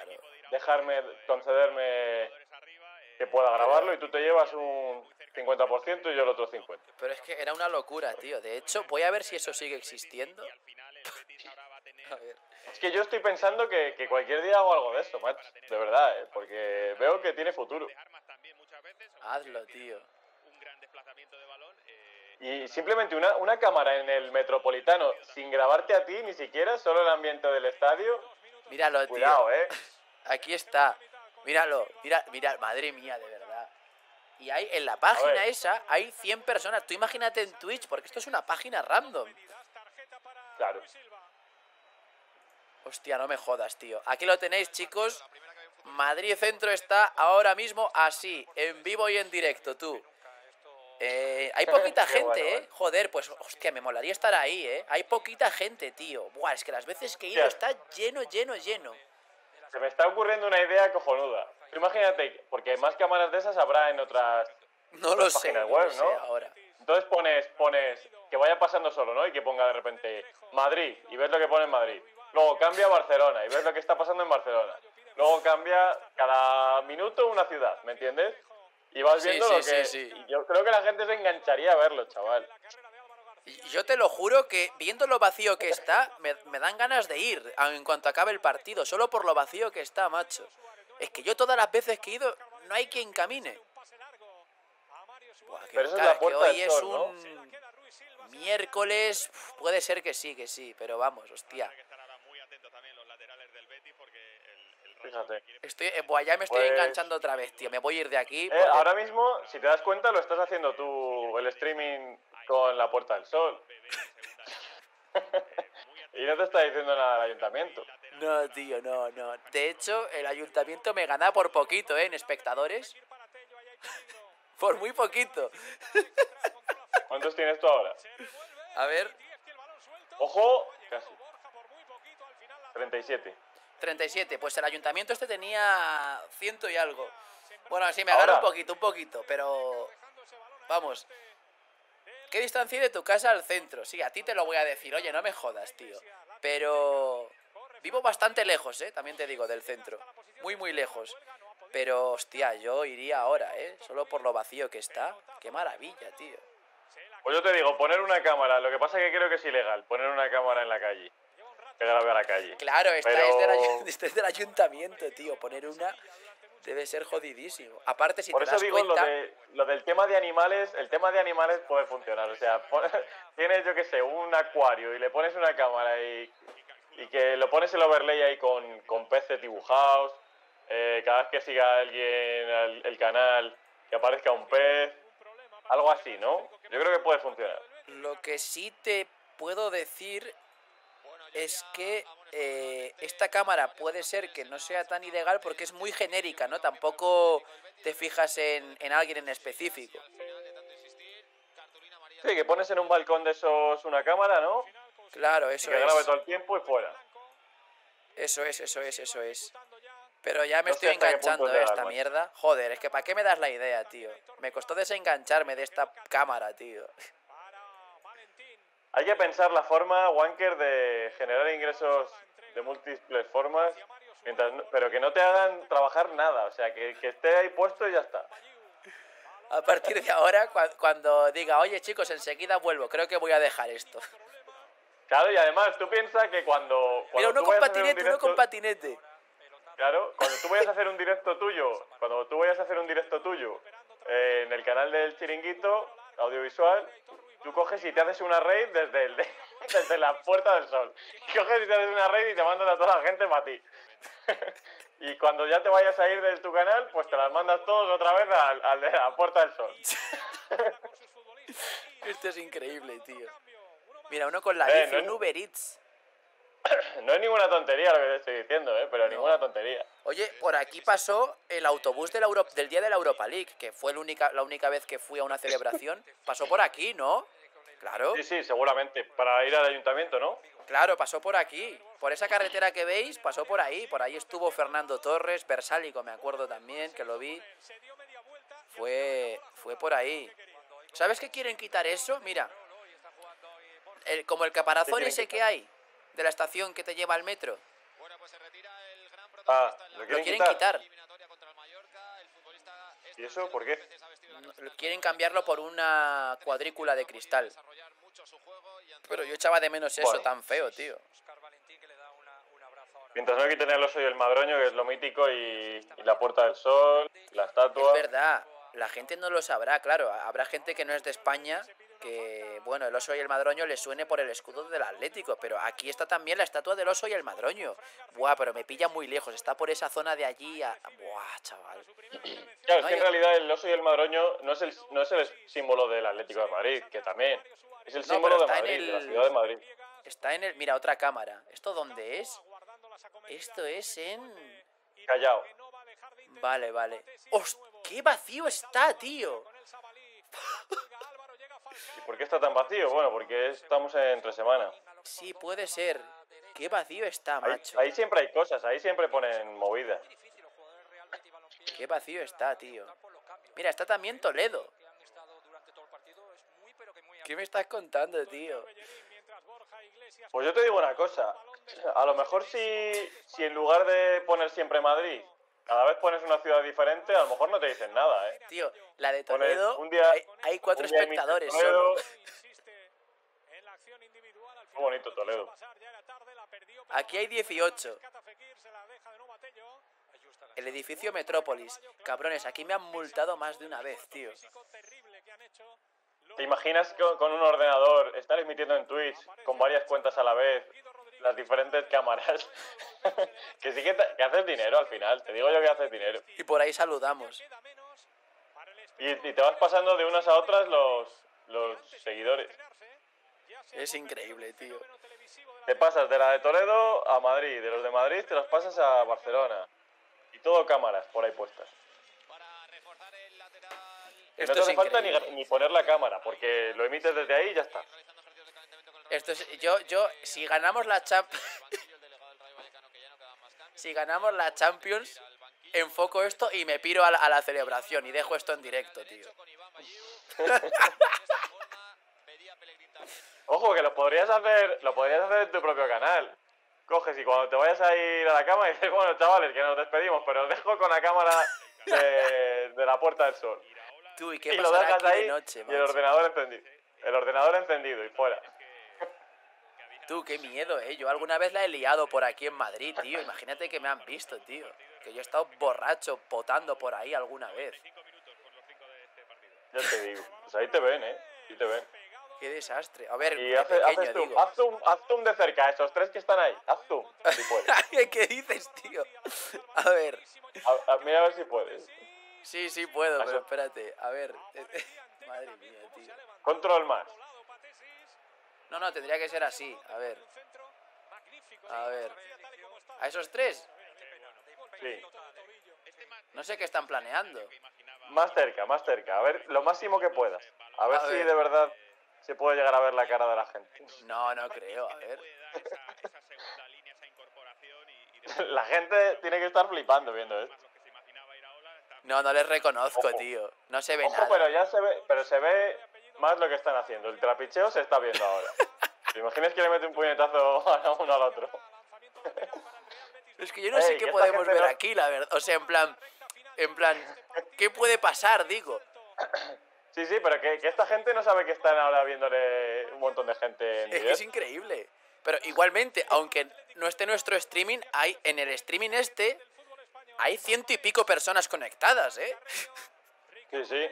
concederme que pueda grabarlo y tú te llevas un 50% y yo el otro 50%. Pero es que era una locura, tío. De hecho, voy a ver si eso sigue existiendo. A ver. Es que yo estoy pensando que cualquier día hago algo de esto, macho. De verdad, porque veo que tiene futuro. Hazlo, tío. Y simplemente una cámara en el Metropolitano sin grabarte a ti ni siquiera, solo el ambiente del estadio. Míralo, tío. Cuidado, Aquí está. Míralo. Mira, madre mía, de verdad. Y hay en la página esa hay 100 personas. Tú imagínate en Twitch, porque esto es una página random. Claro. Hostia, no me jodas, tío. Aquí lo tenéis, chicos. Madrid Centro está ahora mismo así, en vivo y en directo, tú. Hay poquita gente, bueno, Joder, pues, hostia, me molaría estar ahí, Hay poquita gente, tío. Buah, es que las veces que he ido está lleno. Se me está ocurriendo una idea cojonuda. Imagínate, porque más cámaras de esas habrá en otras páginas web, ¿no? Ahora. Entonces pones que vaya pasando solo, ¿no? Y que ponga de repente Madrid y ves lo que pone en Madrid. Luego cambia a Barcelona y ves lo que está pasando en Barcelona. Luego cambia cada minuto una ciudad, ¿me entiendes? Y vas viendo lo que... Sí. Y yo creo que la gente se engancharía a verlo, chaval. Yo te lo juro que viendo lo vacío que está, me dan ganas de ir en cuanto acabe el partido, solo por lo vacío que está, macho. Es que yo todas las veces que he ido, no hay quien camine. Buah, Pero eso es la Puerta hoy del es Sol, un miércoles, puede ser que sí, pero vamos, hostia. Fíjate. Ya me estoy enganchando otra vez, tío. Me voy a ir de aquí. Ahora mismo, si te das cuenta, lo estás haciendo tú, el streaming con la Puerta del Sol. Y no te está diciendo nada el ayuntamiento. No, tío, no. De hecho, el ayuntamiento me gana por poquito, en espectadores. Por muy poquito. ¿Cuántos tienes tú ahora? A ver. ¡Ojo! Casi. 37. 37. Pues el ayuntamiento este tenía 100 y algo. Bueno, sí, me gana un poquito, pero... Vamos. ¿Qué distancia hay de tu casa al centro? Sí, a ti te lo voy a decir. Oye, no me jodas, tío. Pero... Vivo bastante lejos, también te digo, del centro. Muy lejos. Pero, hostia, yo iría ahora, solo por lo vacío que está. Qué maravilla, tío. Pues yo te digo, poner una cámara. Lo que pasa es que creo que es ilegal poner una cámara en la calle. Que grabe a la calle. Claro, esta es del ayuntamiento, tío. Poner una debe ser jodidísimo. Aparte, si por te das eso digo cuenta... lo del tema de animales. El tema de animales puede funcionar. O sea, tienes, yo qué sé, un acuario y le pones una cámara y que lo pones el overlay ahí con peces dibujados. Cada vez que siga alguien el canal, que aparezca un pez. Algo así, ¿no? Yo creo que puede funcionar. Lo que sí te puedo decir es que esta cámara puede ser que no sea tan ilegal porque es muy genérica, ¿no? Tampoco te fijas en alguien en específico. Sí, que pones en un balcón de esos una cámara, ¿no? Claro, eso es. Que grabe todo el tiempo y fuera. Eso es. Pero ya me estoy enganchando a esta mierda. Joder, es que ¿para qué me das la idea, tío? Me costó desengancharme de esta cámara, tío. Hay que pensar la forma, Wanker, de generar ingresos de múltiples formas, pero que no te hagan trabajar nada. O sea, que esté ahí puesto y ya está. A partir de ahora, cuando diga, oye, chicos, enseguida vuelvo, creo que voy a dejar esto. Claro, y además, tú piensas que cuando Mira, uno con patinete. Claro, cuando tú vayas a hacer un directo tuyo, en el canal del Chiringuito audiovisual, tú coges y te haces una raid desde la Puerta del Sol. Coges y te haces una raid y te mandas a toda la gente para ti. Y cuando ya te vayas a ir de tu canal, pues te las mandas todos otra vez al de la Puerta del Sol. Esto es increíble, tío. Mira, uno con la bici, un Uber Eats. No es ninguna tontería lo que te estoy diciendo, pero No. ninguna tontería. Oye, por aquí pasó el autobús del día de la Europa League, que fue la única vez que fui a una celebración. Pasó por aquí, ¿no? Claro. Sí, seguramente. Para ir al ayuntamiento, ¿no? Claro, pasó por aquí. Por esa carretera que veis, pasó por ahí. Por ahí estuvo Fernando Torres, Versálico, me acuerdo también, que lo vi. Fue por ahí. ¿Sabes qué quieren quitar eso? Mira. Como el caparazón ese que hay de la estación que te lleva al metro. ¿lo quieren quitar. ¿Y eso por qué? Quieren cambiarlo por una cuadrícula de cristal. Pero yo echaba de menos eso tan feo, tío. Mientras no quiten el oso y el madroño, que es lo mítico, y la Puerta del Sol, la estatua... Es verdad, la gente no lo sabrá, claro. Habrá gente que no es de España que, bueno, el oso y el madroño le suene por el escudo del Atlético, pero aquí está también la estatua del oso y el madroño. Buah, pero me pilla muy lejos, está por esa zona de allí. Buah, chaval. Claro, es que en realidad el oso y el madroño no es el símbolo del Atlético de Madrid, que también. Es el símbolo de Madrid, de la ciudad de Madrid. Está en el... Mira, otra cámara. ¿Esto dónde es? Esto es en... Callao. Vale. ¡Qué vacío está, tío! ¿Y por qué está tan vacío? Bueno, porque estamos entre semana. Sí, puede ser. ¡Qué vacío está, macho! Ahí siempre hay cosas, ahí siempre ponen movidas. ¡Qué vacío está, tío! Mira, está también Toledo. ¿Qué me estás contando, tío? Pues yo te digo una cosa. A lo mejor si en lugar de poner siempre Madrid, cada vez pones una ciudad diferente, a lo mejor no te dicen nada, Tío, la de Toledo, hay 4 un día espectadores Toledo. solo. Qué bonito Toledo. Aquí hay 18. El edificio Metrópolis. Cabrones, aquí me han multado más de una vez, tío. ¿Te imaginas con un ordenador estar emitiendo en Twitch con varias cuentas a la vez, las diferentes cámaras? Que sí que haces dinero al final, te digo yo que haces dinero. Y por ahí saludamos. Y te vas pasando de unas a otras los seguidores. Es increíble, tío. Te pasas de la de Toledo a Madrid, de los de Madrid te los pasas a Barcelona. Y todo cámaras por ahí puestas. Esto no te es hace falta increíble. ni poner la cámara, porque lo emites desde ahí y ya está. Esto es, yo, si ganamos la si ganamos la Champions, enfoco esto y me piro a la celebración y dejo esto en directo, tío. Ojo, que lo podrías hacer en tu propio canal. Coges y cuando te vayas a ir a la cama dices, bueno, chavales, que nos despedimos, pero os dejo con la cámara de la Puerta del Sol. Tú, ¿y qué lo pasará dejas aquí ahí de noche, y macho? el ordenador encendido y fuera. Tú, qué miedo, yo alguna vez la he liado por aquí en Madrid, tío. Imagínate que me han visto, tío. Que yo he estado borracho, potando por ahí alguna vez. Ya te digo, pues ahí te ven, ahí te ven. Qué desastre. A ver, Y de pequeño, haces zoom, digo. haz zoom de cerca, a esos 3 que están ahí, haz zoom, si puedes. ¿Qué dices, tío? A ver. Mira a ver si puedes. Sí, puedo, pero espérate. A ver. Madre mía, tío. Control más. No, tendría que ser así. A ver. ¿A esos 3? Sí. No sé qué están planeando. Más cerca. A ver, lo máximo que puedas. A ver si de verdad se puede llegar a ver la cara de la gente. No creo, a ver. La gente tiene que estar flipando viendo esto. No les reconozco, Ojo. tío. No se ve Ojo, nada. pero se ve más lo que están haciendo. El trapicheo se está viendo ahora. ¿Te imaginas que le mete un puñetazo a uno al otro? Es que yo no sé qué podemos ver aquí, la verdad. O sea, en plan, ¿qué puede pasar, digo? Sí, pero que esta gente no sabe que están ahora viéndole un montón de gente en Es que directo. es increíble. Pero igualmente, aunque no esté nuestro streaming, en el streaming hay 100 y pico personas conectadas, ¿eh? Sí.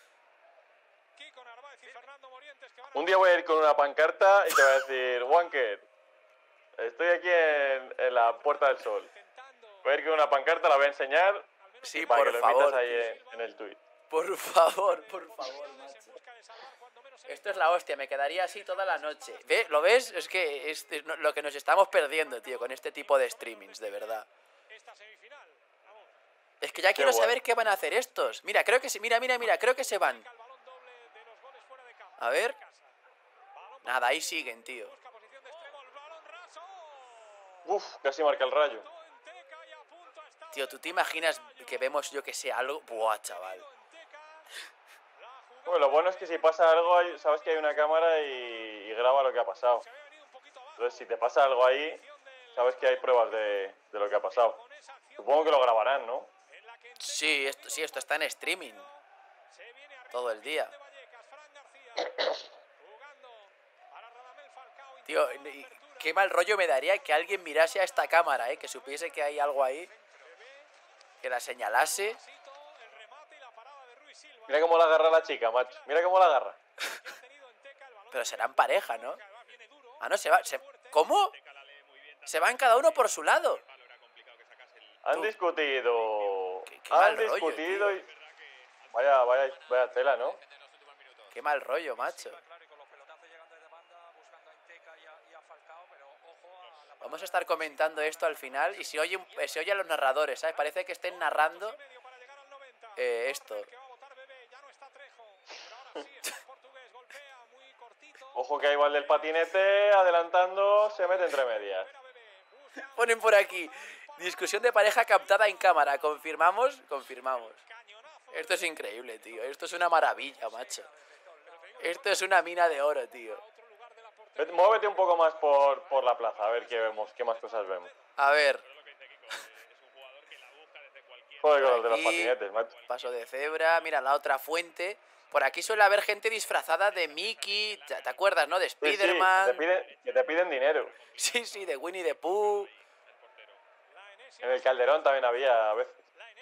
Un día voy a ir con una pancarta y te voy a decir, Wanker, estoy aquí en la Puerta del Sol. Voy a ir con una pancarta, la voy a enseñar. Sí, para que por lo emitas favor. ahí en el tuit. Por favor, macho. Esto es la hostia, me quedaría así toda la noche. ¿Ve? ¿Lo ves? Es que es lo que nos estamos perdiendo, tío, con este tipo de streamings, de verdad. Es que ya quiero saber qué van a hacer estos. Mira, creo que se... Mira, creo que se van. A ver. Nada, ahí siguen, tío. Uf, casi marca el Rayo. Tío, ¿tú te imaginas que vemos, yo que sé, algo? Buah, chaval. Bueno, lo bueno es que si pasa algo, sabes que hay una cámara y graba lo que ha pasado. Entonces, si te pasa algo ahí, sabes que hay pruebas de lo que ha pasado. Supongo que lo grabarán, ¿no? Sí, esto está en streaming. Todo el día. Tío, qué mal rollo me daría que alguien mirase a esta cámara, que supiese que hay algo ahí, que la señalase. Mira cómo la agarra la chica, macho. Mira cómo la agarra. Pero serán pareja, ¿no? Ah, no, ¿Cómo? Se van cada uno por su lado. Han discutido. Qué mal Han rollo, discutido tío. y... Vaya tela, ¿no? Qué mal rollo, macho. Vamos a estar comentando esto al final y se oye a los narradores, ¿sabes? Parece que estén narrando esto. Ojo que ahí va el del patinete, adelantando, se mete entre medias. Ponen por aquí, discusión de pareja captada en cámara. ¿Confirmamos? Confirmamos. Esto es increíble, tío. Esto es una maravilla, macho. Esto es una mina de oro, tío. Muévete un poco más por la plaza, a ver qué vemos, qué más cosas vemos. A ver. Joder, con los de los patinetes, macho. Paso de cebra, mira la otra fuente. Por aquí suele haber gente disfrazada de Mickey, ¿te acuerdas, no? De Spiderman. Sí, que te piden dinero. Sí, de Winnie the Pooh. En el Calderón también había a veces.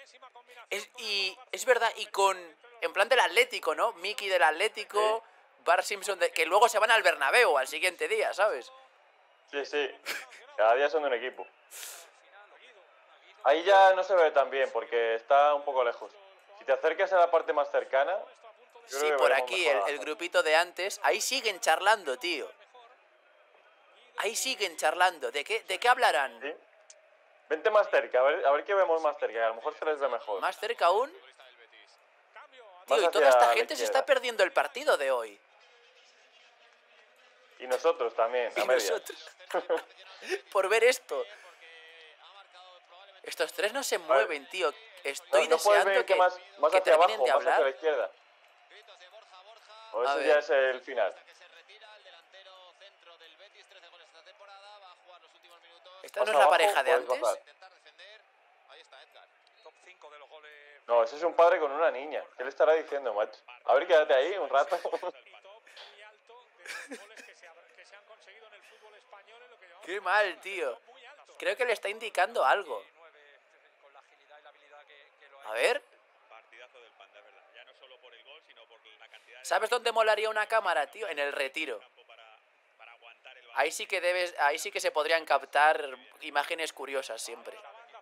Es verdad, y en plan del Atlético, ¿no? Mickey del Atlético, sí. Bart Simpson, que luego se van al Bernabéu al siguiente día, ¿sabes? Sí. Cada día son de un equipo. Ahí ya no se ve tan bien porque está un poco lejos. Si te acercas a la parte más cercana... Sí, por aquí, el grupito de antes. Ahí siguen charlando, tío. Ahí siguen charlando. ¿De qué hablarán? ¿Sí? Vente más cerca, a ver qué vemos más cerca. A lo mejor se les ve mejor. ¿Más cerca aún? Tío, y toda esta gente se está perdiendo el partido de hoy. Y nosotros también, a medias. Nosotros. Por ver esto. Estos tres no se mueven, tío. Estoy deseando que más que hacia terminen abajo, de más hablar. hacia la izquierda. O eso ya es el final. ¿Esta no es la pareja de antes? No, ese es un padre con una niña. ¿Qué le estará diciendo, macho? A ver, quédate ahí un rato. Qué mal, tío. Creo que le está indicando algo. A ver. ¿Sabes dónde molaría una cámara, tío? En el Retiro. Ahí sí que se podrían captar imágenes curiosas siempre.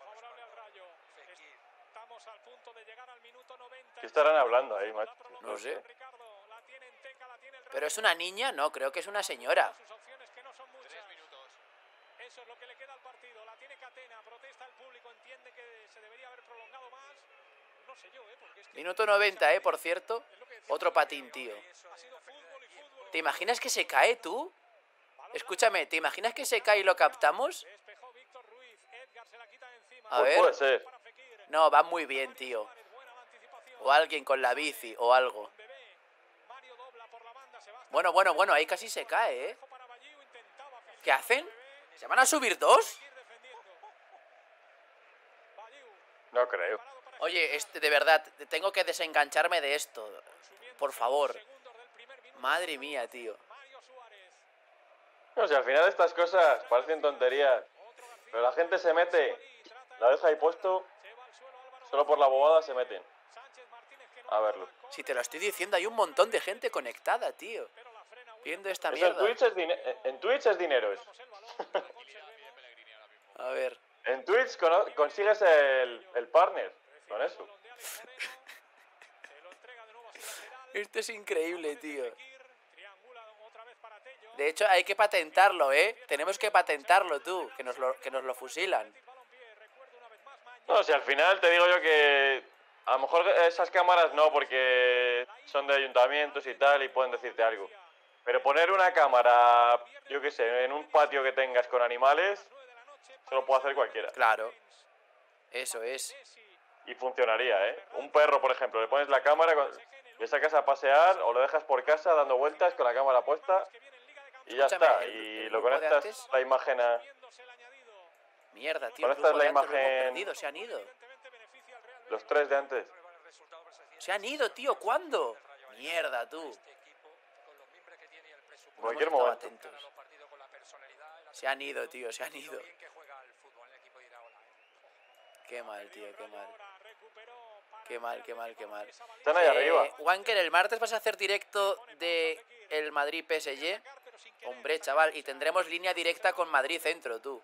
¿Qué estarán hablando ahí, macho? No sé. ¿Pero es una niña? No, creo que es una señora. Eso es lo que le queda al partido. La tiene Catena, protesta el público, entiende que se debería haber prolongado más. No sé yo, porque es que... Minuto 90, por cierto. Otro patín, tío. ¿Te imaginas que se cae, tú? Escúchame, ¿te imaginas que se cae y lo captamos? A ver. Puede ser. No, va muy bien, tío. O alguien con la bici o algo. Bueno, ahí casi se cae, ¿eh? ¿Qué hacen? ¿Se van a subir dos? No creo. Oye, de verdad, tengo que desengancharme de esto. Por favor. Madre mía, tío. No sé, al final estas cosas parecen tonterías. Pero la gente se mete, la deja ahí puesto, solo por la bobada se meten. A verlo. Si te lo estoy diciendo, hay un montón de gente conectada, tío. Viendo esta mierda. En Twitch es dinero eso. A ver. En Twitch consigues el partner con eso. Esto es increíble, tío. De hecho, hay que patentarlo, ¿eh? Tenemos que patentarlo, tú, que nos lo fusilan. No, si al final te digo yo que a lo mejor esas cámaras no, porque son de ayuntamientos y tal y pueden decirte algo. Pero poner una cámara, yo qué sé, en un patio que tengas con animales, eso lo puede hacer cualquiera. Claro. Eso es. Y funcionaría, ¿eh? Un perro, por ejemplo, le pones la cámara, le sacas a pasear o lo dejas por casa dando vueltas con la cámara puesta y ya está. Y lo conectas la imagen a... Mierda, tío. Conectas la imagen... Lo hemos perdido, se han ido. Los 3 de antes. Se han ido, tío. ¿Cuándo? Mierda, tú. En cualquier momento. Atentos. Se han ido, tío, se han ido. Qué mal, tío, qué mal. Qué mal, qué mal, qué mal. Están ahí arriba. Wanker, el martes vas a hacer directo de el Madrid PSG. Hombre, chaval, y tendremos línea directa con Madrid Centro, tú.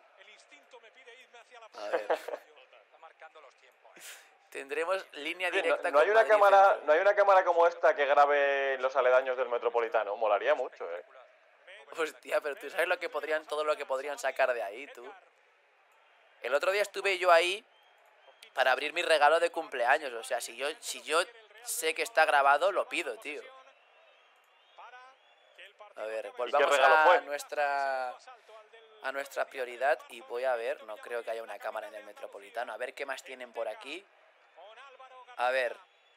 A ver. Tendremos línea directa no hay con una Madrid cámara, Centro. no hay una cámara como esta que grabe los aledaños del Metropolitano. Molaría mucho, ¿eh? Hostia, pero tú sabes todo lo que podrían sacar de ahí, tú. El otro día estuve yo ahí para abrir mi regalo de cumpleaños. O sea, si yo sé que está grabado, lo pido, tío. A ver, volvamos a nuestra prioridad y voy a ver. No creo que haya una cámara en el Metropolitano. A ver qué más tienen por aquí. A ver.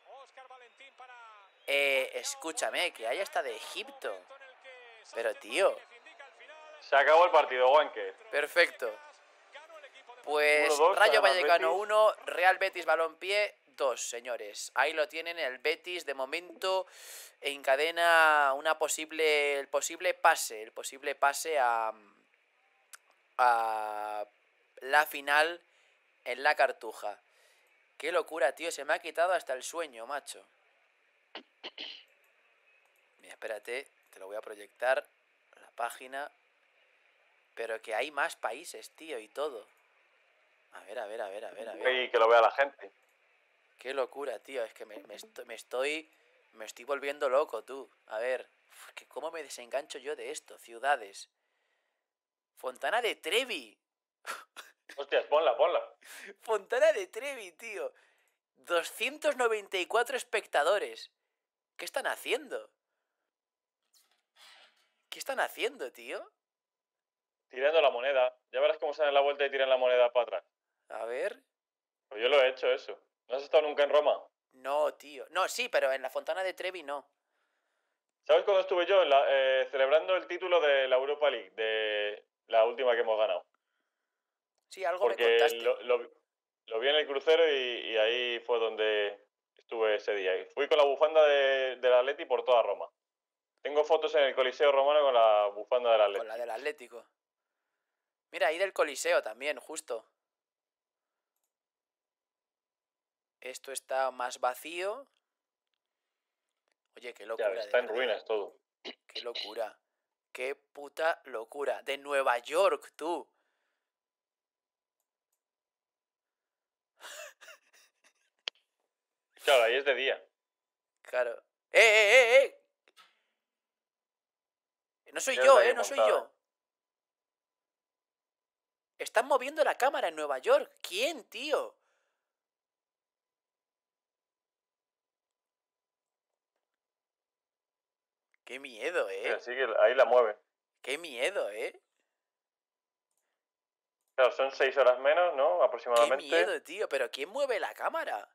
Escúchame, que hay hasta de Egipto. Pero, tío. Se acabó el partido, Wanker. Perfecto. Pues 1-2, Rayo además, Vallecano Betis. 1, Real Betis Balompié 2, señores. Ahí lo tienen, el Betis de momento encadena el posible pase a la final en la Cartuja. Qué locura, tío, se me ha quitado hasta el sueño, macho. Mira, espérate, te lo voy a proyectar la página. Pero que hay más países, tío, y todo. A ver. Y que lo vea la gente. Qué locura, tío. Es que me estoy volviendo loco, tú. A ver, que cómo me desengancho yo de esto. Ciudades. Fontana de Trevi. Hostias, ponla. Fontana de Trevi, tío. 294 espectadores. ¿Qué están haciendo? ¿Qué están haciendo, tío? Tirando la moneda. Ya verás cómo salen la vuelta y tiran la moneda para atrás. A ver. Pues yo lo he hecho eso. ¿No has estado nunca en Roma? No, tío. No, sí, pero en la Fontana de Trevi no. ¿Sabes cuándo estuve yo? Celebrando el título de la Europa League, de la última que hemos ganado. Sí, algo me Porque contaste. lo vi en el crucero y ahí fue donde estuve ese día. Y fui con la bufanda del Atleti por toda Roma. Tengo fotos en el Coliseo Romano con la bufanda del Atleti. Con la del Atlético. Mira, ahí del Coliseo también, justo. Esto está más vacío. Oye, qué locura. Ya, está en ruinas todo. Qué locura. Qué puta locura. De Nueva York, tú. Claro, ahí es de día. Claro. ¡Eh! No soy yo, no soy yo. Están moviendo la cámara en Nueva York. ¿Quién, tío? Qué miedo, Mira, sí que ahí la mueven. Qué miedo, Claro, son 6 horas menos, ¿no? Aproximadamente. Qué miedo, tío. ¿Pero quién mueve la cámara?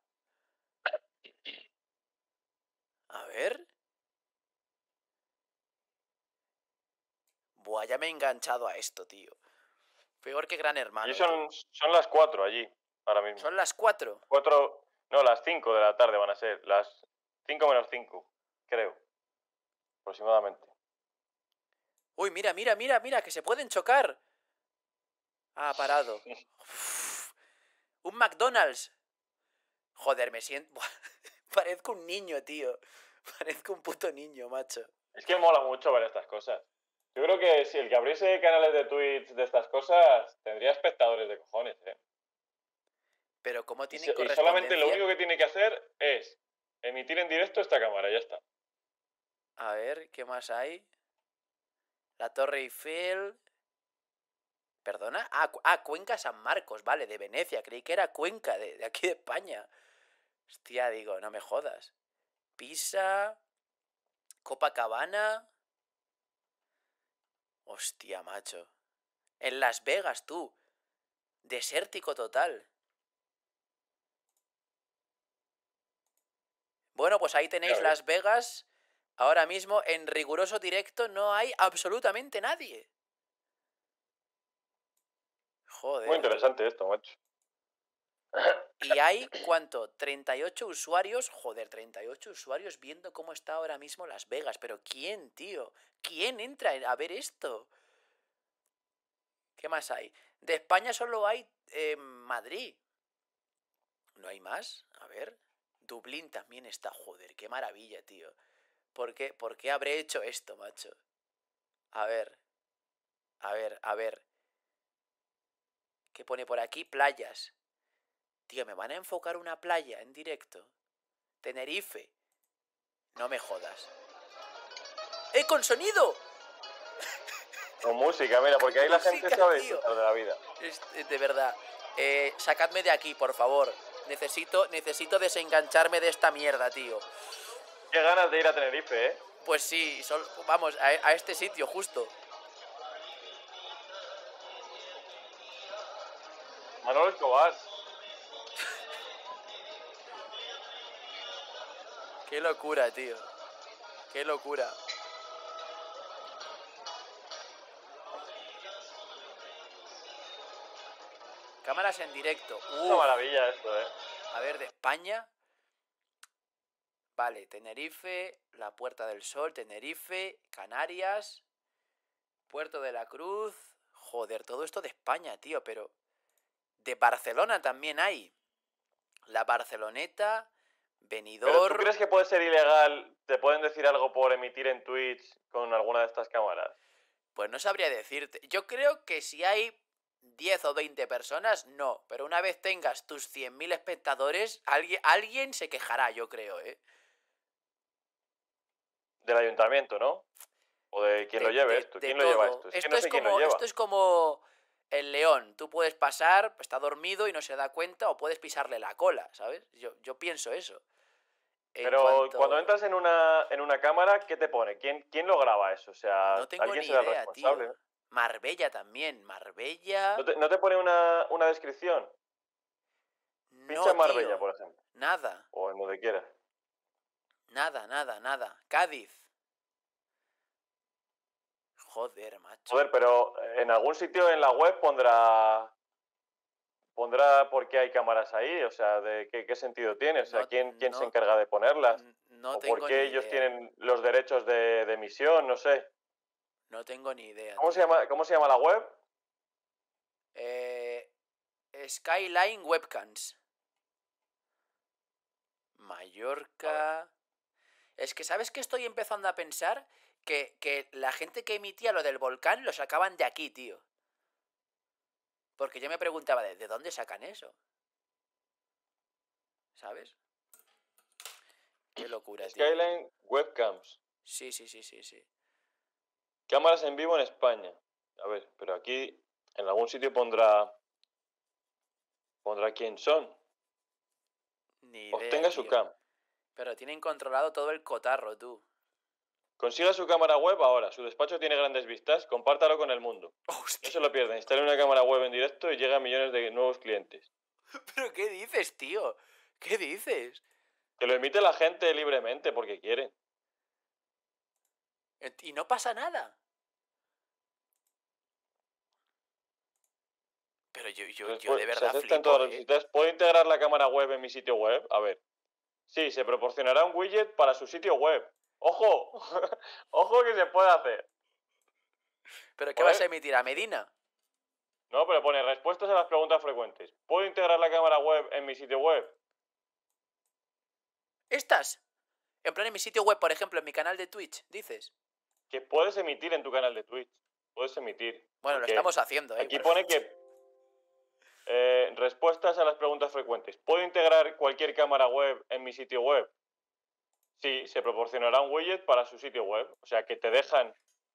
A ver. Buah, ya me he enganchado a esto, tío. Peor que Gran Hermano. Y son las 4 allí, ahora mismo. ¿Son las 4? 4, no, las 5 de la tarde van a ser. Las 5 menos 5, creo. Aproximadamente. Uy, mira, que se pueden chocar. Ah, parado. Uf, un McDonald's. Joder, me siento... Buah, parezco un niño, tío. Parezco un puto niño, macho. Es que mola mucho ver estas cosas. Yo creo que si el que abriese canales de Twitch de estas cosas tendría espectadores de cojones, ¿eh? Pero ¿cómo Y, tienen y solamente lo correspondencia? único que tiene que hacer es emitir en directo esta cámara, ya está. A ver, ¿qué más hay? La Torre Eiffel... ¿Perdona? Cuenca San Marcos, vale, de Venecia. Creí que era Cuenca, de aquí de España. Hostia, digo, no me jodas. Pisa... Copacabana... Hostia, macho. En Las Vegas, tú. Desértico total. Bueno, pues ahí Ya tenéis ves. Las Vegas. Ahora mismo, en riguroso directo, no hay absolutamente nadie. Muy Joder, tú. interesante esto, macho. Y hay, ¿cuánto? 38 usuarios. Joder, 38 usuarios viendo cómo está ahora mismo Las Vegas. Pero ¿quién, tío? ¿Quién entra a ver esto? ¿Qué más hay? De España solo hay Madrid. ¿No hay más? A ver. Dublín también está. Joder, qué maravilla, tío. ¿Por qué habré hecho esto, macho? A ver. A ver, a ver. ¿Qué pone por aquí? Playas. Tío, ¿me van a enfocar una playa en directo? Tenerife. No me jodas. ¡Eh, con sonido! Con música, mira, porque ahí la gente Música, sabe tío. disfrutar de la vida. De verdad. Sacadme de aquí, por favor. Necesito desengancharme de esta mierda, tío. Qué ganas de ir a Tenerife, ¿eh? Pues sí, vamos, a este sitio, justo. Manolo Escobar. Qué locura, tío. Qué locura. Cámaras en directo. Una Uf. maravilla esto, ¿eh? A ver, de España. Vale, Tenerife, la Puerta del Sol, Tenerife, Canarias, Puerto de la Cruz. Joder, todo esto de España, tío, pero... De Barcelona también hay. La Barceloneta, Pero ¿tú Benidorm... crees que puede ser ilegal? ¿Te pueden decir algo por emitir en Twitch con alguna de estas cámaras? Pues no sabría decirte. Yo creo que si hay 10 o 20 personas, no. Pero una vez tengas tus 100.000 espectadores, alguien se quejará, yo creo, ¿eh? Del ayuntamiento, ¿no? O de quien lo lleve esto. De ¿Quién lo lleva todo. esto? Es que no sé quién lo lleva. Esto es como el león. Tú puedes pasar, está dormido y no se da cuenta, o puedes pisarle la cola, ¿sabes? Yo pienso eso. Pero cuando entras en una cámara, ¿qué te pone? ¿Quién lo graba eso? O sea, No tengo alguien ni será el idea, responsable, tío. ¿no? Marbella también. Marbella... ¿No te pone una descripción? Pincha No, en Marbella, tío. por ejemplo. Nada. O en donde quieras. Nada. Cádiz. Joder, macho. Joder, pero en algún sitio en la web pondrá por qué hay cámaras ahí, o sea, de qué sentido tiene, o sea, quién se encarga de ponerlas, No o por tengo qué ni ellos idea. tienen los derechos de emisión, no sé. No tengo ni idea, ¿Cómo tío. cómo se llama la web? Skyline Webcams. Mallorca... Es que, ¿sabes qué estoy empezando a pensar? Que la gente que emitía lo del volcán lo sacaban de aquí, tío. Porque yo me preguntaba, ¿de dónde sacan eso? ¿Sabes? Qué locura, tío. Skyline Webcams. Sí. Cámaras en vivo en España. A ver, pero aquí en algún sitio pondrá quién son. Ni idea, Obtenga su tío. cam. Pero tienen controlado todo el cotarro, tú. Consiga su cámara web ahora. Su despacho tiene grandes vistas. Compártalo con el mundo. Hostia. No se lo pierda. Instale una cámara web en directo y llega a millones de nuevos clientes. ¿Pero qué dices, tío? ¿Qué dices? Que lo emite la gente libremente porque quieren. Y no pasa nada. Pero yo de verdad se aceptan flipo, todas las visitas. ¿Puedo integrar la cámara web en mi sitio web? A ver. Sí, se proporcionará un widget para su sitio web. ¡Ojo! ¡Ojo que se puede hacer! ¿Pero qué vas a emitir? ¿A Medina? No, pero pone respuestas a las preguntas frecuentes. ¿Puedo integrar la cámara web en mi sitio web? ¿Estas? En plan en mi sitio web, por ejemplo, en mi canal de Twitch, dices. que puedes emitir en tu canal de Twitch. Puedes emitir. Bueno, lo estamos haciendo, Aquí pone que respuestas a las preguntas frecuentes. ¿Puedo integrar cualquier cámara web en mi sitio web? Sí, se proporcionará un widget para su sitio web. O sea, que te dejan...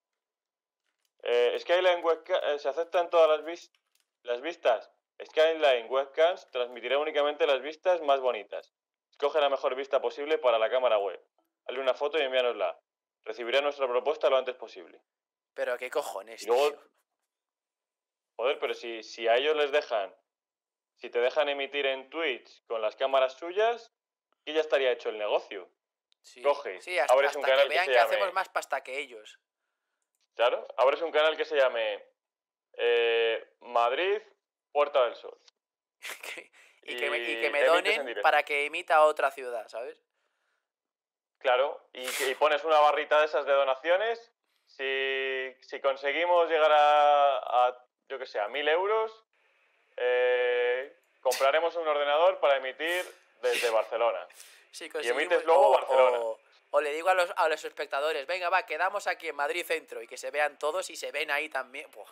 Skyline Webcam, ¿se aceptan todas las vistas? Skyline Webcams transmitirá únicamente las vistas más bonitas. Escoge la mejor vista posible para la cámara web. Hazle una foto y envíanosla. Recibirá nuestra propuesta lo antes posible. Pero qué cojones, y luego, tío. Joder, pero si a ellos les dejan... Si te dejan emitir en Twitch con las cámaras suyas, que ya estaría hecho el negocio. Sí, Coges, sí, hasta, abres un canal que vean que que se llame... hacemos más pasta que ellos. Claro, abres un canal que se llame Madrid, Puerta del Sol. y que me donen para que emita a otra ciudad, ¿sabes? Claro, y pones una barrita de esas de donaciones. Si conseguimos llegar a yo que sé, a 1.000 euros, compraremos un ordenador para emitir desde Barcelona. Si y emites luego Barcelona. O le digo a los espectadores, venga, va, quedamos aquí en Madrid Centro y que se vean todos y se ven ahí también. Buah.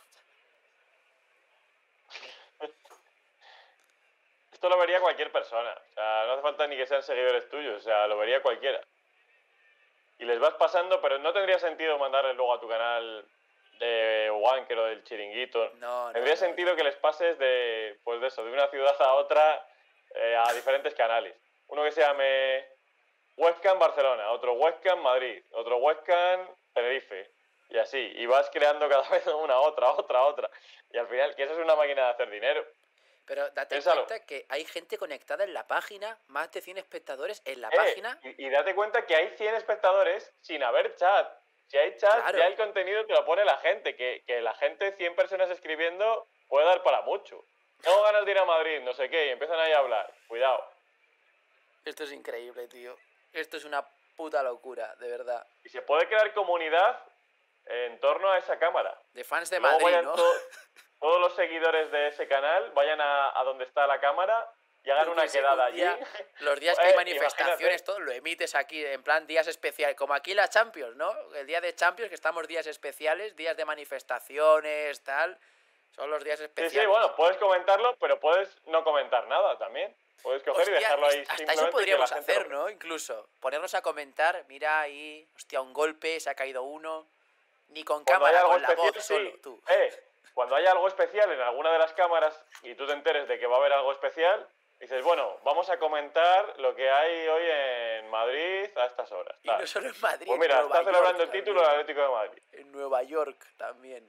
Esto lo vería cualquier persona. O sea, no hace falta ni que sean seguidores tuyos. O sea, lo vería cualquiera. Y les vas pasando, pero no tendría sentido mandarles luego a tu canal de Wanker o del Chiringuito. Tendría sentido que les pases de una ciudad a otra, a diferentes canales. Uno que se llame Webcam Barcelona, otro Webcam Madrid, otro Webcam Tenerife. Y así. Y vas creando cada vez una, otra. Y al final, que eso es una máquina de hacer dinero. Pero date cuenta que hay gente conectada en la página, más de 100 espectadores en la página. Y date cuenta que hay 100 espectadores sin haber chat. Si hay chat, claro, ya el contenido te lo pone la gente. Que la gente, 100 personas escribiendo, puede dar para mucho. Tengo ganas de ir a Madrid, no sé qué, y empiezan ahí a hablar. Cuidado. Esto es increíble, tío. Esto es una puta locura, de verdad. Y se puede crear comunidad en torno a esa cámara. De fans de Madrid, ¿no? Todos los seguidores de ese canal vayan a donde está la cámara y hagan una quedada allí. Los días que hay manifestaciones, todo lo emites aquí, en plan días especiales, como aquí la Champions, ¿no? El día de Champions, que estamos días especiales, días de manifestaciones, tal, son los días especiales. Sí, bueno, puedes comentarlo, pero puedes no comentar nada también. Puedes coger y dejarlo ahí hasta eso podríamos hacer, ¿no? Incluso, ponernos a comentar, mira ahí, hostia, un golpe, se ha caído uno, ni con cámara, con la voz, solo, tú. Cuando haya algo especial en alguna de las cámaras y tú te enteres de que va a haber algo especial, dices, bueno, vamos a comentar lo que hay hoy en Madrid a estas horas. Y no solo en Madrid, pues mira, está celebrando el título del Atlético de Madrid. En Nueva York también.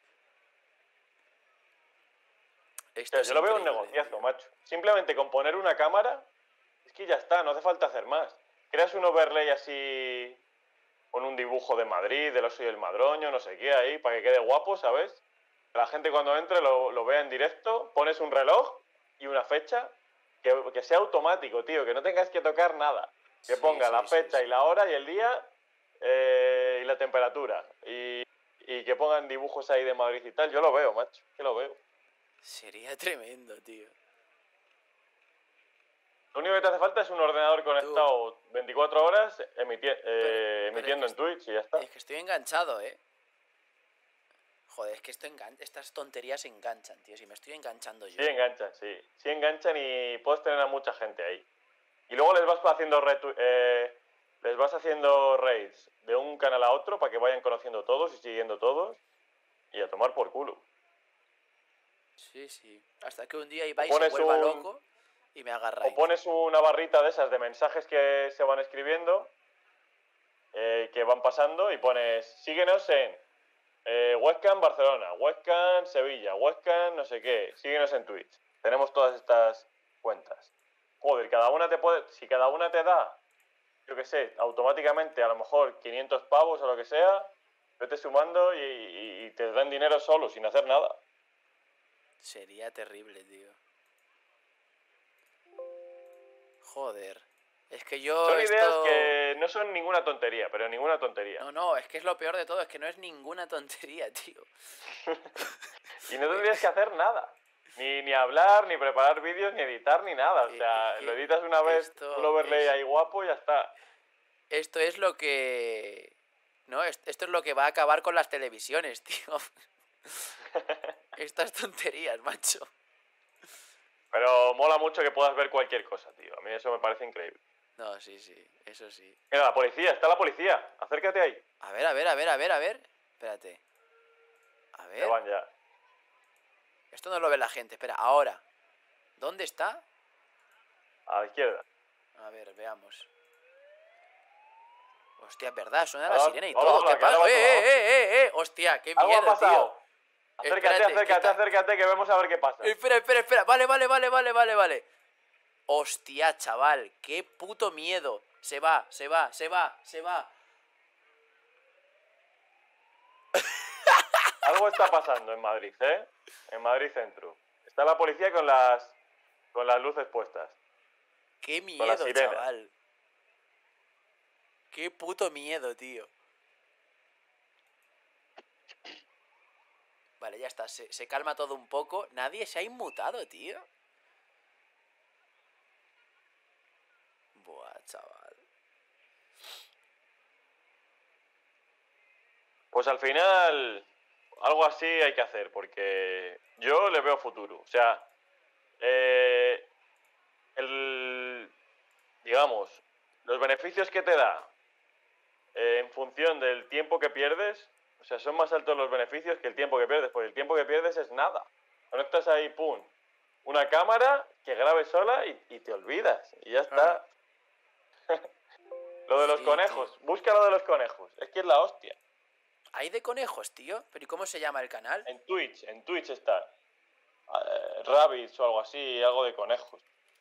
Yo lo veo un negociazo, macho. Simplemente con poner una cámara, es que ya está, no hace falta hacer más. Creas un overlay así con un dibujo de Madrid, del oso y el madroño, no sé qué, ahí, para que quede guapo, ¿sabes? La gente cuando entre lo vea en directo, pones un reloj y una fecha, que sea automático, tío, que no tengas que tocar nada. Que ponga la fecha y la hora y el día y la temperatura. Y que pongan dibujos ahí de Madrid y tal. Yo lo veo, macho, que lo veo. Sería tremendo, tío. Lo único que te hace falta es un ordenador conectado 24 horas emitiendo en Twitch y ya está. Es que estoy enganchado, ¿eh? Joder, es que estas tonterías enganchan, tío. Si me estoy enganchando yo. Sí enganchan, sí. Sí enganchan y puedes tener a mucha gente ahí. Y luego les vas haciendo raids de un canal a otro para que vayan conociendo todos y siguiendo todos. Y a tomar por culo. Sí, sí. Hasta que un día Ibai se vuelva loco y me agarra. O pones una barrita de esas de mensajes que se van escribiendo, que van pasando, y pones, síguenos en Webcam Barcelona, Webcam Sevilla, Webcam no sé qué, síguenos en Twitch. Tenemos todas estas cuentas. Joder, si cada una te da, yo qué sé, automáticamente a lo mejor 500 pavos o lo que sea, vete sumando y te dan dinero solo, sin hacer nada. Sería terrible, tío. Joder. Es que yo... Son ideas que no son ninguna tontería, pero ninguna tontería. No, es que es lo peor de todo, es que no es ninguna tontería, tío. Y no tendrías que hacer nada. Ni hablar, ni preparar vídeos, ni editar, ni nada. O sea, lo editas una vez, un overlay ahí guapo y ya está. Esto es lo que No, esto es lo que va a acabar con las televisiones, tío. Estas tonterías, macho. Pero mola mucho que puedas ver cualquier cosa, tío. A mí eso me parece increíble. No, sí, eso sí. Mira, la policía, está la policía. Acércate ahí. A ver. Espérate. A Se ver. van ya. Esto no lo ve la gente. Espera, ahora. ¿Dónde está? A la izquierda. A ver, veamos. Hostia, es verdad, suena la Hola, sirena y hola, todo. hola, ¿Qué que algo pasa? ha pasado. Hostia, qué Algo ha miedo, pasado. tío. Acércate, Espérate, acércate, que vemos a ver qué pasa. Espera. Vale. Hostia, chaval, qué puto miedo. Se va. Algo está pasando en Madrid, ¿eh? En Madrid Centro. Está la policía con las luces puestas. Qué Con la miedo, sirena. chaval. Qué puto miedo, tío. Vale, ya está, se calma todo un poco. Nadie se ha inmutado, tío. Buah, chaval. Pues al final, algo así hay que hacer, porque yo le veo futuro. O sea, digamos, los beneficios que te da en función del tiempo que pierdes, o sea, son más altos los beneficios que el tiempo que pierdes, porque el tiempo que pierdes es nada. Conectas ahí, pum, una cámara que grabe sola y te olvidas, y ya está. Lo de los Sí, conejos, tío. busca lo de los conejos, es que es la hostia. ¿Hay de conejos, tío? ¿Pero y cómo se llama el canal? En Twitch está. Rabbids o algo así, algo de conejos.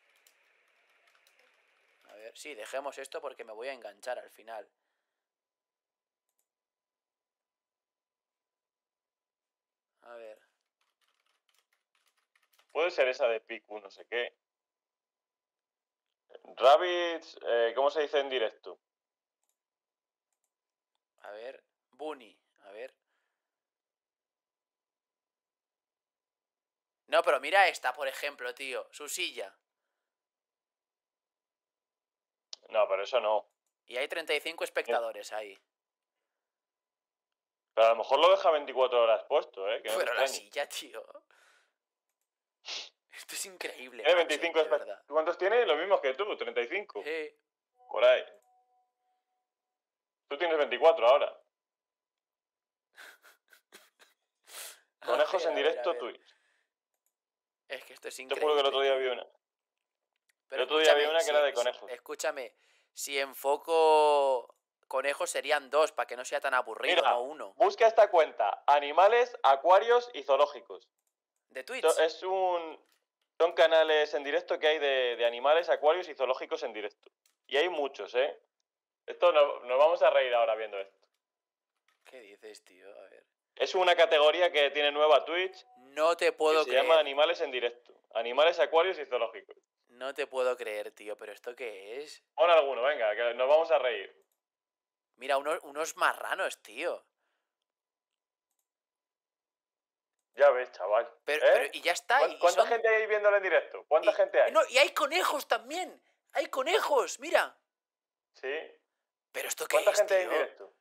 A ver, sí, dejemos esto porque me voy a enganchar al final. A ver. Puede ser esa de Piku, no sé qué. Rabbids, ¿cómo se dice en directo? A ver. Bunny. A ver. No, pero mira esta, por ejemplo, tío. Su silla. No, pero eso no. Y hay 35 espectadores ahí. Pero a lo mejor lo deja 24 horas puesto, ¿eh? Que no te Pero la extrañe. silla, tío. Esto es increíble, Tiene macho, 25 de verdad. ¿Cuántos tiene? Los mismos que tú, 35. Sí. Por ahí. Tú tienes 24 ahora. Conejos en directo, Twitch. Es que esto es Te increíble. juro que el otro día tío. vi una. Pero El otro día vi escúchame, una que era de conejos. escúchame, si enfoco conejos serían 2 para que no sea tan aburrido, Mira, no 1. busca esta cuenta. Animales, acuarios y zoológicos. ¿De Twitch? Son canales en directo que hay de animales, acuarios y zoológicos en directo. Y hay muchos, ¿eh? Nos vamos a reír ahora viendo esto. ¿Qué dices, tío? A ver. Es una categoría que tiene nueva Twitch. No te puedo que se creer. llama animales en directo. Animales, acuarios y zoológicos. No te puedo creer, tío. ¿Pero esto qué es? Pon alguno, venga, que nos vamos a reír. Mira, unos marranos, tío. Ya ves, chaval. Pero y ya está. ¿Cuánta gente hay viéndolo en directo? ¿Cuánta gente hay? No, y hay conejos también. Hay conejos, mira. Sí. ¿Pero esto qué es, ¿Cuánta gente hay tío? en directo?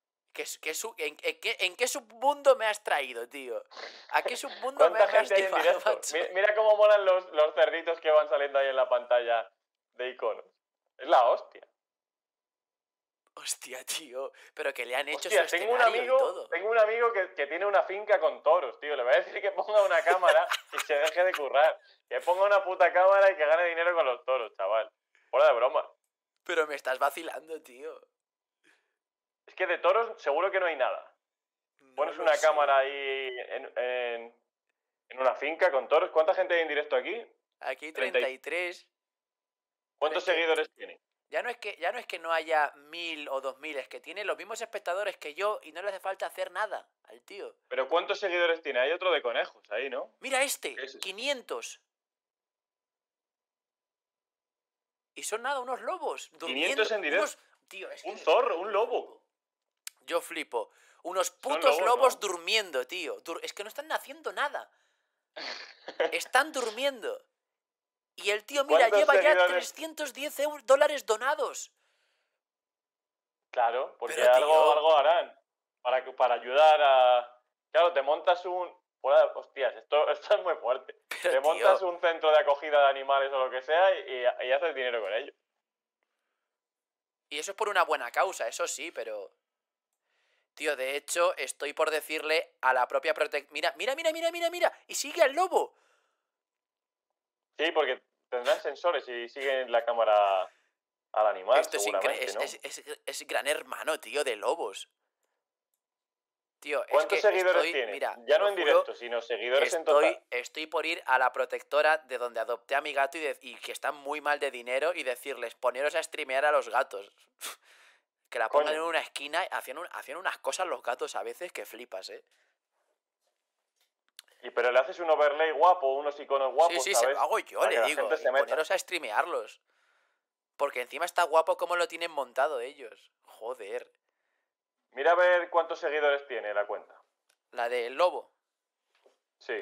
¿En qué submundo me has traído, tío? ¿A qué submundo me ¿Cuánta has gente hay en llevado, directo? macho? Mira cómo molan los cerditos que van saliendo ahí en la pantalla de iconos. Es la hostia. Hostia, tío. Pero que le han hecho Hostia, su tengo un escenario y todo. amigo que tiene una finca con toros, tío. Le voy a decir que ponga una cámara y se deje de currar. Que ponga una puta cámara y que gane dinero con los toros, chaval. Fuera de broma. Pero me estás vacilando, tío. Es que de toros seguro que no hay nada. No Pones lo una sé. cámara ahí en una finca con toros. ¿Cuánta gente hay en directo aquí? Aquí 30. 33. ¿Cuántos Es que- seguidores tiene? Ya no es que no haya 1000 o 2000, es que tiene los mismos espectadores que yo y no le hace falta hacer nada al tío. ¿Pero cuántos seguidores tiene? Hay otro de conejos ahí, ¿no? Mira este, ¿Qué es eso? 500. Y son nada, unos lobos. 500 en directo. Tío, es Un que zorro, un lobo. yo flipo. Unos putos lobos, lobos ¿no? durmiendo, tío. Es que no están haciendo nada. Están durmiendo. Y el tío, mira, ¿Cuántos lleva ya seguidores? $310 donados. Claro, porque Pero, tío, algo harán para ayudar a... Claro, te montas Hostias, esto es muy fuerte. pero, Te montas tío, un centro de acogida de animales o lo que sea y haces dinero con ello. y eso es por una buena causa, eso sí, pero... Tío, de hecho, estoy por decirle a la propia Mira, mira, mira, mira, mira, mira. Y sigue al lobo. Sí, porque tendrán sensores y siguen la cámara al animal, Esto es seguramente, ¿no? es gran hermano, tío, de lobos. Tío, es ¿Cuántos que seguidores estoy... tiene? Mira, Ya te no lo en juro, directo, sino seguidores en total. estoy por ir a la protectora de donde adopté a mi gato y que están muy mal de dinero y decirles, poneros a streamear a los gatos. Que la pongan Coño. en una esquina, hacían unas cosas los gatos a veces que flipas, ¿eh? Pero le haces un overlay guapo, unos iconos Sí, guapos, sí, se lo ¿sabes? hago yo, Para le que la digo. gente Y se meta. poneros a streamearlos. Porque encima está guapo como lo tienen montado ellos. Joder. Mira a ver cuántos seguidores tiene la cuenta. La del lobo. Sí.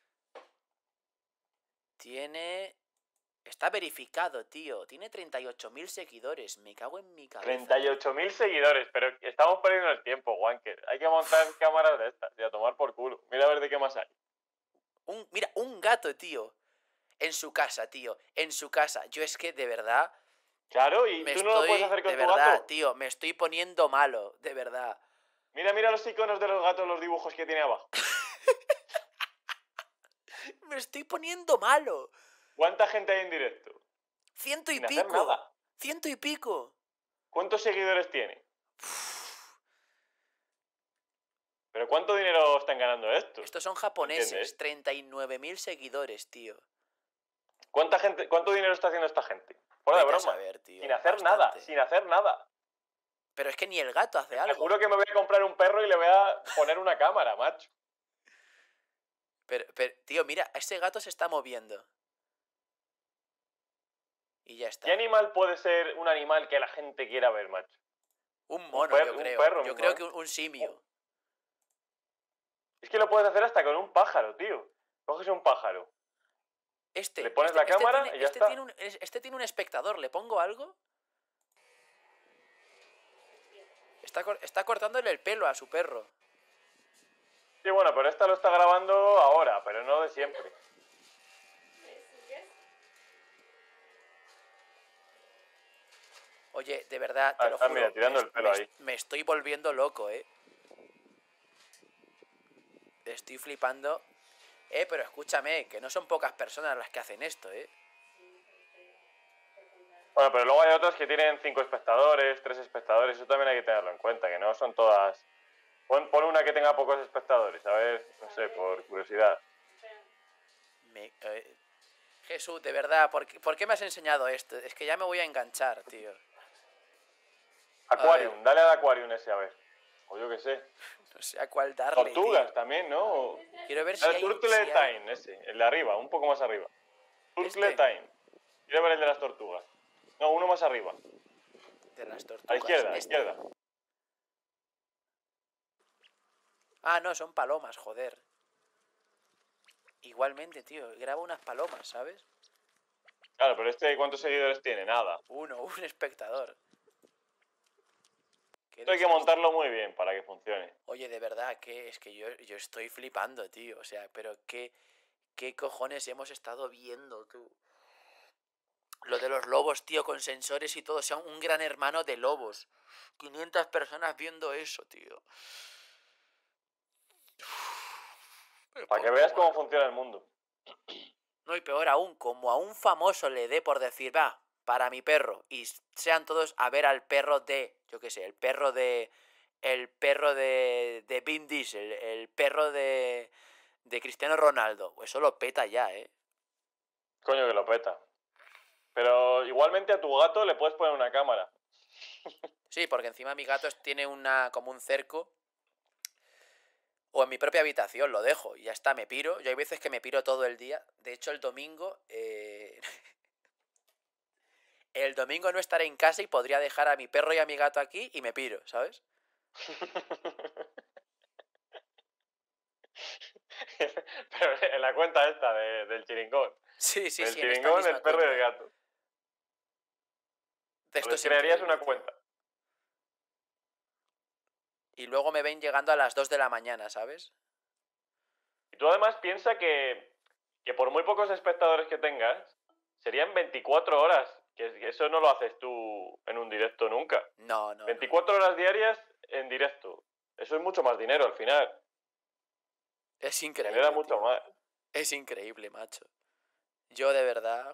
Tiene... Está verificado, tío. Tiene 38.000 seguidores. Me cago en mi cabeza. 38.000 seguidores, pero estamos perdiendo el tiempo, Wanker. Hay que montar cámaras de estas y a tomar por culo. Mira a ver de qué más hay. Mira, un gato, tío. En su casa, tío. En su casa. Yo es que, de verdad... Claro, y Me tú no lo puedes hacer con de tu verdad, gato. tío, me estoy poniendo malo, de verdad. Mira los iconos de los gatos, los dibujos que tiene abajo. Me estoy poniendo malo. ¿Cuánta gente hay en directo? Ciento y Sin hacer pico. nada. 100 y pico. ¿Cuántos seguidores tiene? ¿Pero cuánto dinero están ganando estos? Estos son japoneses. ¿Entiendes? 39.000 seguidores, tío. ¿Cuánto dinero está haciendo esta gente? Fuera de Vete a broma. saber, tío, Sin hacer bastante. nada, sin hacer nada. Pero es que ni el gato hace Te algo. juro que me voy a comprar un perro y le voy a poner una cámara, macho. Pero, tío, mira, ese gato se está moviendo. Y ya está. ¿Qué animal puede ser un animal que la gente quiera ver, macho? Un mono, yo un creo. perro Yo mismo, creo ¿eh? que un simio. Es que lo puedes hacer hasta con un pájaro, tío. Coges un pájaro, le pones la cámara y ya está. Este tiene un espectador. ¿Le pongo algo? Está cortándole el pelo a su perro. Sí, bueno, pero esta lo está grabando ahora, pero no de siempre. Oye, de verdad, te lo Está, juro. mira, tirando el pelo ahí. Me estoy volviendo loco, ¿eh? Estoy flipando. Pero escúchame, que no son pocas personas las que hacen esto, ¿eh? Bueno, pero luego hay otras que tienen 5 espectadores, 3 espectadores, eso también hay que tenerlo en cuenta, que no son todas... Pon una que tenga pocos espectadores, a ver, no sé, por curiosidad. Jesús, de verdad, ¿por qué me has enseñado esto? Es que ya me voy a enganchar, tío. Aquarium, dale al Aquarium ese, a ver. O yo qué sé. No sé a cuál darle, Tortugas tío. también, ¿no? Quiero ver si El hay... Turtle Time, ese, el de arriba, un poco más arriba. Turtle Time. Quiero ver el de las tortugas. No, uno más arriba. De las tortugas. A la izquierda, a la este. izquierda. Ah, no, son palomas, joder. Igualmente, tío, graba unas palomas, ¿sabes? Claro, pero este, ¿cuántos seguidores tiene? Nada. Un espectador. Esto hay que montarlo muy bien para que funcione. Oye, de verdad, que es que yo estoy flipando, tío. O sea, pero ¿qué cojones hemos estado viendo, tú? Lo de los lobos, tío, con sensores y todo. O sea, un gran hermano de lobos. 500 personas viendo eso, tío. Para que veas cómo funciona el mundo. No, y peor aún, como a un famoso le dé por decir, va, para mi perro, y sean todos a ver al perro de, yo qué sé, el perro de Vin Diesel, el perro de Cristiano Ronaldo. Eso lo peta ya, ¿eh? Coño que lo peta. Pero igualmente a tu gato le puedes poner una cámara. Sí, porque encima mi gato tiene como un cerco. O en mi propia habitación lo dejo y ya está, me piro. Yo hay veces que me piro todo el día. De hecho, el domingo... el domingo no estaré en casa y podría dejar a mi perro y a mi gato aquí y me piro, ¿sabes? Pero en la cuenta esta del chiringón. Sí, del sí. chiringón, el perro y el gato. Esto ¿Les crearías una cuenta? y luego me ven llegando a las 2 de la mañana, ¿sabes? Y tú además piensa que por muy pocos espectadores que tengas, serían 24 horas, que eso no lo haces tú en un directo nunca. No. 24 horas diarias en directo. Eso es mucho más dinero al final. Es increíble. Genera mucho más. Es increíble, macho. Yo de verdad...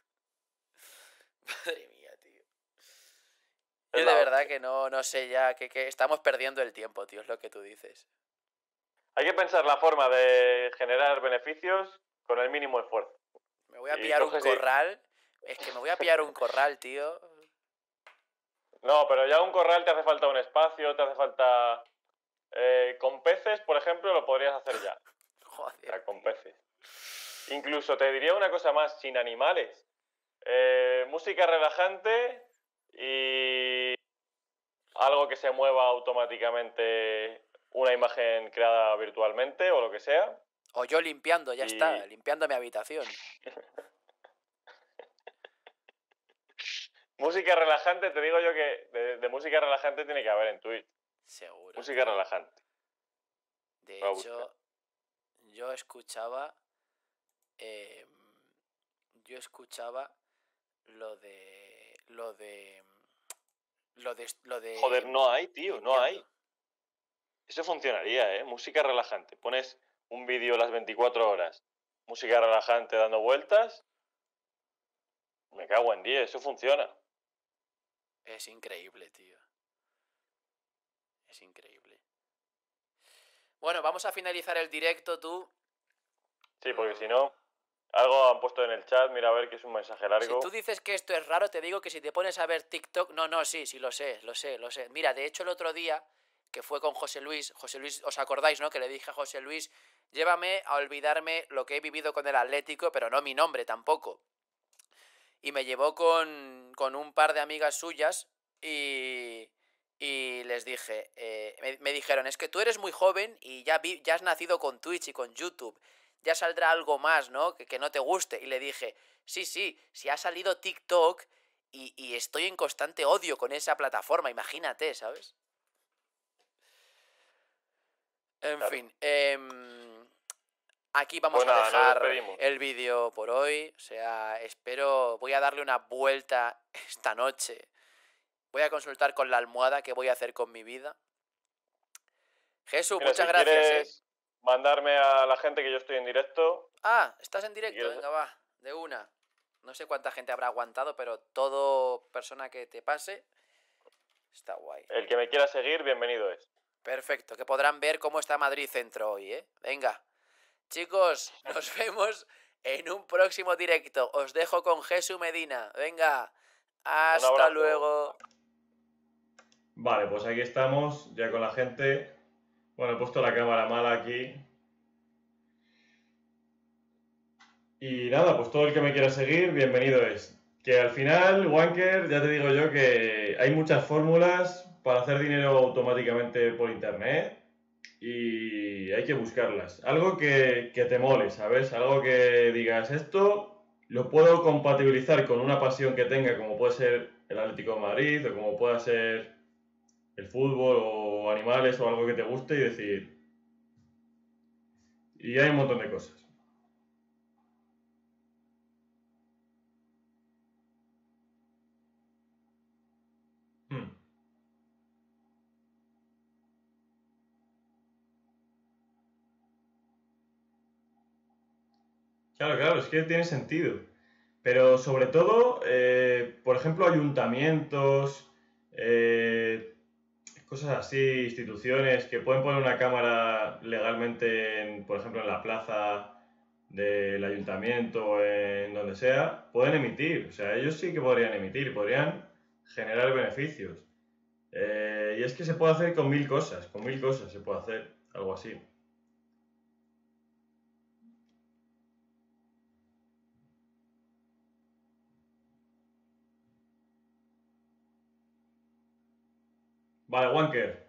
Madre mía, tío. Yo de verdad que no sé ya, que estamos perdiendo el tiempo, tío, es lo que tú dices. Hay que pensar la forma de generar beneficios con el mínimo esfuerzo. Me voy a pillar un corral. Es que me voy a pillar un corral, tío. No, pero ya un corral te hace falta un espacio, te hace falta... con peces, por ejemplo, lo podrías hacer ya. Joder. O sea, con peces. Incluso te diría una cosa más, sin animales. Música relajante y algo que se mueva automáticamente, una imagen creada virtualmente o lo que sea. O yo limpiando, ya está, limpiando mi habitación. Música relajante, te digo yo que de música relajante tiene que haber en Twitch. Seguro. Música relajante. De hecho, yo escuchaba lo de Joder, no hay, tío, no hay. Eso funcionaría, ¿eh? Música relajante. Pones un vídeo las 24 horas. Música relajante dando vueltas. Me cago en 10, eso funciona. Es increíble, tío. Es increíble. Bueno, vamos a finalizar el directo, tú. Sí, porque si no... Algo han puesto en el chat, mira a ver que es un mensaje largo. Si tú dices que esto es raro, te digo que si te pones a ver TikTok... No, sí, lo sé. Mira, de hecho el otro día, que fue con José Luis, ¿os acordáis, no? Que le dije a José Luis, llévame a olvidarme lo que he vivido con el Atlético, pero no mi nombre tampoco. Y me llevó con un par de amigas suyas y les dije, me dijeron, es que tú eres muy joven y ya has nacido con Twitch y con YouTube. Ya saldrá algo más, ¿no? Que no te guste. Y le dije, sí, ha salido TikTok y estoy en constante odio con esa plataforma, imagínate, ¿sabes? En fin, aquí vamos a dejar el vídeo por hoy. O sea, voy a darle una vuelta esta noche. Voy a consultar con la almohada qué voy a hacer con mi vida. Jesús, mira, muchas gracias, mandarme a la gente que yo estoy en directo. Ah, ¿estás en directo? Venga, va, de una. No sé cuánta gente habrá aguantado, pero todo persona que te pase está guay. El que me quiera seguir, bienvenido es. Perfecto, que podrán ver cómo está Madrid Centro hoy, ¿eh? Venga. Chicos, nos vemos en un próximo directo. Os dejo con Jesús Medina. Venga, hasta luego. Vale, pues aquí estamos, ya con la gente. Bueno, he puesto la cámara mala aquí. Y nada, pues todo el que me quiera seguir, bienvenido es. Que al final, Wanker, ya te digo yo que hay muchas fórmulas para hacer dinero automáticamente por internet y hay que buscarlas. Algo que te mole, ¿sabes? Algo que digas, esto lo puedo compatibilizar con una pasión que tenga, como puede ser el Atlético de Madrid o como pueda ser el fútbol o animales o algo que te guste y decir... Y hay un montón de cosas. Claro, es que tiene sentido. Pero sobre todo, por ejemplo, ayuntamientos, cosas así, instituciones que pueden poner una cámara legalmente, por ejemplo, en la plaza del ayuntamiento o en donde sea, pueden emitir. O sea, ellos sí que podrían emitir, podrían generar beneficios. Y es que se puede hacer con mil cosas se puede hacer algo así. Vale, Wanker.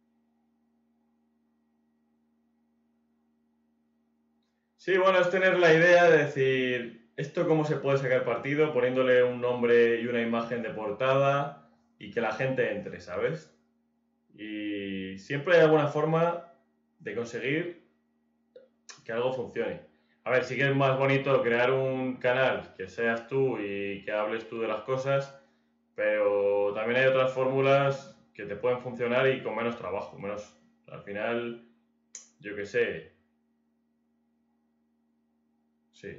Sí, bueno, es tener la idea de decir, ¿esto cómo se puede sacar partido? Poniéndole un nombre y una imagen de portada y que la gente entre, ¿sabes? Y y siempre hay alguna forma de conseguir que algo funcione. A ver, sí que es más bonito crear un canal que seas tú y que hables tú de las cosas, pero también hay otras fórmulas que te pueden funcionar y con menos trabajo, menos, al final, yo qué sé. Sí.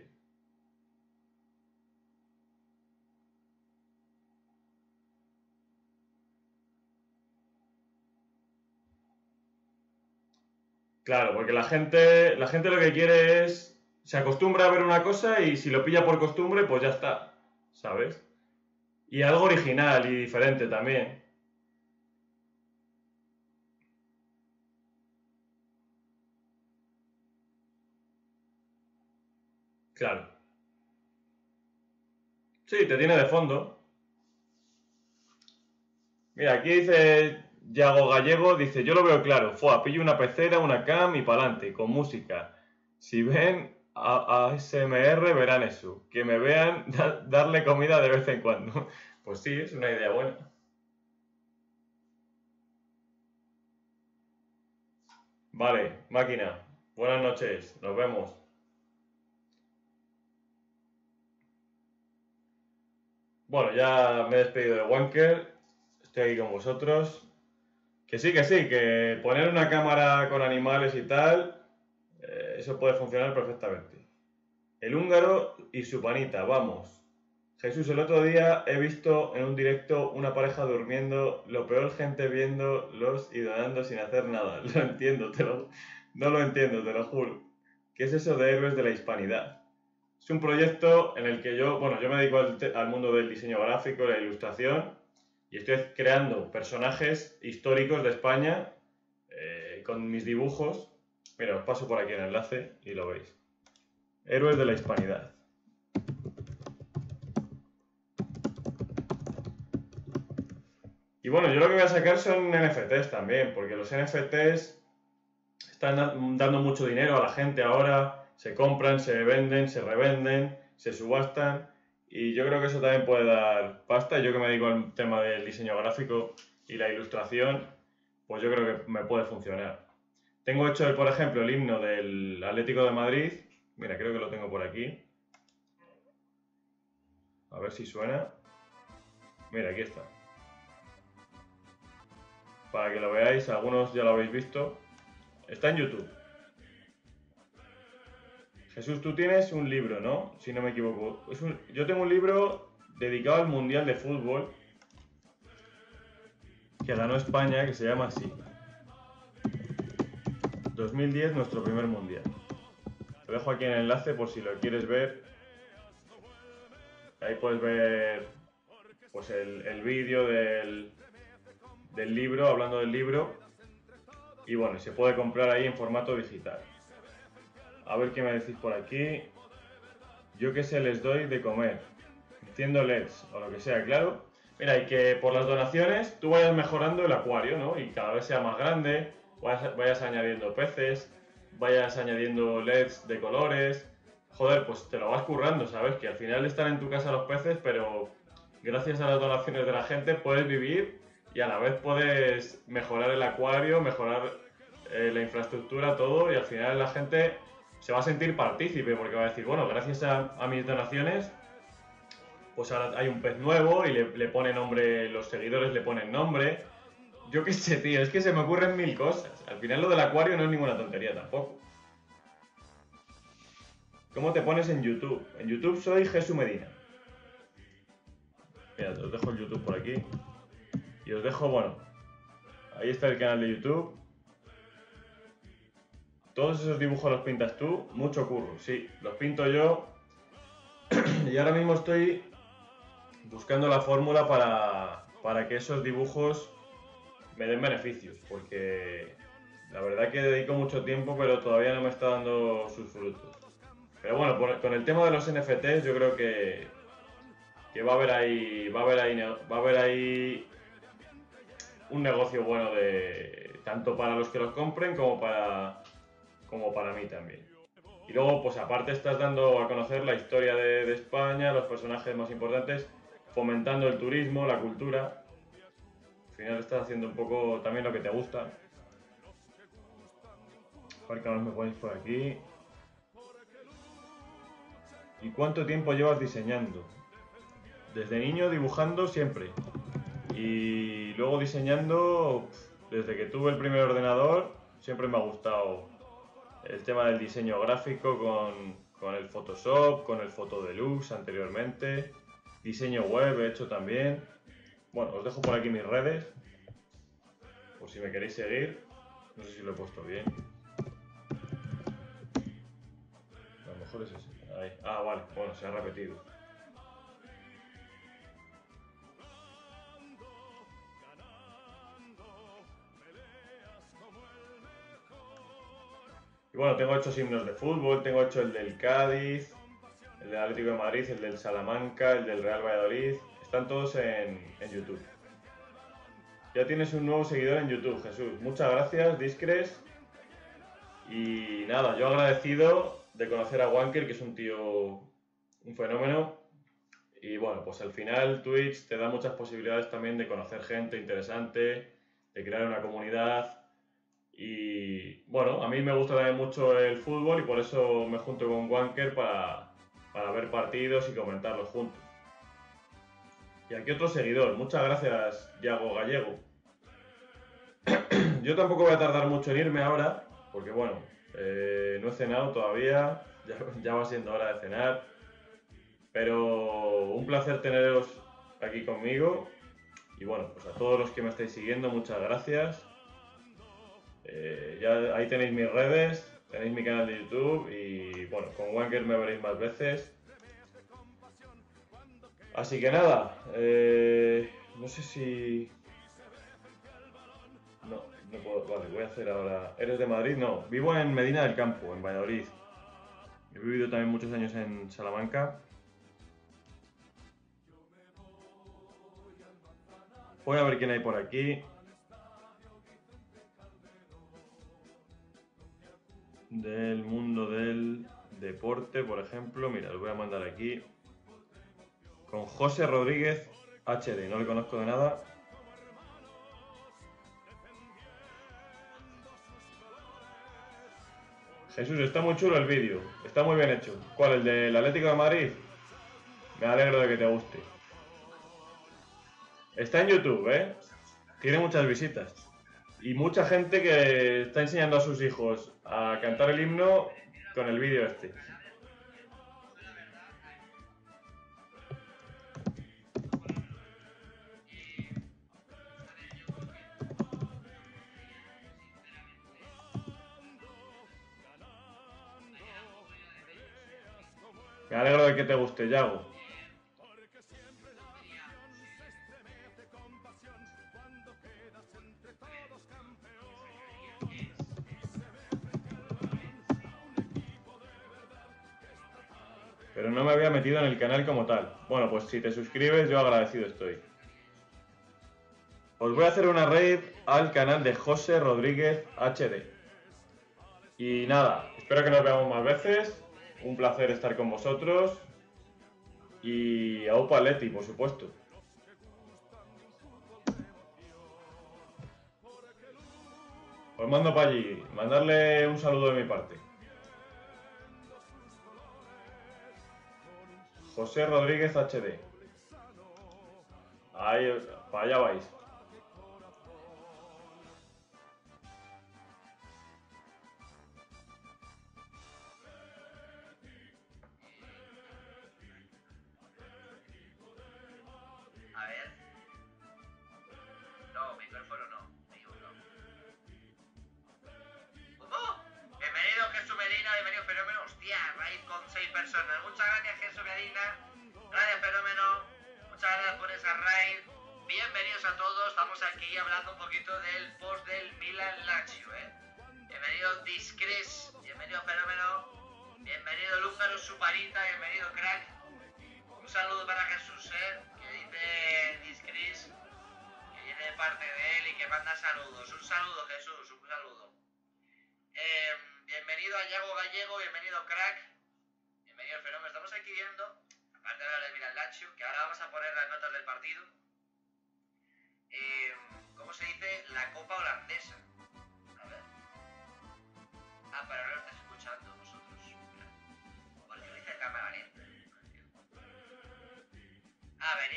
Claro, porque la gente lo que quiere es, se acostumbra a ver una cosa y si lo pilla por costumbre, pues ya está, ¿sabes? Y algo original y diferente también. Claro. Sí, te tiene de fondo. Mira, aquí dice Yago Gallego, dice, yo lo veo claro, pillo una pecera, una cam y pa'lante, con música. Si ven a ASMR, verán eso. Que me vean darle comida de vez en cuando. Pues sí, es una idea buena. Vale, máquina. Buenas noches, nos vemos. Bueno, ya me he despedido de Wanker. Estoy aquí con vosotros. Que sí, que poner una cámara con animales y tal, eso puede funcionar perfectamente. El húngaro y su panita, vamos. Jesús, el otro día he visto en un directo una pareja durmiendo, lo peor gente viéndolos y donando sin hacer nada. Lo entiendo, no lo entiendo, te lo juro. ¿Qué es eso de héroes de la hispanidad? Es un proyecto en el que yo me dedico al mundo del diseño gráfico, la ilustración, y estoy creando personajes históricos de España con mis dibujos. Mira, os paso por aquí el enlace y lo veis. Héroes de la hispanidad. Y bueno, yo lo que voy a sacar son NFTs también, porque los NFTs están dando mucho dinero a la gente ahora, se compran, se venden, se revenden, se subastan, y yo creo que eso también puede dar pasta. Yo que me dedico al tema del diseño gráfico y la ilustración, pues yo creo que me puede funcionar. Tengo hecho, por ejemplo, el himno del Atlético de Madrid. Mira, creo que lo tengo por aquí. A ver si suena. Mira, aquí está. Para que lo veáis, algunos ya lo habéis visto. Está en YouTube. Jesús, tú tienes un libro, ¿no? Si no me equivoco. Yo tengo un libro dedicado al Mundial de Fútbol que ganó España, que se llama así. 2010, nuestro primer Mundial. Te dejo aquí en el enlace por si lo quieres ver. Ahí puedes ver pues el vídeo del libro, hablando del libro. Y bueno, se puede comprar ahí en formato digital. A ver qué me decís por aquí. Yo qué sé, les doy de comer. Enciendo LEDs o lo que sea, claro. Mira, y que por las donaciones tú vayas mejorando el acuario, ¿no? Y cada vez sea más grande, vayas añadiendo peces, vayas añadiendo LEDs de colores. Joder, pues te lo vas currando, ¿sabes? Que al final están en tu casa los peces, pero gracias a las donaciones de la gente puedes vivir y a la vez puedes mejorar el acuario, mejorar la infraestructura, todo, y al final la gente se va a sentir partícipe porque va a decir, bueno, gracias a mis donaciones, pues ahora hay un pez nuevo y le pone nombre, los seguidores le ponen nombre. Yo qué sé, tío, es que se me ocurren mil cosas. Al final lo del acuario no es ninguna tontería tampoco. ¿Cómo te pones en YouTube? En YouTube soy Jesús Medina. Mira, os dejo el YouTube por aquí. Y os dejo, bueno, ahí está el canal de YouTube. Todos esos dibujos los pintas tú, mucho curro, sí, los pinto yo. Y ahora mismo estoy buscando la fórmula para que esos dibujos me den beneficios, porque la verdad que dedico mucho tiempo, pero todavía no me está dando sus frutos. Pero bueno, con el tema de los NFTs yo creo que va a haber ahí un negocio bueno tanto para los que los compren como para mí también. Y luego, pues aparte estás dando a conocer la historia de España, los personajes más importantes, fomentando el turismo, la cultura. Al final estás haciendo un poco también lo que te gusta. ¿Cuál más me ponéis por aquí? ¿Y cuánto tiempo llevas diseñando? Desde niño dibujando siempre. Y luego diseñando, desde que tuve el primer ordenador, siempre me ha gustado el tema del diseño gráfico con el Photoshop, con el Photo Deluxe anteriormente. Diseño web he hecho también. Bueno, os dejo por aquí mis redes, por si me queréis seguir. No sé si lo he puesto bien. A lo mejor es ese. Ahí. Ah, vale. Bueno, se ha repetido. Y bueno, tengo 8 himnos de fútbol. Tengo hecho el del Cádiz, el del Atlético de Madrid, el del Salamanca, el del Real Valladolid. Están todos en YouTube. Ya tienes un nuevo seguidor en YouTube, Jesús. Muchas gracias, Discres. Y nada, yo agradecido de conocer a Wanker, que es un tío, un fenómeno. Y bueno, pues al final Twitch te da muchas posibilidades también de conocer gente interesante, de crear una comunidad. Y bueno, a mí me gusta también mucho el fútbol y por eso me junto con Wanker para ver partidos y comentarlos juntos. Y aquí otro seguidor. Muchas gracias, Yago Gallego. Yo tampoco voy a tardar mucho en irme ahora, porque bueno, no he cenado todavía, ya va siendo hora de cenar. Pero un placer teneros aquí conmigo. Y bueno, pues a todos los que me estáis siguiendo, muchas gracias. Ya ahí tenéis mis redes, tenéis mi canal de YouTube y bueno, con Wanker me veréis más veces. Así que nada, no sé si... No puedo, vale, voy a hacer ahora... ¿Eres de Madrid? No, vivo en Medina del Campo, en Valladolid. He vivido también muchos años en Salamanca. Voy a ver quién hay por aquí. Del mundo del deporte, por ejemplo. Mira, lo voy a mandar aquí. Con José Rodríguez HD. No le conozco de nada. Jesús, está muy chulo el vídeo. Está muy bien hecho. ¿Cuál? ¿El del Atlético de Madrid? Me alegro de que te guste. Está en YouTube, ¿eh? Tiene muchas visitas. Y mucha gente que está enseñando a sus hijos a cantar el himno con el vídeo este. Me alegro de que te guste, Yago. Pero no me había metido en el canal como tal. Bueno, pues si te suscribes, yo agradecido estoy. Os voy a hacer una raid al canal de José Rodríguez HD. Y nada, espero que nos veamos más veces. Un placer estar con vosotros. Y a Upa Leti, por supuesto. Os mando para allí. Mandarle un saludo de mi parte. José Rodríguez HD. Ahí, para allá vais. A ver. No, micrófono no. ¿Cómo? Bienvenido Jesús Medina, bienvenido Fenómeno. Hostia, raid con 6 personas. Muchas gracias Jesús Medina. Gracias Fenómeno. Muchas gracias por esa raid. Bienvenidos a todos. Estamos aquí hablando un poquito del post del Milan Lazio, Bienvenido Discres. Bienvenido Fenómeno. Bienvenido Lúngaro Suparita. Bienvenido Crack. Un saludo para Jesús, que dice Discris, que viene de parte de él y que manda saludos. Un saludo, Jesús, un saludo. Bienvenido a Yago Gallego, bienvenido Crack, bienvenido al Fenómeno. Estamos aquí viendo, aparte de hablar de Milan Lazio, que ahora vamos a poner las notas del partido. ¿Cómo se dice? La Copa Holandesa. A ver.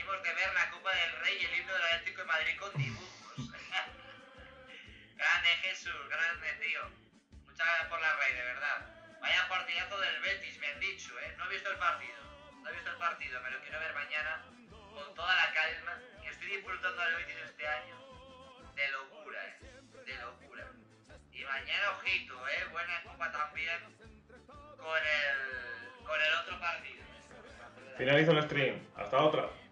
Hemos de ver la Copa del Rey y el himno del Atlético de Madrid con dibujos. Grande Jesús, grande tío. Muchas gracias por la raid, de verdad. Vaya partidazo del Betis, me han dicho, ¿eh? No he visto el partido, me lo quiero ver mañana con toda la calma. Y estoy disfrutando del Betis este año de locura, de locura. Y mañana, ojito, buena copa también con el otro partido. Finalizo el stream. Hasta otra.